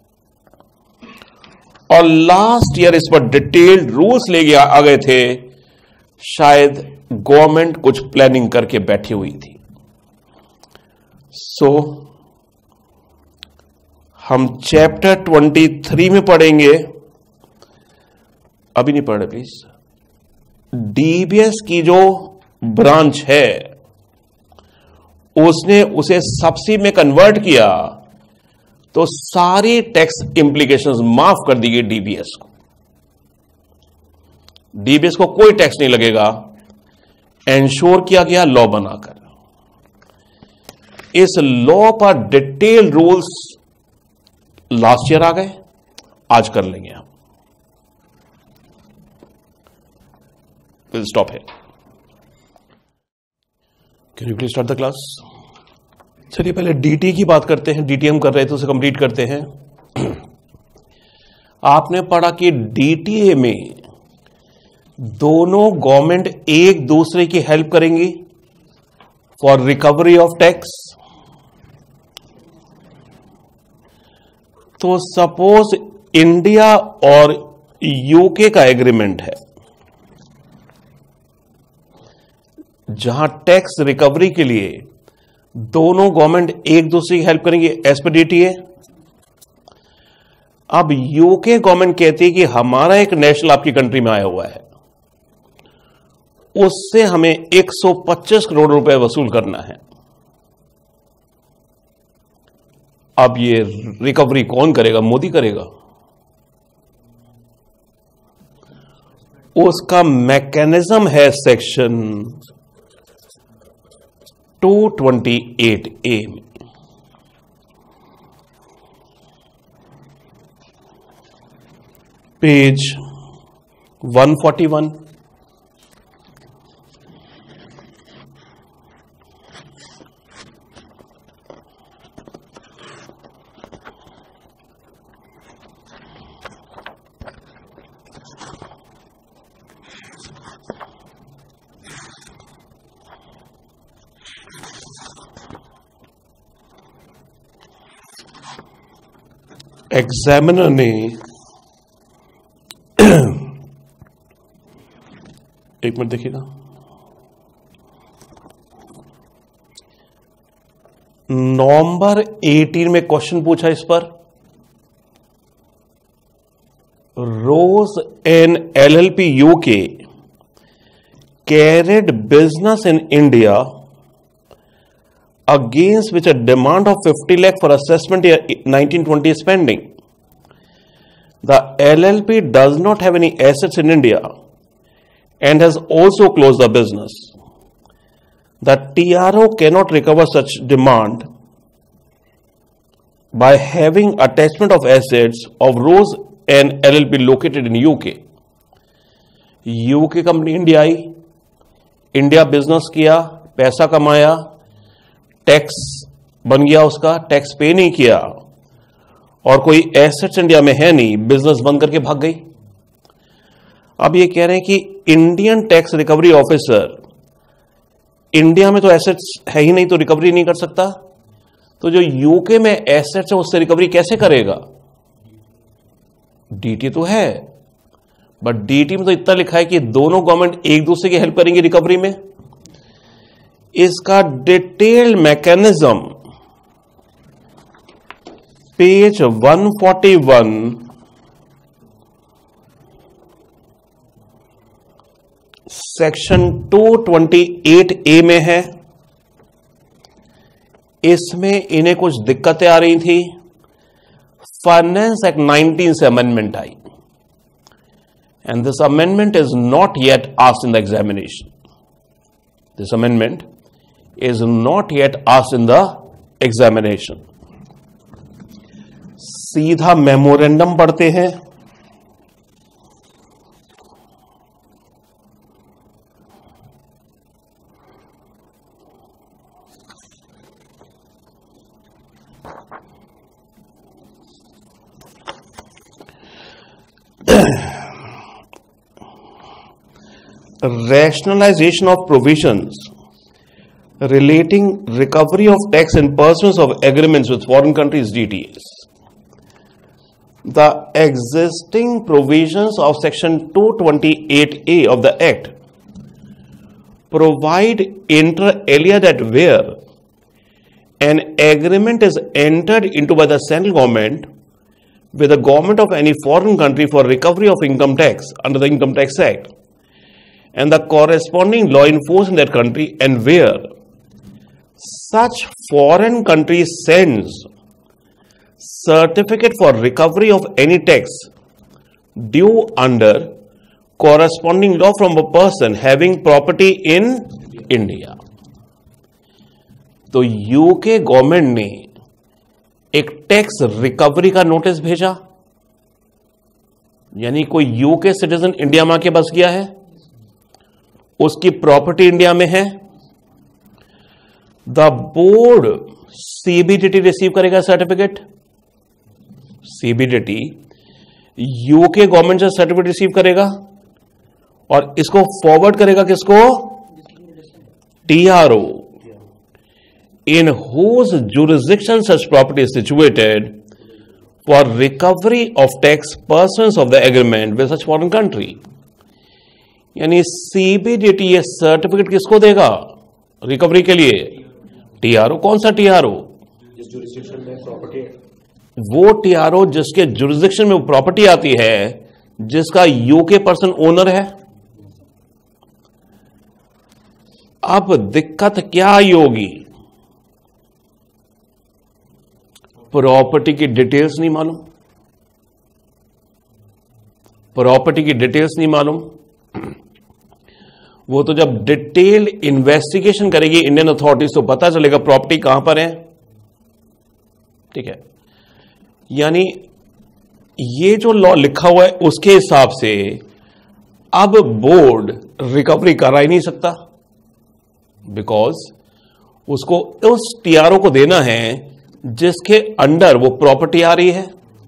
और लास्ट ईयर इस पर डिटेल्ड रूल्स ले आ गए थे। शायद गवर्नमेंट कुछ प्लानिंग करके बैठी हुई थी। सो हम चैप्टर 23 में पढ़ेंगे, अभी नहीं पढ़ रहे प्लीज। डीबीएस की जो ब्रांच है उसने उसे सब्सिडी में कन्वर्ट किया तो सारी टैक्स इंप्लीकेशंस माफ कर दी गई डीबीएस को। डीबीएस को कोई टैक्स नहीं लगेगा, एंश्योर किया गया लॉ बनाकर। इस लॉ पर डिटेल रूल्स लास्ट ईयर आ गए, आज कर लेंगे हम। विल स्टॉप है। Can you please start the class? चलिए पहले डीटी की बात करते हैं। डीटी हम कर रहे थे उसे कंप्लीट करते हैं। आपने पढ़ा कि डीटीए में दोनों गवर्नमेंट एक दूसरे की हेल्प करेंगी फॉर रिकवरी ऑफ टैक्स। तो सपोज इंडिया और यूके का एग्रीमेंट है जहां टैक्स रिकवरी के लिए दोनों गवर्नमेंट एक दूसरे की हेल्प करेंगे एज पर डीटीए। अब यूके गवर्नमेंट कहती है कि हमारा एक नेशनल आपकी कंट्री में आया हुआ है, उससे हमें 125 करोड़ रुपए वसूल करना है। अब ये रिकवरी कौन करेगा? मोदी करेगा। उसका मैकेनिज्म है सेक्शन 228A में। पेज 141। एग्जामिनर ने एक मिनट देखिएगा, नवंबर 18 में क्वेश्चन पूछा इस पर। Rose and LLP UK carried business in India against which a demand of 50 lakh for assessment year 1920 is pending. The LLP does not have any assets in India and has also closed the business. The TRO cannot recover such demand by having attachment of assets of Rose and LLP located in UK. UK company India आई, India business किया, पैसा कमाया, tax बन गया उसका, tax पे नहीं किया और कोई एसेट्स इंडिया में है नहीं, बिजनेस बंद करके भाग गई। अब ये कह रहे हैं कि Indian tax recovery officer India में तो एसेट्स है ही नहीं तो रिकवरी नहीं कर सकता, तो जो यूके में एसेट्स है उससे रिकवरी कैसे करेगा? डीटी तो है, बट डीटी में तो इतना लिखा है कि दोनों गवर्नमेंट एक दूसरे की हेल्प करेंगे रिकवरी में। इसका detailed mechanism page 141 section 228A में है। इसमें इन्हें कुछ दिक्कतें आ रही थी। फाइनेंस एक्ट 19 से अमेंडमेंट आई and this amendment is not yet asked in the examination. This amendment is not yet asked in the examination. सीधा मेमोरेंडम पढ़ते हैं। rationalization of provisions relating recovery of tax in pursuance of agreements with foreign countries DTAs. The existing provisions of section 228A of the Act provide inter alia that where an agreement is entered into by the central government with the government of any foreign country for recovery of income tax under the Income Tax Act and the corresponding law enforced in that country, and where such foreign country sends certificate for recovery of any tax due under corresponding law from a person having property in India. तो UK government ने एक tax recovery का notice भेजा, यानी कोई UK citizen India में आके बस गया है, उसकी प्रॉपर्टी इंडिया में है, द बोर्ड सीबीडीटी रिसीव करेगा सर्टिफिकेट, सीबीडीटी यूके गवर्नमेंट से सर्टिफिकेट रिसीव करेगा और इसको फॉरवर्ड करेगा किसको? TRO in whose jurisdiction such property is situated for recovery of tax pursuant of the agreement with such foreign country. यानी CBDT ये certificate किसको देगा रिकवरी के लिए? टीआरओ। कौन सा टीआरओ? जिस जुरिस्डिक्शन में प्रॉपर्टी है, वो टीआरओ जिसके जुरिस्डिक्शन में वो प्रॉपर्टी आती है, जिसका यूके पर्सन ओनर है। अब दिक्कत क्या आई होगी? प्रॉपर्टी की डिटेल्स नहीं मालूम, प्रॉपर्टी की डिटेल्स नहीं मालूम। वो तो जब डिटेल इन्वेस्टिगेशन करेगी इंडियन अथॉरिटीज तो पता चलेगा प्रॉपर्टी कहां पर है। ठीक है, यानी ये जो लॉ लिखा हुआ है उसके हिसाब से अब बोर्ड रिकवरी करा ही नहीं सकता, बिकॉज उसको उस टीआरओ को देना है जिसके अंडर वो प्रॉपर्टी आ रही है।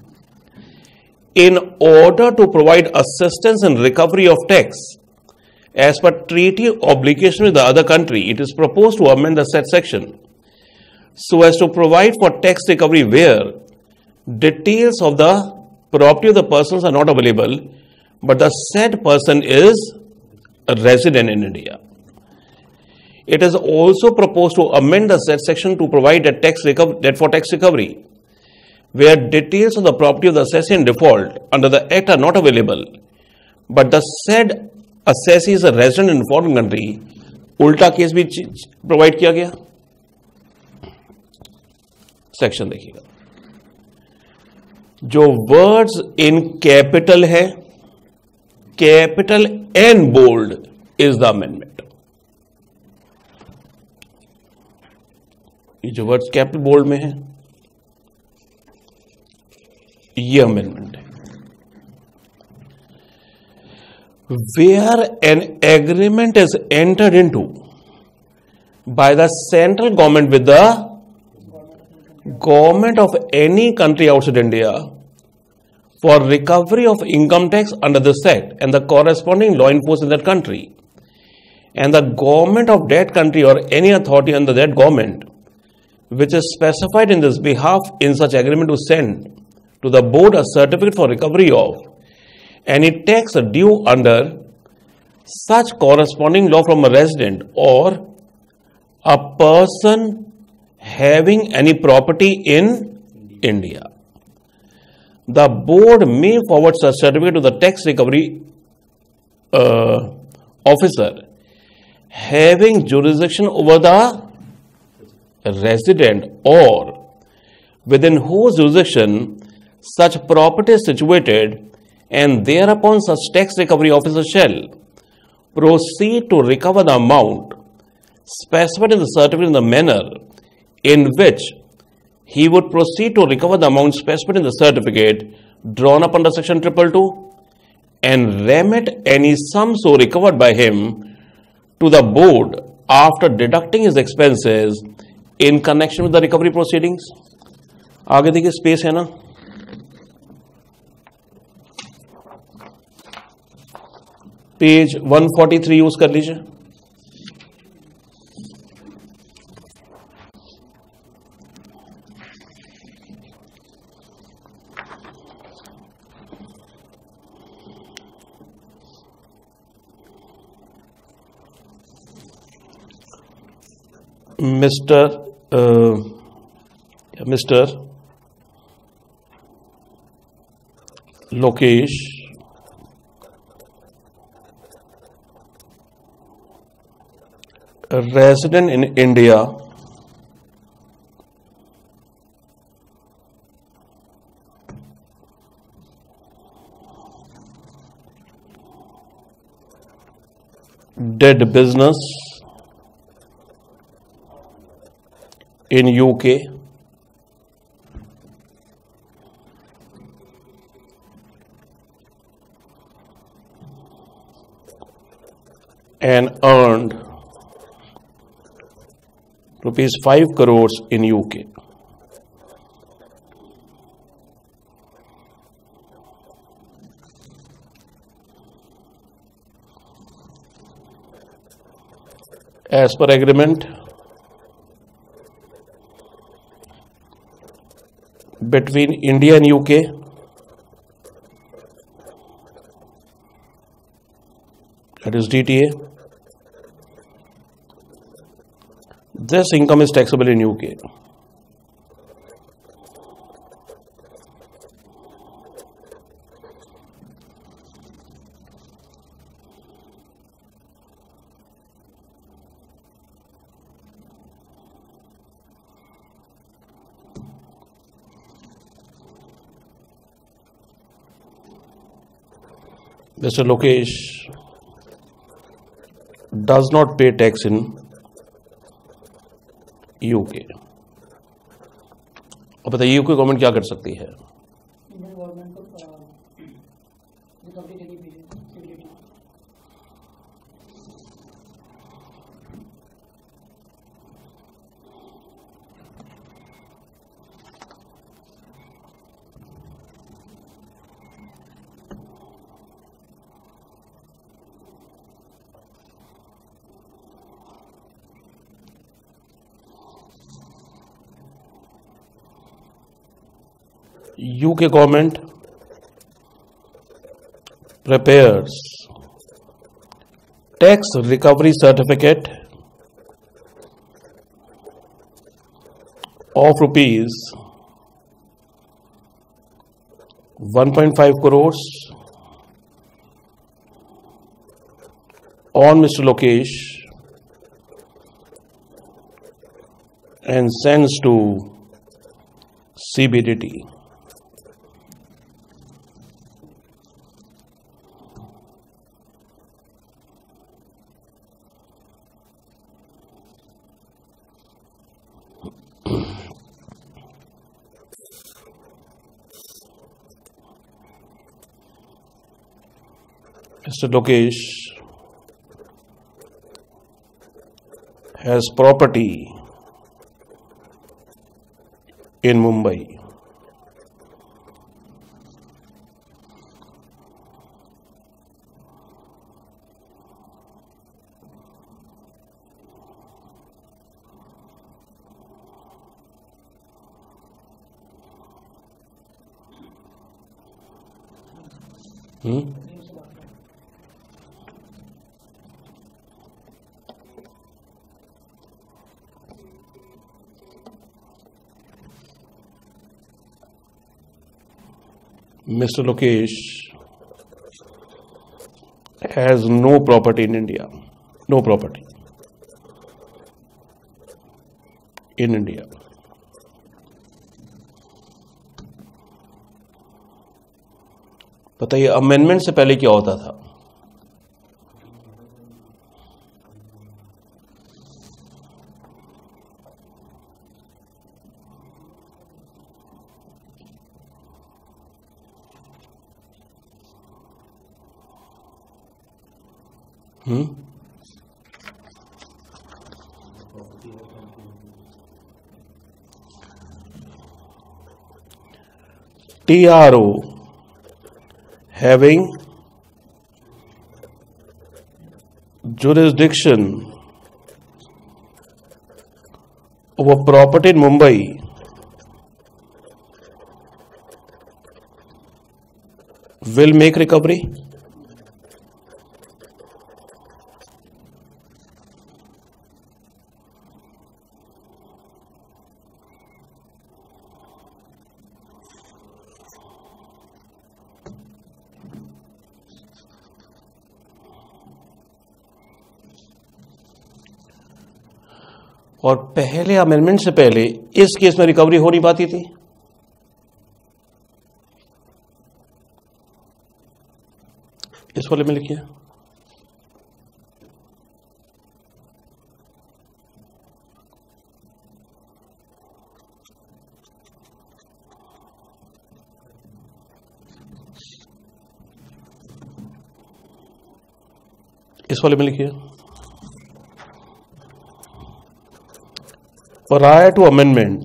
In order to provide assistance in recovery of tax as per treaty obligation with the other country, it is propose to amend the set section so as to provide for tax recovery where details of the property of the person are not available but the said person is resident in India. It is also proposed to amend the said section to provide that for tax recovery, where details of the property of the assessee in default under the Act are not available, but the said assessee is a resident in foreign country. उल्टा case भी provide किया गया। Section देखिएगा, जो words in capital है, capital N bold is the amendment. ये जो words capital bold में है ये अमेंडमेंट है। Where an agreement is entered into by the central government with the government of any country outside India for recovery of income tax under this act and the corresponding law enforce in that country and the government of that country और any authority under that government which is specified in this behalf in such agreement to send to the board a certificate for recovery of any tax due under such corresponding law from a resident or a person having any property in India. The board may forward such certificate to the tax recovery officer having jurisdiction over the resident or within whose jurisdiction such property is situated, and thereupon such tax recovery officer shall proceed to recover the amount specified in the certificate in the manner in which he would proceed to recover the amount specified in the certificate drawn up under section 222 and remit any sum so recovered by him to the board after deducting his expenses in connection with the recovery proceedings. आगे देखिए space है ना, page 143 use कर लीजिए। Mister Lokesh resident in India did business in UK and earned rupees 5 crores in UK. As per agreement between India and UK, that is DTA, this income is taxable in UK. Mr. Lokesh does not pay tax in UK. अब बताइए UK government क्या कर सकती है? Indian government को recovery देनी पड़ेगी। UK government prepares tax recovery certificate of rupees 1.5 crores on Mr. Lokesh and sends to CBDT. Mr. Lokesh has property in Mumbai. Mr. Lokesh has no property in India. No property in India. बताइए amendment से पहले क्या होता था? TRO having jurisdiction of a property in Mumbai will make recovery? और पहले amendment से पहले इस केस में रिकवरी हो नहीं पाती थी। इस वाले में लिखिए, इस वाले में लिखिए, prior to amendment,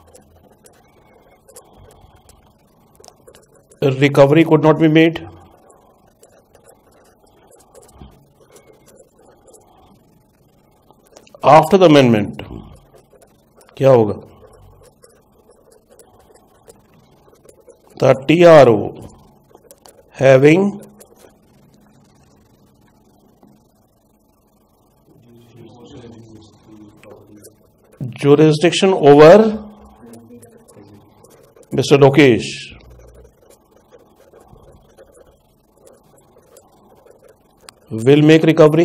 recovery could not be made. After the amendment, क्या होगा? The TRO having jurisdiction over Mr. Lokesh will make recovery.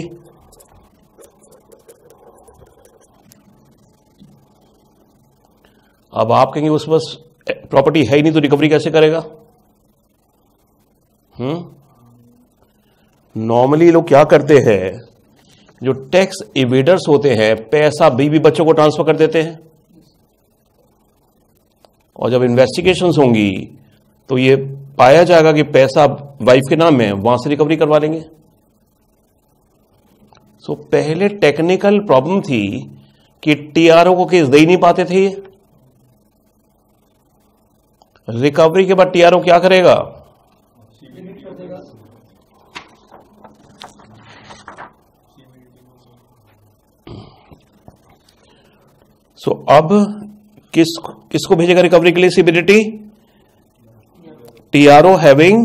अब आप कहेंगे उस बस प्रॉपर्टी है ही नहीं तो रिकवरी कैसे करेगा? नॉर्मली लोग क्या करते हैं, जो टैक्स इवेडर्स होते हैं पैसा बीवी बच्चों को ट्रांसफर कर देते हैं, और जब इन्वेस्टिगेशंस होंगी तो ये पाया जाएगा कि पैसा वाइफ के नाम में, वहां से रिकवरी करवा लेंगे। सो पहले टेक्निकल प्रॉब्लम थी कि टीआरओ को केस दे ही नहीं पाते थे। रिकवरी के बाद टीआरओ क्या करेगा? सो अब किसको भेजेगा रिकवरी के लिए CBDT? TRO having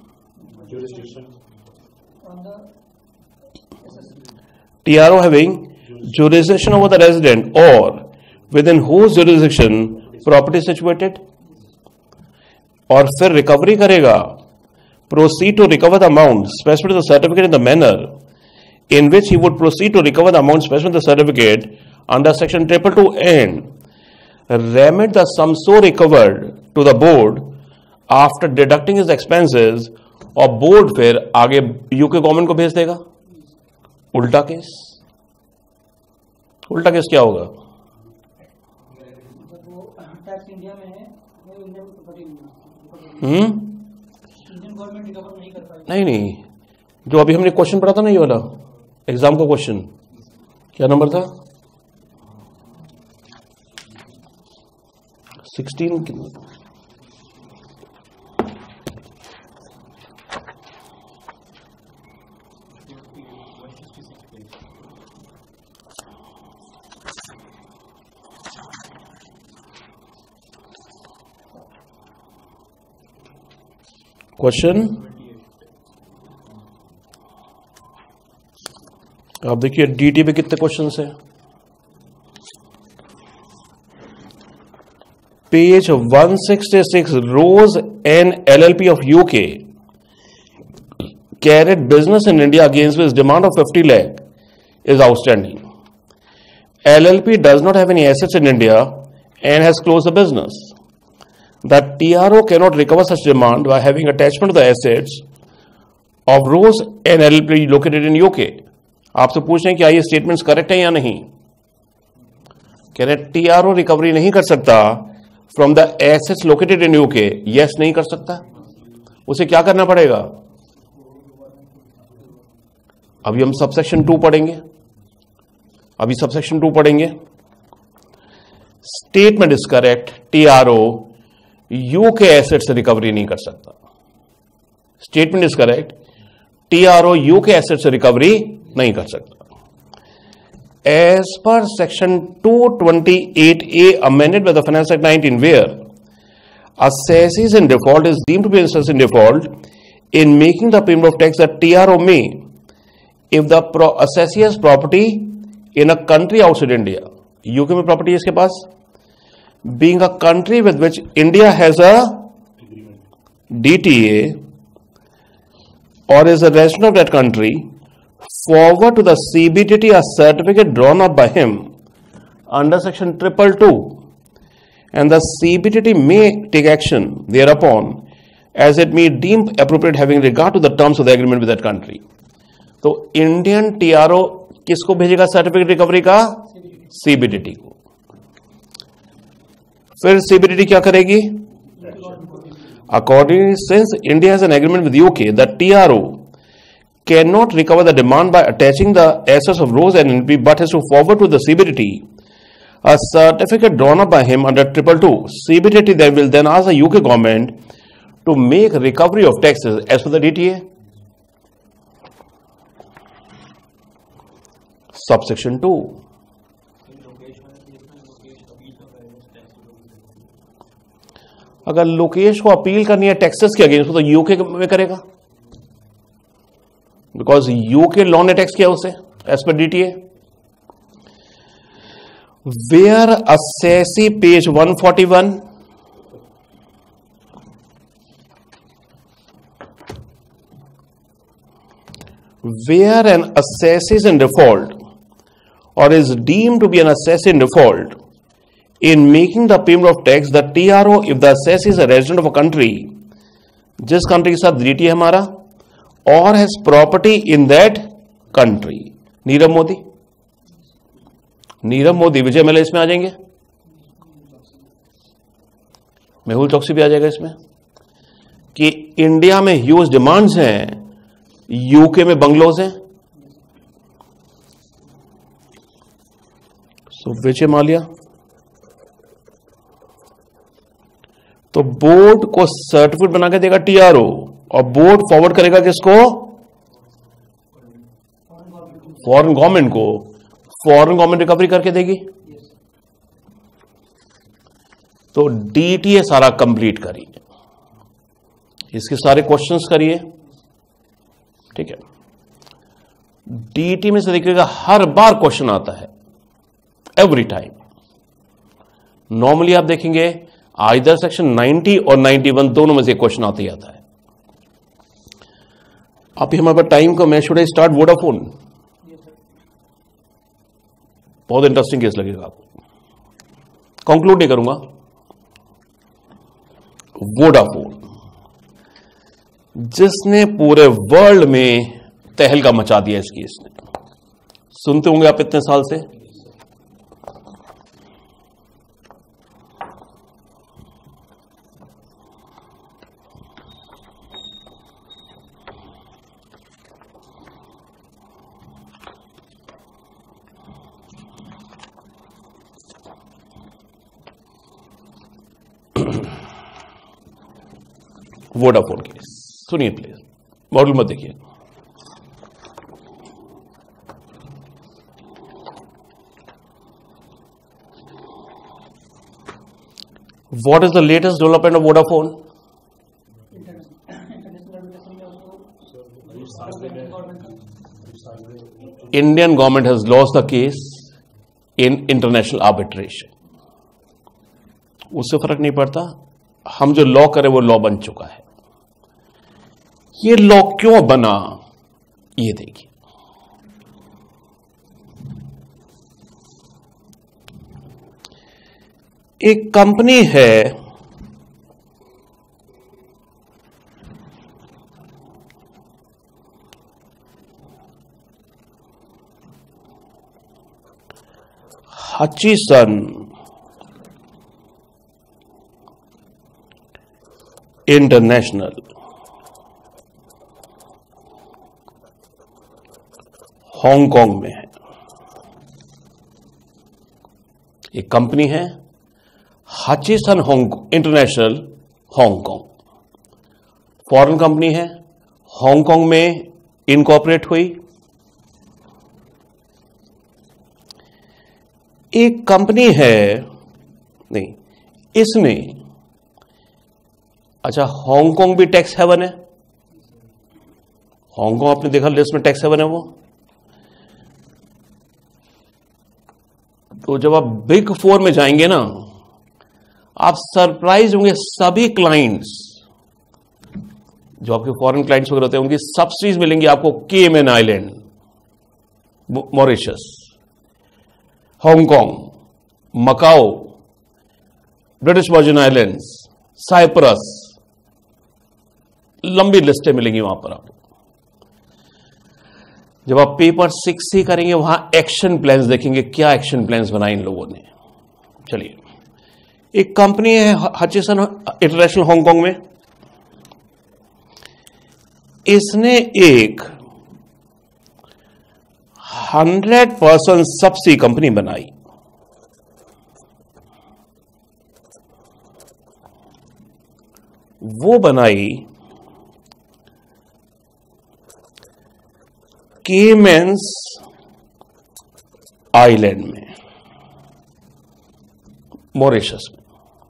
jurisdiction over the resident or within whose jurisdiction property is situated, और फिर रिकवरी करेगा। proceed to recover the amount specified in the certificate in the manner in which he would proceed to recover the amount specified in the certificate under section 222 and remit the sum so recovered to the board after deducting his expenses, और board फिर आगे UK government को भेज देगा। उल्टा case क्या होगा? Tax India में है, इंडिया में प्रॉपर्टी इंडियन गवर्नमेंट रिकवर नहीं कर पाएगी। नहीं, जो अभी हमने क्वेश्चन पढ़ा था ना, ये वाला एग्जाम का क्वेश्चन, क्या नंबर था? 16। क्वेश्चन आप देखिए डीटी पे कितने क्वेश्चंस हैं। Page 166, Rose and LLP of UK carried business in India against which demand of 50 lakh is outstanding. LLP does not have any assets in India and has closed the business. The TRO cannot recover such demand by having attachment to the assets of Rose and LLP located in UK. आपसे पूछ रहे हैं कि ये statements correct है या नहीं? कह रहे TRO रिकवरी नहीं कर सकता from the assets located in UK. Yes, नहीं कर सकता। उसे क्या करना पड़ेगा? अभी हम सबसेक्शन 2 पढ़ेंगे। Statement is correct, TRO UK asset से रिकवरी नहीं कर सकता। Statement is correct, TRO UK asset से रिकवरी नहीं कर सकता। As per section 228A amended by the Finance Act 19, where assessee in default is deemed to be an assessee in default in making the payment of tax, the TRO may, if the assessee has property in a country outside India, UK में property है इसके पास, being a country with which India has a DTA or is a resident of that country, forward to the CBDT a certificate drawn up by him under section 222, and the CBDT may take action thereupon as it may deem appropriate having regard to the terms of the agreement with that country. तो Indian TRO किसको भेजेगा certificate recovery का? CBDT को। फिर CBDT क्या करेगी? Accordingly since India has an agreement with UK, the TRO cannot recover the demand by attaching the assets of Rose LLP, but has to forward to the CBDT a certificate drawn up by him under 222. CBDT then will then ask the UK government to make recovery of taxes as per the DTA. Subsection 2. अगर लोकेश को appeal करनी है taxes के against, तो UK में करेगा, because UK law ने tax किया उसे as per DTA. Where assessee page 141, where an assessee is in default or is deemed to be an assessee in default in making the payment of tax, the TRO, if the assessee is a resident of a country, जिस country के साथ DT है हमारा, और has property in that country. Nirav Modi, Vijay Mallya इसमें आ जाएंगे, मेहुल चौकसी भी आ जाएगा इसमें, कि इंडिया में ह्यूज डिमांड्स हैं, यूके में बंगलोज हैं। सो विजय माल्या, तो बोर्ड को सर्टिफिकेट बना के देगा टीआरओ, और बोर्ड फॉरवर्ड करेगा किसको? फॉरेन गवर्नमेंट को। फॉरेन गवर्नमेंट रिकवरी करके देगी। तो डीटीए सारा कंप्लीट करिए, इसके सारे क्वेश्चंस करिए, ठीक है। डीटी में से देखिएगा हर बार क्वेश्चन आता है, एवरी टाइम। नॉर्मली आप देखेंगे आइदर सेक्शन 90 और 91 दोनों में से क्वेश्चन आते ही आता है। अभी हमारे पास टाइम को, मैं शुड आई स्टार्ट वोडाफोन? बहुत इंटरेस्टिंग केस लगेगा आपको, कंक्लूड नहीं करूंगा। वोडाफोन, जिसने पूरे वर्ल्ड में तहलका मचा दिया इस केस ने, सुनते होंगे आप इतने साल से। वोडाफोन केस सुनिए प्लीज, मॉडल मत देखिए। What is the latest development of Vodafone? Indian government has lost the case in international arbitration. उससे फर्क नहीं पड़ता, हम जो लॉ करें वो लॉ बन चुका है। ये लॉ क्यों बना, ये देखिए। एक कंपनी है, हचिसन इंटरनेशनल, हांगकांग में है। एक कंपनी है Hutchison international, Hong Kong. Foreign company है, हांगकांग में इनकॉर्पोरेट हुई। एक कंपनी है, नहीं, इसने, अच्छा, हांगकांग भी टैक्स हेवन है। हांगकांग आपने देखा लिस्ट में टैक्स हेवन है वो। तो जब आप बिग 4 में जाएंगे ना, आप सरप्राइज होंगे, सभी क्लाइंट्स जो आपके फॉरेन क्लाइंट्स वगैरह होते हैं, उनकी सब्सिडीज मिलेंगी आपको Cayman island, Mauritius, Hong Kong, Macau, British Virgin Islands, Cyprus, लंबी लिस्टें मिलेंगी वहां पर आपको। जब आप पेपर 6C करेंगे, वहां एक्शन प्लान्स देखेंगे, क्या एक्शन प्लान्स बनाए इन लोगों ने। चलिए, एक कंपनी है हचिसन इंटरनेशनल हांगकांग में, इसने एक 100% सब्सिडी कंपनी बनाई। वो बनाई केमैन्स आइलैंड में, मॉरिशस में।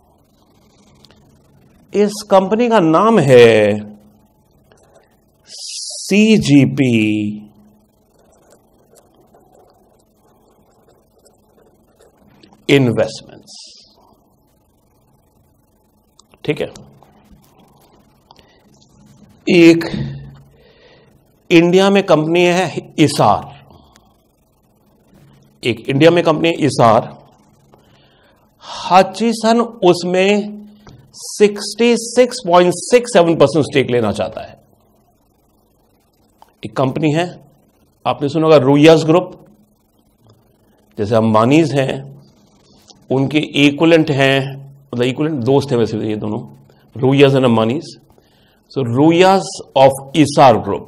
इस कंपनी का नाम है CGP इन्वेस्टमेंट्स। ठीक है। एक इंडिया में कंपनी है इसार, एक इंडिया में कंपनी है इसार। हचिसन उसमें 66.67% स्टेक लेना चाहता है। एक कंपनी है, आपने सुना होगा रूयास ग्रुप, जैसे अंबानीज हैं, उनके इक्विवेलेंट हैं, मतलब इक्विवेलेंट दोस्त हैं वैसे ये दोनों, Ruias and Ambanis. So Ruias of Essar group.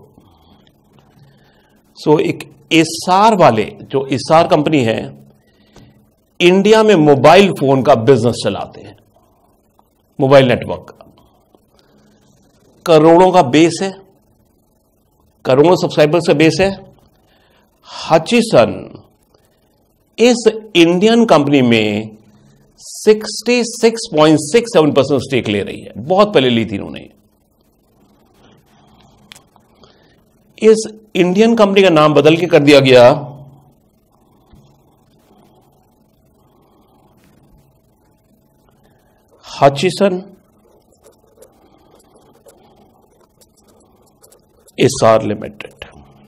So एक इसार वाले, जो इसार कंपनी है, इंडिया में मोबाइल फोन का बिजनेस चलाते हैं, मोबाइल नेटवर्क का। करोड़ों का बेस है, करोड़ों सब्सक्राइबर्स का बेस है। हचिसन इस इंडियन कंपनी में 66.67% स्टेक ले रही है। बहुत पहले ली थी उन्होंने। इस इंडियन कंपनी का नाम बदल के कर दिया गया हचिसन इसार लिमिटेड।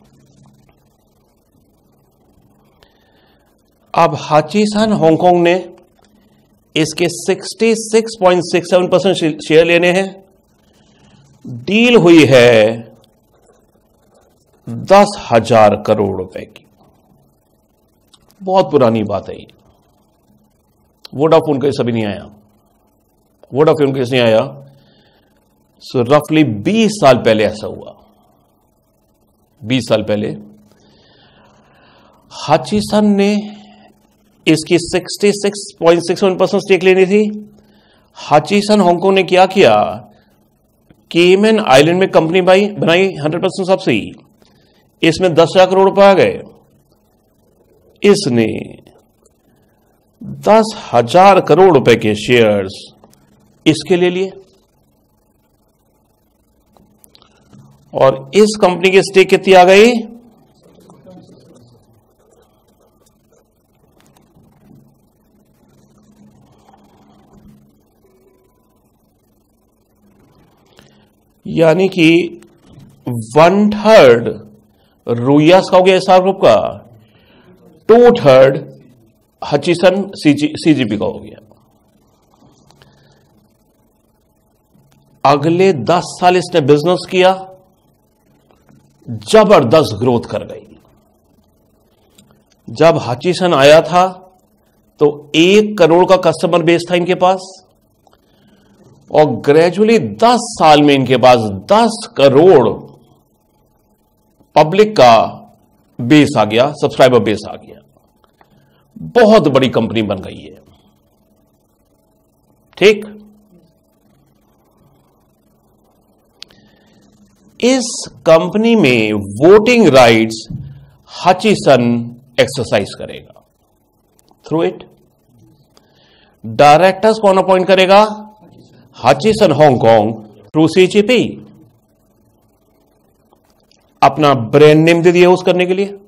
अब हचिसन हांगकांग ने इसके 66.67% शेयर लेने हैं। डील हुई है 10,000 करोड़ रुपए की। बहुत पुरानी बात है ये। वोडाफोन केस अभी नहीं आया, वोडाफोन केस नहीं आया। सो रफली 20 साल पहले ऐसा हुआ। 20 साल पहले हचिसन ने इसकी 66.61% स्टेक लेनी थी। हचिसन हांगकांग ने क्या किया, केमैन आइलैंड में कंपनी बनाई 100% सब्सिडी। इसमें 10,000 करोड़ रुपए आ गए। इसने 10,000 करोड़ रुपए के शेयर्स इसके ले लिए और इस कंपनी की स्टेक कितनी आ गई, यानी कि 1/3 रूयास का हो गया एसआर ग्रुप का, 2/3 हचिसन सीजीपी का हो गया। अगले 10 साल इसने बिजनेस किया, जबरदस्त ग्रोथ कर गई। जब हचिसन आया था तो 1 करोड़ का कस्टमर बेस था इनके पास, और ग्रेजुअली 10 साल में इनके पास 10 करोड़ पब्लिक का बेस आ गया, सब्सक्राइबर बेस आ गया। बहुत बड़ी कंपनी बन गई है। ठीक, इस कंपनी में वोटिंग राइट्स हचिसन एक्सरसाइज करेगा थ्रू इट। डायरेक्टर्स कौन अपॉइंट करेगा? Hutchison Hong Kong through CGP. अपना ब्रांड नेम दे दिया यूज करने के लिए,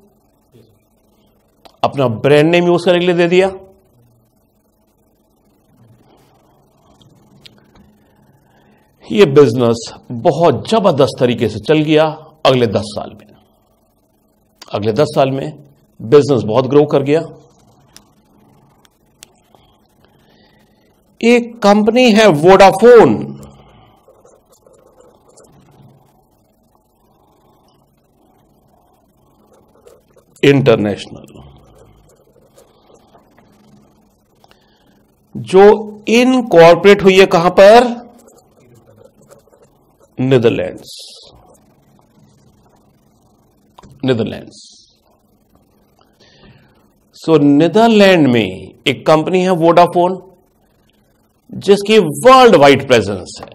अपना ब्रांड नेम यूज करने के लिए दे दिया। ये बिजनेस बहुत जबरदस्त तरीके से चल गया अगले 10 साल में। अगले 10 साल में बिजनेस बहुत ग्रो कर गया। एक कंपनी है वोडाफोन, इंटरनेशनल, जो इनकॉर्पोरेट हुई है कहां पर? नीदरलैंड्स। सो नीदरलैंड में एक कंपनी है वोडाफोन, जिसकी वर्ल्ड वाइड प्रेजेंस है।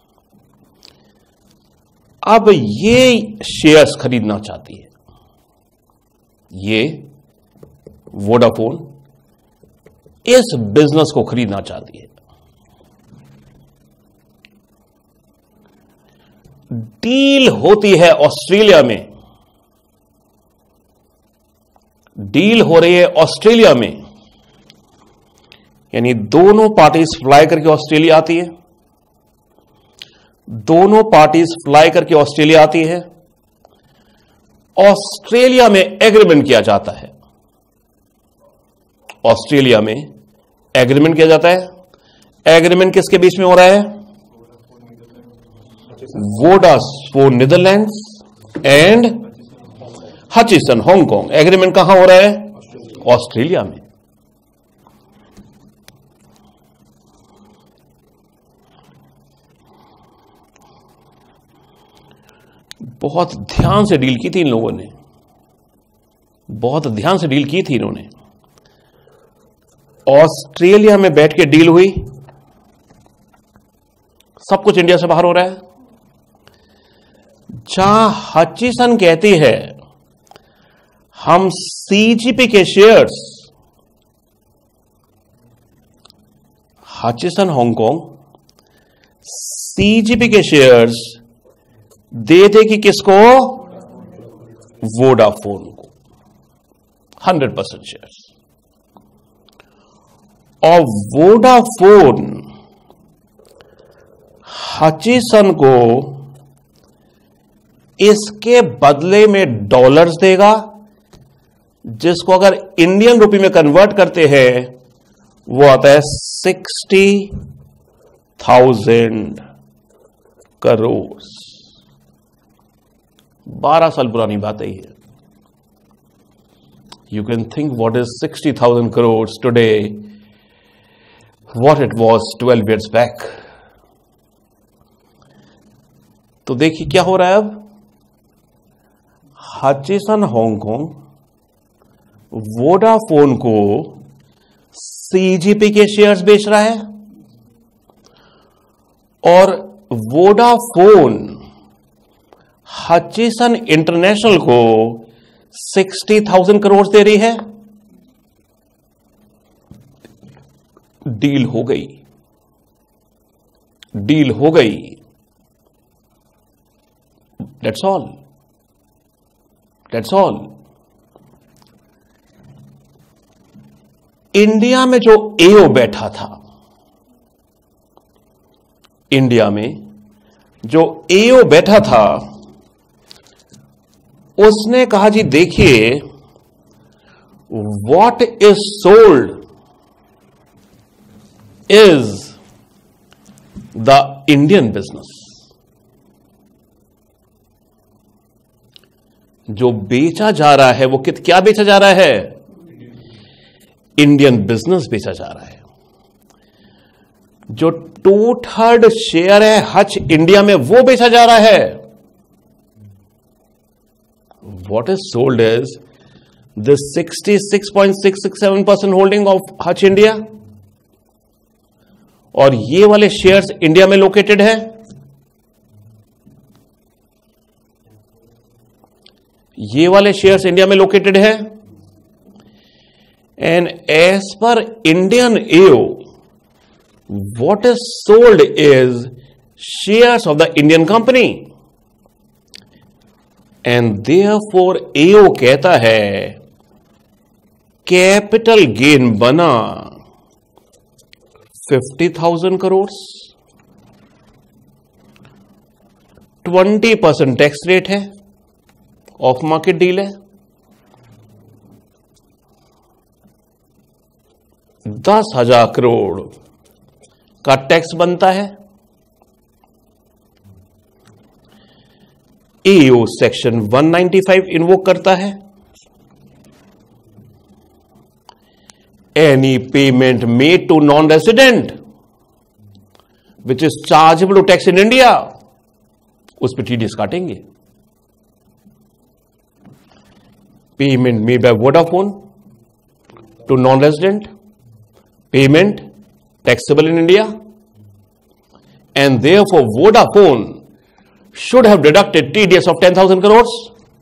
अब ये शेयर्स खरीदना चाहती है, ये वोडाफोन इस बिजनेस को खरीदना चाहती है। डील होती है ऑस्ट्रेलिया में, डील हो रही है ऑस्ट्रेलिया में, यानी दोनों पार्टीज फ्लाई करके ऑस्ट्रेलिया आती है, दोनों पार्टीज फ्लाई करके ऑस्ट्रेलिया आती है। ऑस्ट्रेलिया में एग्रीमेंट किया जाता है, ऑस्ट्रेलिया में एग्रीमेंट किया जाता है। एग्रीमेंट किसके बीच में हो रहा है? Vodafone Netherlands and Hutchison Hong Kong. Agreement कहां हो रहा है? ऑस्ट्रेलिया में। बहुत ध्यान से डील की थी इन लोगों ने, बहुत ध्यान से डील की थी इन्होंने। ऑस्ट्रेलिया में बैठ के डील हुई, सब कुछ इंडिया से बाहर हो रहा है। जहां हचिसन कहती है हम सीजीपी के शेयर्स, हचिसन हांगकांग सीजीपी के शेयर्स दे देगी किसको? वोडाफोन को 100% शेयर्स। और वोडाफोन हचिसन को इसके बदले में डॉलर्स देगा, जिसको अगर इंडियन रुपी में कन्वर्ट करते हैं वो आता है 60,000 करोड़। 12 साल पुरानी बात है ये। You can think what is 60,000 crore today, what it was 12 years back. तो देखिए क्या हो रहा है अब। हचिसन हांगकांग वोडाफोन को सीजीपी के शेयर्स बेच रहा है और वोडाफोन हचिसन इंटरनेशनल को 60,000 करोड़ दे रही है। डील हो गई, डील हो गई। That's all. That's all. India में जो एओ बैठा था, इंडिया में जो एओ बैठा था, उसने कहा जी देखिए, what is sold is the Indian business. जो बेचा जा रहा है वो क्या बेचा जा रहा है? इंडियन बिजनेस बेचा जा रहा है। जो 2/3 शेयर है हच इंडिया में वो बेचा जा रहा है। What is sold is this 66.667% holding of Hutch India, और ये वाले शेयर्स इंडिया में लोकेटेड है। ये वाले शेयर्स इंडिया में लोकेटेड है, and as per Indian AO what is sold is shares of the Indian company, and therefore AO कहता है कैपिटल गेन बना 50,000 करोड़, 20% टैक्स रेट है, ऑफ मार्केट डील है, 10,000 करोड़ का टैक्स बनता है। एओ सेक्शन 195 इन्वोक करता है, any payment made to non resident which is chargeable to tax in India, उस पर टीडीएस काटेंगे। Payment made by Vodafone to non resident, payment taxable in India, and therefore Vodafone should have deducted TDS of 10,000 crores.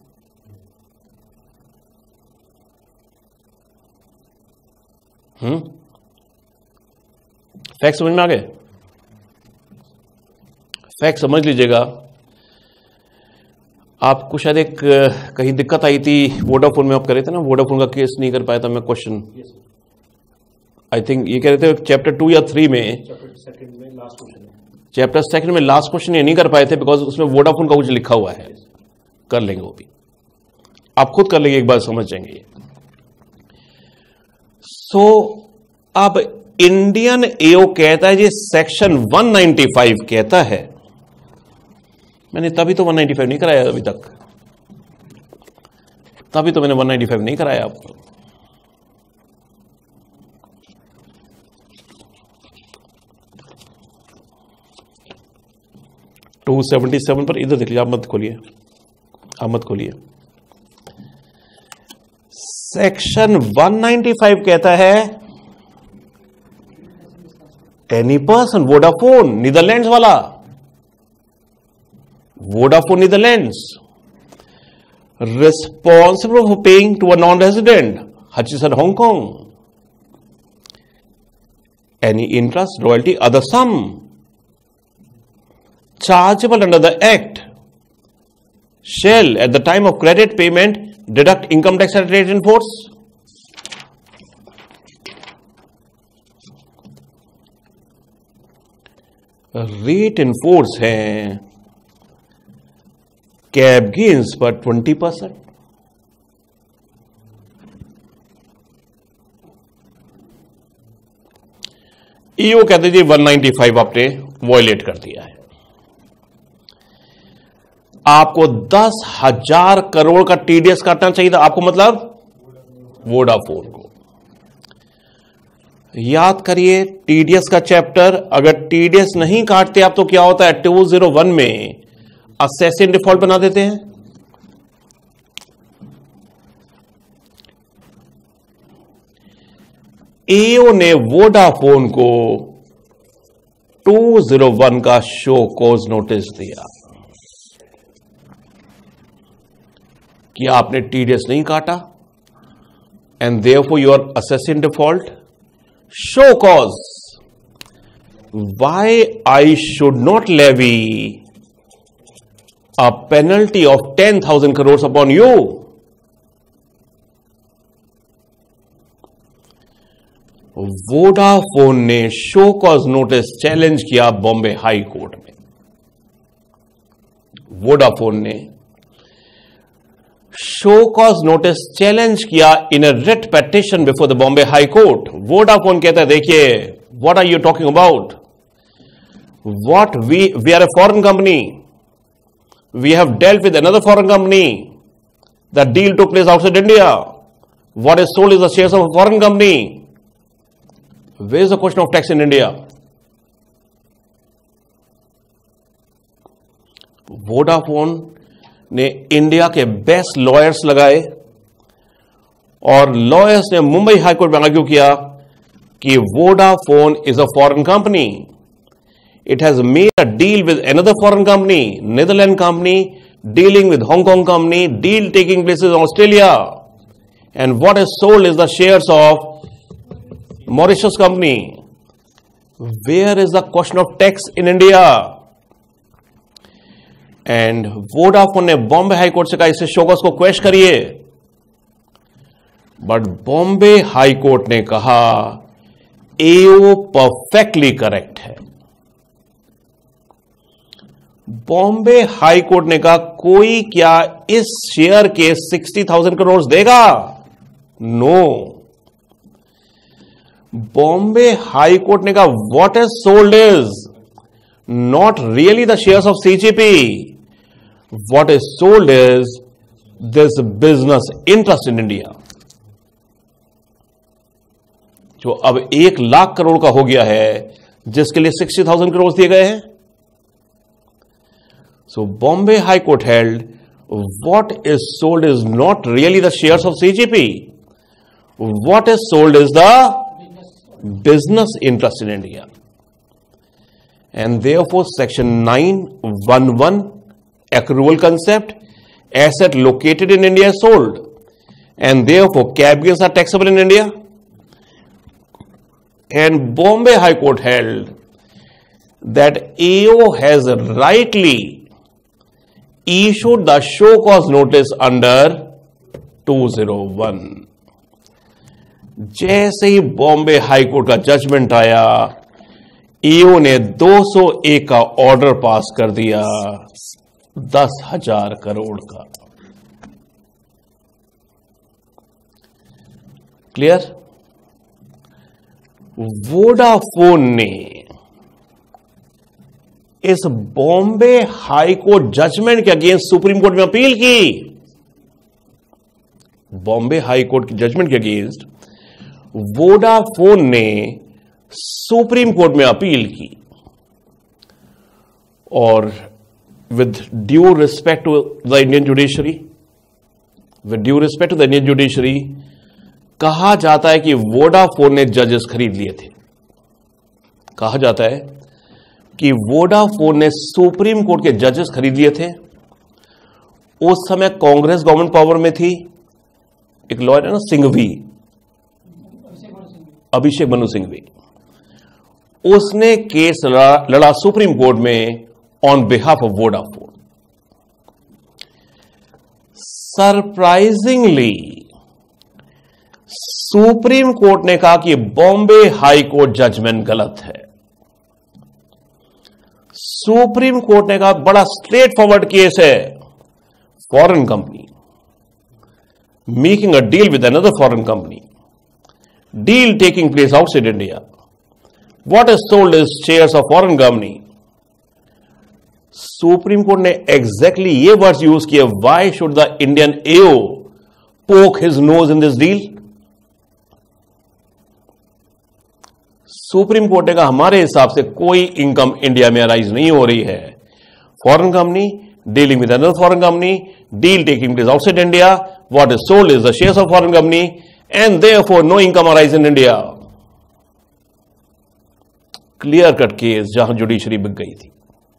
Fact समझ में आ गए? Fact समझ लीजिएगा। आपको शायद एक कहीं दिक्कत आई थी वोडाफोन में, आप कर रहे थे ना, वोडाफोन का केस नहीं कर पाया था मैं, क्वेश्चन आई थिंक ये कह रहे थे चैप्टर 2 या 3 में, चैप्टर सेकंड में लास्ट क्वेश्चन ये नहीं कर पाए थे बिकॉज उसमें वोडाफोन का कुछ लिखा हुआ है। कर लेंगे वो भी, आप खुद कर लेंगे, एक बार समझ जाएंगे। सो अब इंडियन एओ कहता है जी सेक्शन 195 कहता है, मैंने तभी तो 195 नहीं कराया अभी तक, तभी तो मैंने 195 नहीं कराया आपको। टू 277 पर इधर देख लीजिए, आप मत खोलिए, आप मत खोलिए। सेक्शन 195 कहता है एनी पर्सन, वोडाफोन नीदरलैंड्स वाला, Vodafone Netherlands responsible for paying to a non resident Hutchison Hong Kong any interest, royalty, other sum chargeable under the act shall at the time of credit payment deduct income tax at rate in force. Rate in force है cap gains पर 20%। EO कहते जी 195 आपने violet कर दिया है, आपको 10,000 करोड़ का TDS काटना चाहिए था आपको, मतलब वोडाफोन को। याद करिए टीडीएस का चैप्टर, अगर टीडीएस नहीं काटते आप तो क्या होता है, 201 में असेसिन डिफॉल्ट बना देते हैं। एओ ने वोडाफोन को 201 का शो कॉज नोटिस दिया कि आपने टीडीएस नहीं काटा and therefore you are assessee in default, show cause why I should not levy a penalty of 10,000 crore upon you. Vodafone ने शो कॉज नोटिस चैलेंज किया बॉम्बे हाई कोर्ट में। वोडाफोन ने शो कॉज नोटिस चैलेंज किया in a writ petition before the Bombay high court. Vodafone कहता है देखिए what are you talking about, what we are a foreign company, we have dealt with another foreign company, the deal took place outside India, what is sold is the shares of a foreign company, where is the question of tax in India. Vodafone ने India के best lawyers लगाए और lawyers ने Mumbai high court में argue किया कि Vodafone is a foreign company, it has made a deal with another foreign company, Netherland company, dealing with Hong Kong company, deal taking place in Australia, and what is sold is the shares of Mauritius company. Where is the question of tax in India? And Vodafone ने Bombay high court से कहा इसे showcase को क्वेश करिए, but Bombay high court ने कहा एओ perfectly correct है। Bombay high court ने कहा कोई क्या इस शेयर के 60,000 करोड़ देगा? नो। बॉम्बे हाई कोर्ट ने कहा what is sold is not really the shares of CGP, what is sold is this business interest in India, जो अब 1 लाख करोड़ का हो गया है, जिसके लिए 60,000 करोड़ दिए गए हैं। So Bombay High Court held what is sold is not really the shares of CGP. What is sold is the business interest in India. And therefore section 911 accrual concept, asset located in India is sold. And therefore cap gains are taxable in India. And Bombay High Court held that AO has rightly issued the show cause notice under 201. जैसे ही Bombay high court का judgement आया, AO ने 201 का order pass कर दिया 10,000 करोड़ का। Clear? Vodafone ने इस बॉम्बे हाई कोर्ट जजमेंट के अगेंस्ट सुप्रीम कोर्ट में अपील की। बॉम्बे हाई कोर्ट की जजमेंट के अगेंस्ट वोडाफोन ने सुप्रीम कोर्ट में अपील की, और with due respect to the Indian judiciary, कहा जाता है कि वोडाफोन ने जजेस खरीद लिए थे। कहा जाता है कि वोडाफोन ने सुप्रीम कोर्ट के जजेस खरीद लिए थे। उस समय कांग्रेस गवर्नमेंट पावर में थी। एक लॉयर है ना, सिंघवी, अभिषेक मनु सिंघवी, उसने केस लड़ा सुप्रीम कोर्ट में on behalf of Vodafone. Surprisingly supreme court ने कहा कि बॉम्बे हाई कोर्ट जजमेंट गलत है। सुप्रीम कोर्ट ने कहा बड़ा स्ट्रेट फॉरवर्ड केस है, foreign company making a deal with another foreign company, deal taking place outside India, what is sold is shares of foreign company. Supreme court ने exactly ये words use किए, why should the Indian AO poke his nose in this deal. Supreme court ने कहा हमारे हिसाब से कोई income India में अराइज नहीं हो रही है। Foreign company dealing with another foreign company, deal taking place outside India, what is sold is the shares of foreign company, and therefore no income arise in India. Clear cut case जहां judiciary बिक गई थी।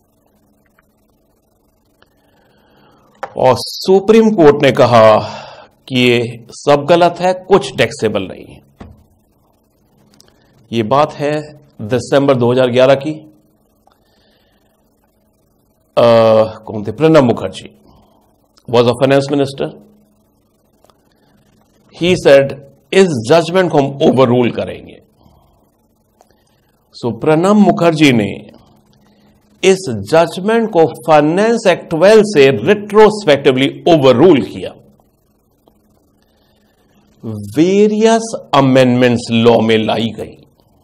और supreme court ने कहा कि ये सब गलत है, कुछ टैक्सेबल नहीं है। ये बात है दिसंबर 2011 की। कौन थे? Pranab Mukherjee was a finance minister. He said इस जजमेंट को हम ओवर रूल करेंगे। सो प्रणब मुखर्जी ने इस जजमेंट को फाइनेंस एक्ट 12 से रिट्रोस्पेक्टिवली ओवर रूल किया। वेरियस अमेंडमेंट्स लॉ में लाई गई,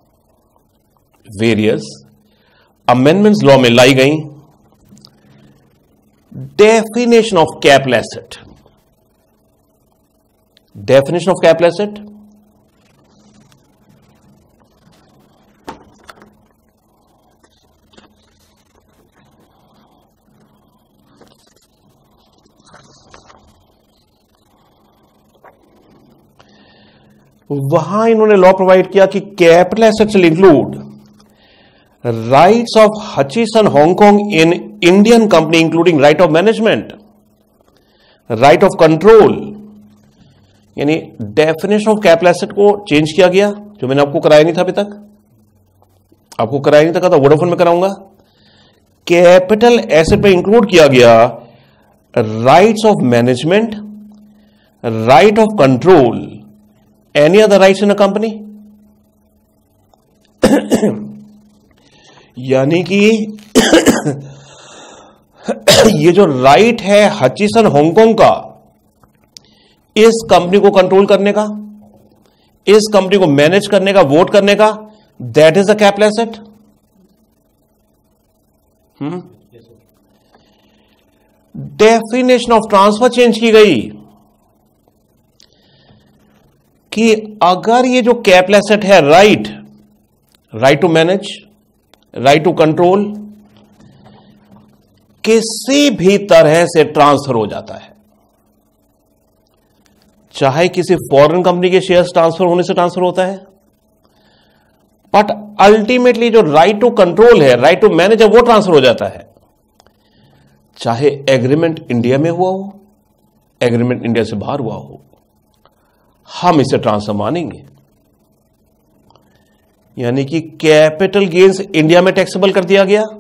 डेफिनेशन ऑफ कैपिटल एसेट, वहां इन्होंने लॉ प्रोवाइड किया कि capital assets will include rights of Hutchison Hong Kong in Indian company including right of management, right of control, यानी डेफिनेशन ऑफ कैपिटल एसेट को change किया गया, जो मैंने आपको कराया नहीं था अभी तक, आपको कराया नहीं था, कहा था वोडाफोन में कराऊंगा। कैपिटल एसेट में इंक्लूड किया गया rights of management, right of control, any other rights in a company. यानी कि ये जो राइट है हचिसन हांगकांग का इस कंपनी को कंट्रोल करने का, इस कंपनी को मैनेज करने का, वोट करने का, that is a capital asset. Definition of transfer change की गई कि अगर ये जो कैपिटल एसेट है right to manage, right to control, किसी भी तरह से ट्रांसफर हो जाता है, चाहे किसी फॉरेन कंपनी के शेयर्स ट्रांसफर होने से ट्रांसफर होता है, बट अल्टीमेटली जो राइट टू कंट्रोल है, राइट टू मैनेज है, वो ट्रांसफर हो जाता है, चाहे एग्रीमेंट इंडिया में हुआ हो, एग्रीमेंट इंडिया से बाहर हुआ हो, हम इसे ट्रांसफर मानेंगे। यानी कि कैपिटल गेन्स इंडिया में टैक्सेबल कर दिया गया।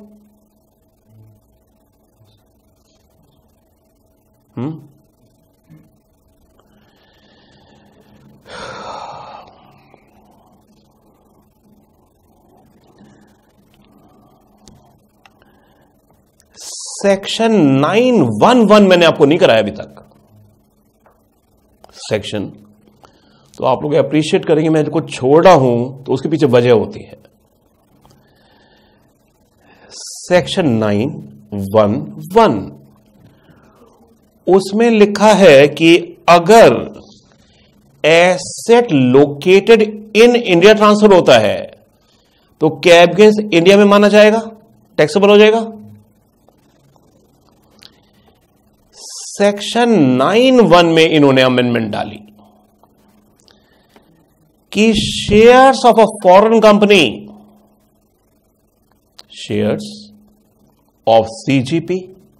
सेक्शन 911 मैंने आपको नहीं कराया अभी तक सेक्शन, तो आप लोग अप्रिशिएट करेंगे, मैं कुछ छोड़ रहा हूं तो उसके पीछे वजह होती है। सेक्शन 911 उसमें लिखा है कि अगर asset located in India transfer होता है तो कैपिटल गेन्स इंडिया में माना जाएगा, टैक्सेबल हो जाएगा। सेक्शन 9(1) में इन्होंने अमेंडमेंट डाली कि shares of a foreign company, shares of CGP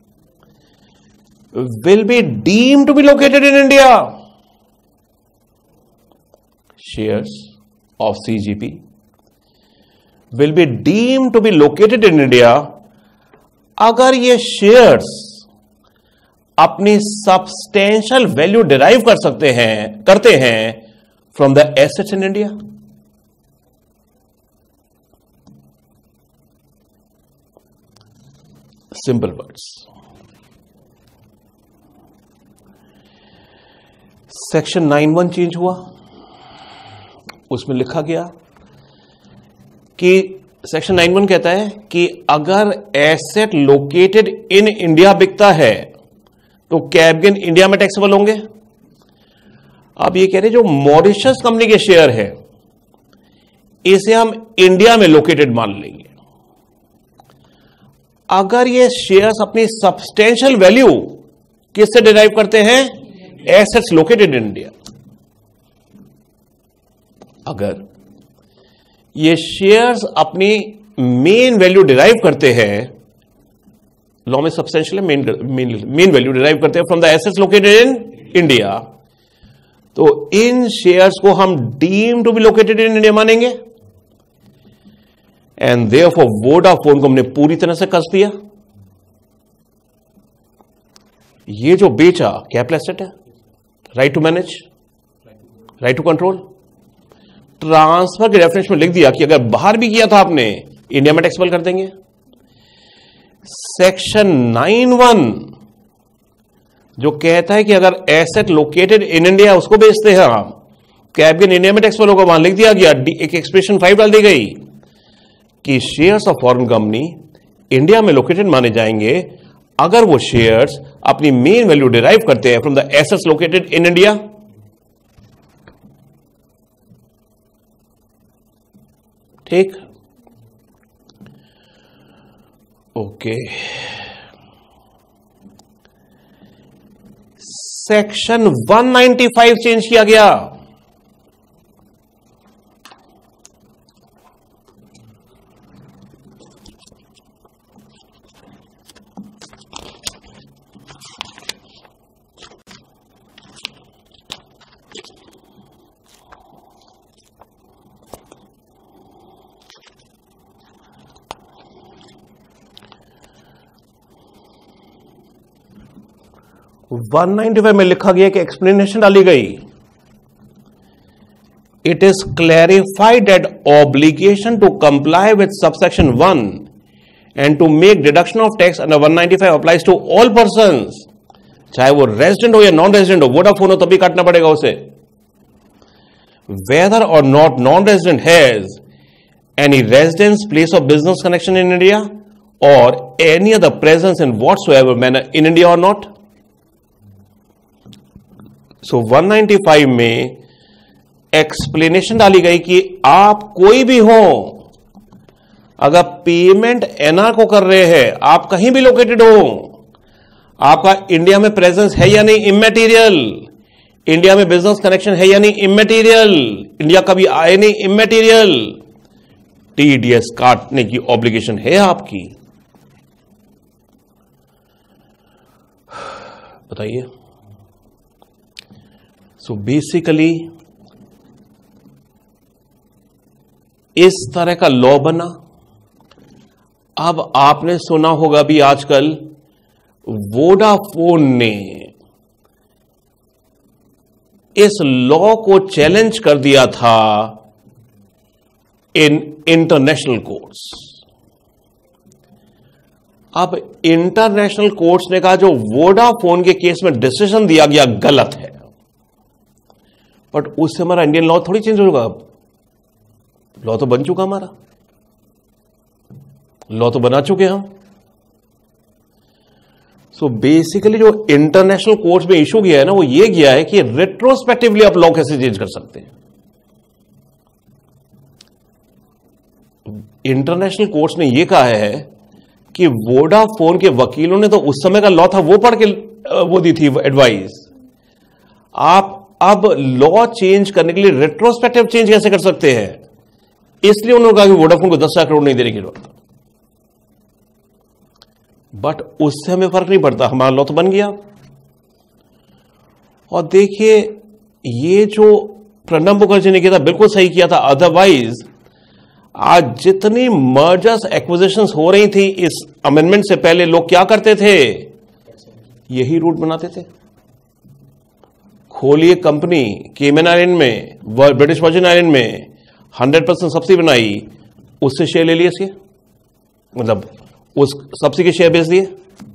will be deemed to be located in India. Shares of CGP will be deemed to be located in India अगर ये शेयर्स अपनी substantial value derive करते हैं from the assets in India. Simple words. Section 9(1) change हुआ, उसमें लिखा गया कि सेक्शन 9(1) कहता है कि अगर एसेट लोकेटेड इन इंडिया बिकता है तो कैपिटल गेन इंडिया में टैक्सेबल होंगे। आप ये कह रहे जो मॉरिशस कंपनी के शेयर है इसे हम इंडिया में लोकेटेड मान लेंगे। अगर ये शेयर्स अपनी सब्सटेंशियल वैल्यू किससे डिराइव करते हैं, एसेट्स लोकेटेड इन इंडिया, अगर ये शेयर्स अपनी मेन वैल्यू डिराइव करते हैं, लॉ में सब्सटेंशियल मेन वैल्यू डिराइव करते हैं from the assets located in India, तो इन शेयर्स को हम deem to be located in India मानेंगे। एंड देयरफॉर वोडाफोन को हमने पूरी तरह से कस दिया। ये जो बेचा कैपिटल एसेट है, right to manage, right to control, transfer के रेफरेंस में लिख दिया कि अगर बाहर भी किया था आपने, इंडिया में टैक्सेबल कर देंगे। सेक्शन 9(1) जो कहता है कि अगर एसेट लोकेटेड इन इंडिया उसको बेचते हैं हम, कैपिटल गेन इंडिया में टैक्सेबल होगा, वहां लिख दिया गया, एक एक्सप्रेशन 5 डाल दी गई कि shares of foreign company India में लोकेटेड माने जाएंगे अगर वो शेयर्स अपनी मेन वैल्यू डिराइव करते हैं from the assets located in India. ठीक, ओके। सेक्शन 195 चेंज किया गया। 195 में लिखा गया कि एक्सप्लेनेशन डाली गई, it is clarified that obligation to comply with subsection 1 and to make deduction of tax under 195 applies to all persons, चाहे वो रेजिडेंट हो या नॉन रेजिडेंट हो, वोडाफोन हो तभी काटना पड़ेगा उसे। Whether or not non resident has any residence, place of business connection in India or any other presence in whatsoever manner in India or not. So 195 में एक्सप्लेनेशन डाली गई कि आप कोई भी हो, अगर पेमेंट एनआर को कर रहे हैं, आप कहीं भी लोकेटेड हो, आपका इंडिया में प्रेजेंस है या नहीं इमैटीरियल, इंडिया में बिजनेस कनेक्शन है या नहीं इमैटीरियल, इंडिया कभी आए नहीं इमैटीरियल, टीडीएस काटने की ऑब्लिगेशन है आपकी। बताइए। सो बेसिकली इस तरह का लॉ बना। अब आपने सुना होगा भी आजकल वोडाफोन ने इस लॉ को चैलेंज कर दिया था इन इंटरनेशनल कोर्ट्स। अब इंटरनेशनल कोर्ट्स ने कहा जो वोडाफोन के केस में डिसीजन दिया गया गलत है, बट उससे हमारा इंडियन लॉ थोड़ी चेंज होगा। लॉ तो बन चुका, हमारा लॉ तो बना चुके हम। सो बेसिकली जो इंटरनेशनल कोर्ट्स में इशू किया है ना, वो ये किया है कि रेट्रोस्पेक्टिवली आप लॉ कैसे चेंज कर सकते हैं। इंटरनेशनल कोर्ट्स ने यह कहा है कि वोडाफोन के वकीलों ने तो उस समय का लॉ था वो पढ़ के वो दी थी एडवाइस, आप अब लॉ चेंज करने के लिए रेट्रोस्पेक्टिव चेंज कैसे कर सकते हैं। इसलिए उन्होंने कहा कि वोडाफोन को 10 लाख करोड़ नहीं देने की जरूरत। बट उससे हमें फर्क नहीं पड़ता, हमारा लॉ तो बन गया। और देखिए ये जो प्रणब मुखर्जी ने किया था बिल्कुल सही किया था। अदरवाइज आज जितनी मर्जर्स एक्विजिशंस हो रही थी इस अमेंडमेंट से पहले, लोग क्या करते थे, यही रूट बनाते थे। खोलिए कंपनी केमन आइलैंड में, ब्रिटिश वर्जिन आइलैंड में 100% सब्सिडी बनाई, उससे शेयर ले लिए, इसके मतलब उस सब्सिडी के शेयर बेच दिए।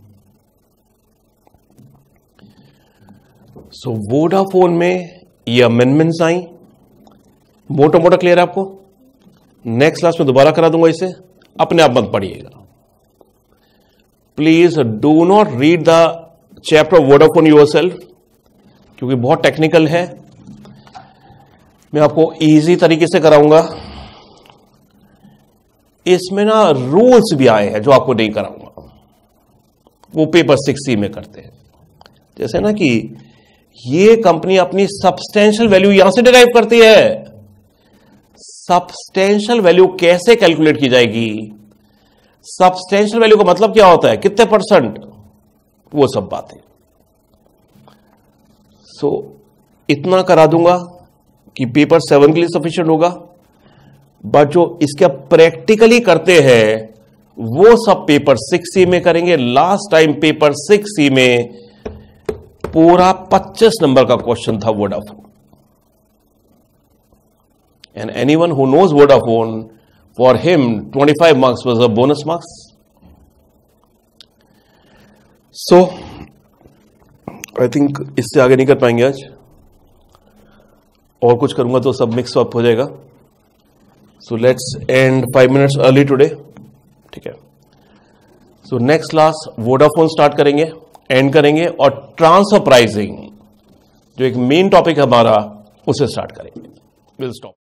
सो वोडाफोन में ये अमेंडमेंट्स आई, मोटा मोटा क्लियर है आपको। नेक्स्ट क्लास में दोबारा करा दूंगा, इसे अपने आप मत पढ़िएगा। Please do not read the chapter of Vodafone yourself, क्योंकि बहुत टेक्निकल है। मैं आपको इजी तरीके से कराऊंगा। इसमें ना रूल्स भी आए हैं जो आपको नहीं कराऊंगा, वो पेपर 6C में करते हैं। जैसे ना कि ये कंपनी अपनी सब्सटेंशियल वैल्यू यहां से डिराइव करती है। सब्सटेंशियल वैल्यू कैसे कैलकुलेट की जाएगी, सब्सटेंशियल वैल्यू का मतलब क्या होता है, कितने %, वो सब बातें। सो इतना करा दूंगा कि पेपर 7 के लिए सफिशिएंट होगा। बट जो इसका प्रैक्टिकली करते हैं वो सब पेपर 6C में करेंगे। लास्ट टाइम पेपर 6C में पूरा 25 नंबर का क्वेश्चन था Vodafone. And anyone who knows Vodafone, for him 25 marks was a bonus marks. So I think इससे आगे नहीं कर पाएंगे आज, और कुछ करूंगा तो सब मिक्स अप हो जाएगा। So let's end 5 minutes early today, ठीक है। So next class Vodafone start करेंगे, एंड करेंगे, और ट्रांसफर प्राइसिंग जो एक मेन टॉपिक है हमारा, उसे स्टार्ट करेंगे। We'll stop.